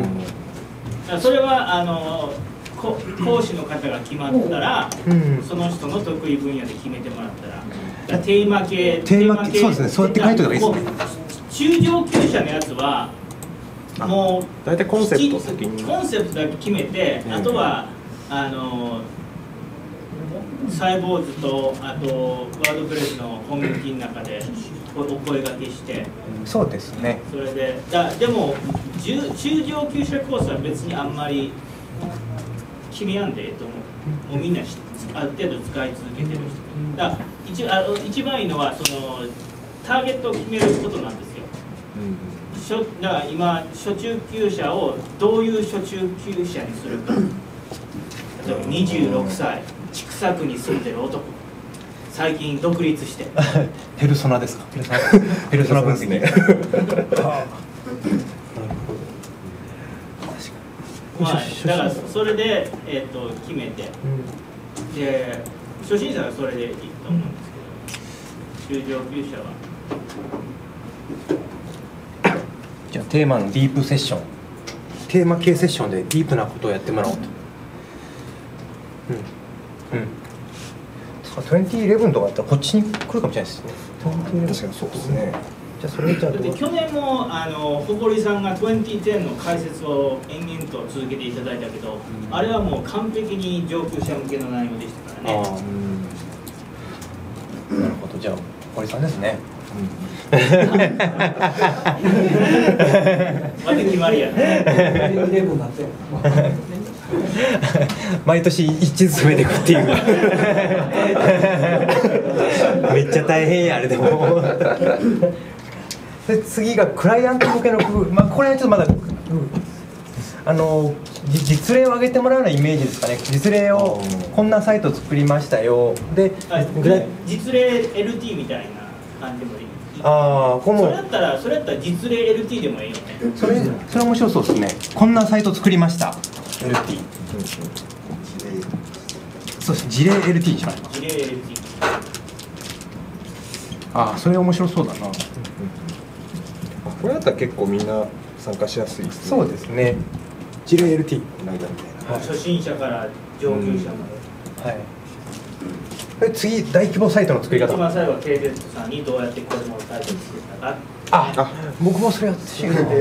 それはあの講師の方が決まったら、うん、その人の得意分野で決めてもらったら、らテーマ系、 テーマ系、そうですね、そうやって書いておいた方がいいですね。 中上級者のやつはもう大体コンセプト先にコンセプトだけ決めて、あとはあのサイボーズとあとワードプレスのコミュニティの中でお声掛けして、 そうですね。 それでだでも中上級者コースは別にあんまり決めやんでええと思う。もうみんなある程度使い続けてる人だ。一あ一番いいのはそのターゲットを決めることなんですよ。うん、だから今初中級者をどういう初中級者にするか。例えばにじゅうろくさい千種区に住んでる男、最近独立してペルソナですか。ペルソナペルソナ分析ね。 まあ、だからそれで、えー、と決めて、うん、で初心者はそれでいいと思うんですけど、中上級者はじゃあテーマのディープセッション、テーマ系セッションでディープなことをやってもらおうと。うんうんにせんじゅういちとかだったらこっちに来るかもしれないですね。 確かにそうですね。 じゃあそれじゃあだって去年もあの誇さんがにせんじゅうの解説を延々と続けていただいたけど、うん、あれはもう完璧に上級者向けの内容でしたからね。あ、 うん、なるほど。じゃあ堀さんですね。 また決まりやね。 毎年一ずつめていくっていうめっちゃ大変やあれでもで次がクライアント向けの工夫、まあ、これはちょっとまだ、うん、あの実例を挙げてもらうようなイメージですかね。実例をこんなサイト作りましたよで、 実例 エルティー みたいな感じでもいい。 ああ、こそれだったらそれだったら実例 エルティー でもいいよね。 それそれ面白そうですね。こんなサイト作りました エルティー、そうです。事例 エルティー にしましょう。 事例 エルティー。 ああ、それ面白そうだな。 これだったら結構みんな参加しやすいですね。 そうですね。事例 エルティーみたいな、 はい、初心者から上級者まで、うん、はい。 次、大規模サイトの作り方。 一番最後は ケーゼット さんにどうやってこれのサイトを作ったか。 ああ、僕もそれやってしまう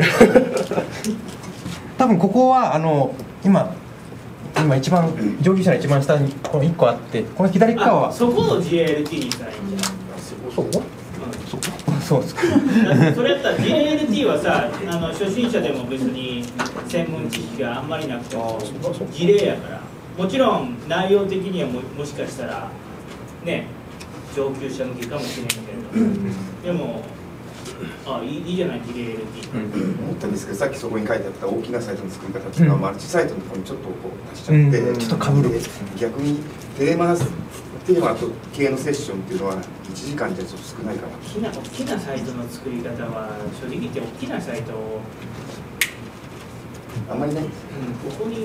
多分ここはあの今今一番上級者の一番下にこのいっこあって、この左側はそこを ジェーエルティー にしたらいいんじゃない。 そう、うん、そそうですか。 それやったら ジーエルティー はさ、あの初心者でも別に専門知識があんまりなくても事例やから、もちろん内容的には も, もしかしたらね上級者向けかもしれんけれど、でもあい い, いいじゃない ジーエルティー、 思ったんですけど、さっきそこに書いてあった大きなサイトの作り方っていうのは、マルチサイトのところにちょっとこう足しちゃって、 うん、ちょっとかぶる。 逆にテーマテーマと系のセッションっていうのはいちじかんじゃちょっと少ないかな。 大きな大きなサイトの作り方は正直言って大きなサイトをあんまりないんです、 うん、ここに、うん、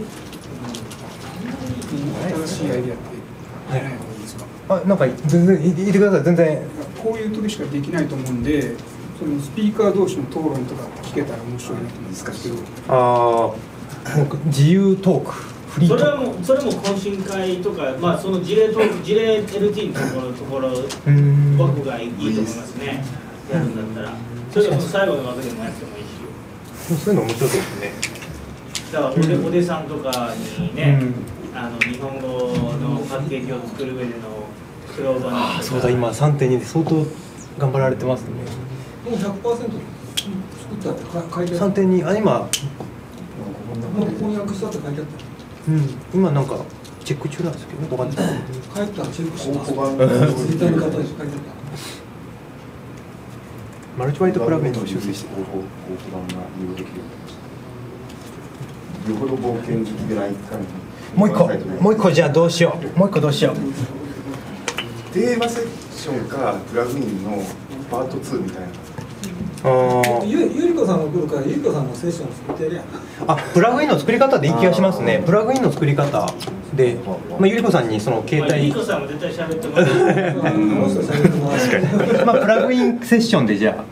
新しいアイディアってない方がいいですか。 あ、なんか全然言ってください。全然こういう時しかできないと思うんで、そのスピーカー同士の討論とか聞けたら面白いなと思うんですけど。 ああ、自由トーク、フリートーク。 それはもうそれも懇親会とか、まあその事例トーク、事例 エルティー のところところ枠がいいと思いますね。やるんだったら、それが最後の枠でもやってもいいし。 そういうの面白そうですね。 だからおでおでさんとかにね、うん、あの日本語のパッケージを作る上でのスローガン。 ああ、そうだ、今 さんてんに で相当頑張られてますね。 もう ひゃくパーセント 作ったって書いてある。 さんてんに あ、今もう翻訳したって書いてあった。 うん、今なんかチェック中なんですけどね、わかんない。 書いたらチェックしてます。ツイッターの方に書いてあった。 マルチバイトプラグインを修正して。 広報版が利用できる。よほど冒険好きでないかもう一個、もう一個じゃあどうしよう。もう一個どうしよう。 テーマセッションかプラグインのパートツーみたいな。 あゆゆりこさんが来るからゆりこさんのセッション作ってやるやん。 あ、プラグインの作り方でいい気がしますね。プラグインの作り方で、まあ、ゆりこさんにその携帯、 ゆりこさんも絶対喋ってもらう。 確かに。まあプラグインセッションでじゃあ。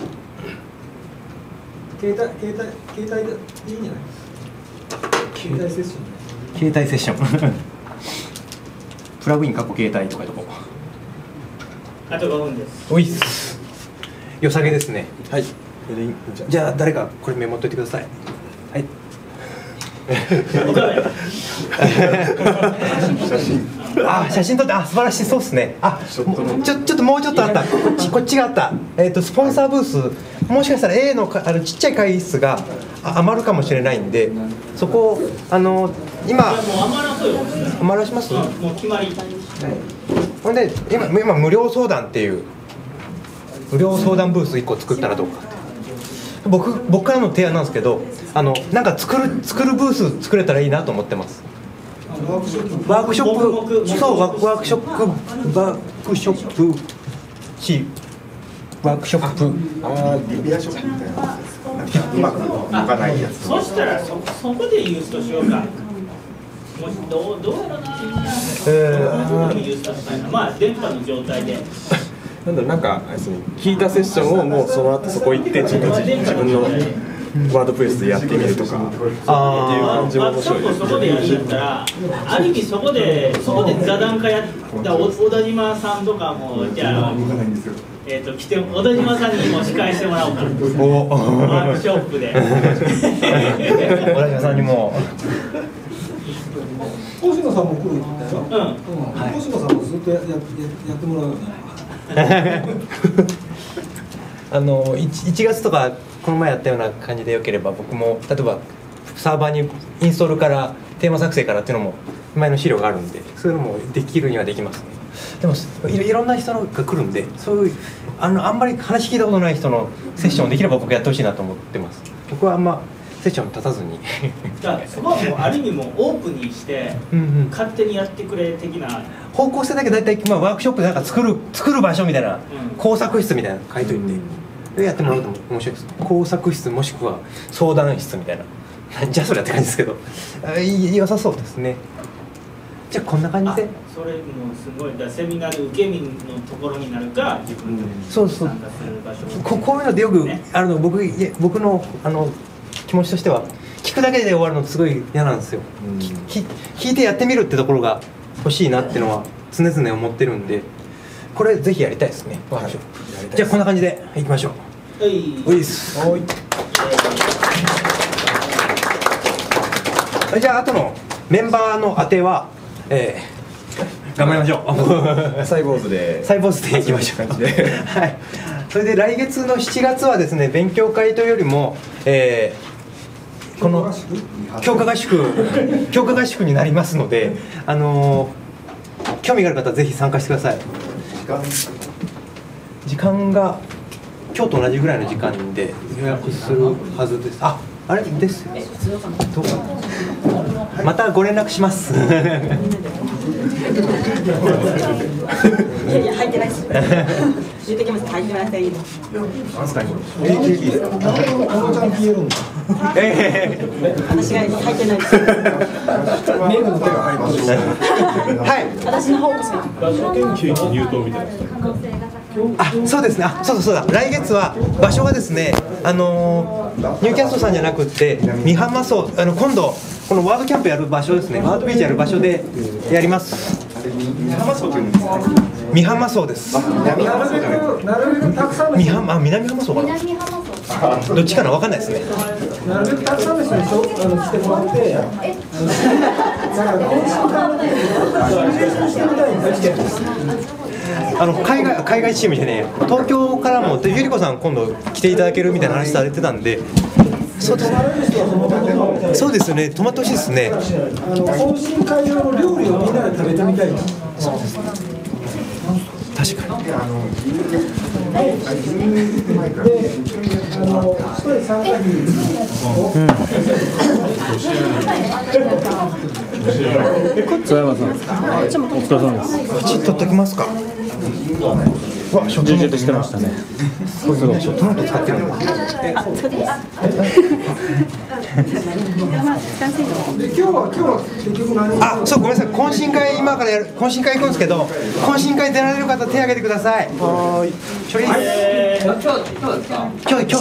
携帯携帯携帯でいいんじゃない？携帯セッション。 携帯セッション。プラグイン過去携帯とかいうとこ。 あとごふんです。 おいっす。良さげですね。はい。じゃあ誰かこれメモっといてください。はい。写真。あ、写真撮って、あ、素晴らしい、そうですね。あ、ちょちょっともうちょっとあった。こっちこっちがあった。えっとスポンサーブース、もしかしたら A のあのちっちゃい会議室が余るかもしれないんで、そこをあの今余らします？ もう決まり。 ほんで今今無料相談っていう無料相談ブースいっこ作ったらどうかって。僕僕からの提案なんですけど、あのなんか作る作るブース作れたらいいなと思ってます。ワークショップ、ワークショップ、そうワークショップ、ワークショップ、しワークショップ、 ああリビアショップみたいな、なんかうまく動かないやつ。 そしたらそそこでユースとしようか。もしどうどうやろうな。えー、ユースとしたいな。まあ電波の状態で。 なんだろう、なんか聞いたセッションをもうその後そこ行って自分自分のワードプレスでやってみるとかっていう感じも面白いです。 そこでやるんだったら、ある意味そこでそこで座談会やった小田島さんとかもじゃあえっと来て小田島さんにも司会してもらおうか。ワークショップで。 小田島さんにも。 星野さんも来るんだよ。うん。星野さんもずっとやややってもらうよね。 あの 1, いちがつとかこの前やったような感じでよければ僕も例えばサーバーにインストールからテーマ作成からっていうのも前の資料があるんでそういうのもできるにはできますね。でも い, いろんな人が来るんでそういうあのあんまり話聞いたことない人のセッションできれば僕やってほしいなと思ってます。僕はあんまセッション立たずにだからそこはもうある意味もうオープンにしてうん、うん、勝手にやってくれ的な方向性だけ大体、まあ、ワークショップでなんか作る作る場所みたいな、うん、工作室みたいなの書いといて、うん、やってもらうと面白いです。工作室もしくは相談室みたいななんじゃそりゃって感じですけど良さそうですね。じゃあこんな感じでそれもすごいだセミナー受け身のところになるか自分で参加する場所、 うん、こ, こういうのでよく、ね、あるの僕僕のあの気持ちとしては聞くだけで終わるのすごい嫌なんですよ、うん、聞, 聞いてやってみるってところが欲しいなっていうのは常々思ってるんでこれぜひやりたいですね、はい、じゃあこんな感じでいきましょう。はいおいっすはい、じゃああとのメンバーの当ては、えー、頑張りましょうサイボーズでサイボーズでいきましょうはいそれで来月のしちがつはですね、勉強会というよりも、えー、この強化合宿強化合宿になりますので、あのー、興味がある方はぜひ参加してください。時間が今日と同じぐらいの時間で予約するはずです。あ、あれですよ。どうかまたご連絡します。 いやいや入ってないです。言ってきます。入ってません。 確かに。 ええ、あのちゃん消えるんだ。 ええ。 私が入ってないです。 メールの手が入ります。 はい。 私の方こそ。 研究入党みたいな。 あ、そうですね。あ、そうだそうだ。来月は場所がですね、あのー、ニューキャストさんじゃなくって美浜荘、あの今度このワードキャンプやる場所ですね。ワードビーチやる場所でやります。 美浜荘というんですか。 美浜荘です。 南浜荘じゃない。なるべくたくさんの美浜、あ、南浜荘かな。どっちかな、わかんないですね。 なるべくたくさんの人にあの来てもらって、なんか懇親会のね、してみたいんですよ。 あの海外海外チームでね、東京からもゆり子さん今度来ていただけるみたいな話されてたんで、そうですね。そうですね。泊まってほしいですね。 あの懇親会用の料理をみんなで食べてみたい。 そうですね。確かに。 で、あの一人参加費津山さん、お疲れ様です。 こっち取っときますか。わ、ショットノートしてましたね。そうそう、ショットノート使ってるんだ。 あ、そうです。 今日は今日は結局何？ あ、そう、ごめんなさい。懇親会今からやる懇親会行くんですけど、懇親会出られる方手挙げてください。はい。処理。今日今日ですか？今日今日です。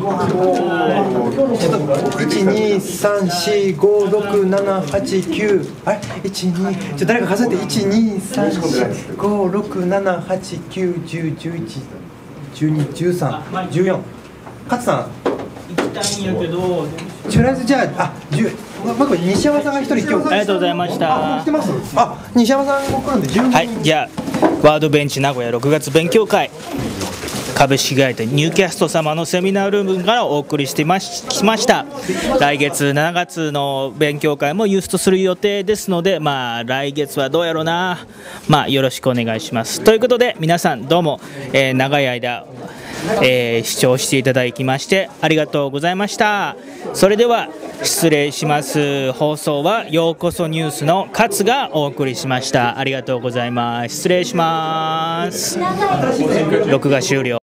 ちょっと一二三四五六七八九、あれ一二、ちょっと誰か数えて一二三四五六七八九十十一十二十三十四。勝さん。 行きたいんやけど。 とりあえずじゃあ、あ、十、まず西山さんが一人今日。 ありがとうございました。 来てます。あ、西山さんも来るんで十分。 はい、じゃあワードベンチ名古屋ろくがつ勉強会。株式会社ニューキャスト様のセミナールームからお送りしてましきました。来月しちがつの勉強会もユーストする予定ですので、まあ来月はどうやろうな、まあよろしくお願いします。ということで皆さんどうも、えー、長い間、えー、視聴していただきましてありがとうございました。それでは失礼します。放送はようこそニュースの勝がお送りしました。ありがとうございます。失礼します。録画終了。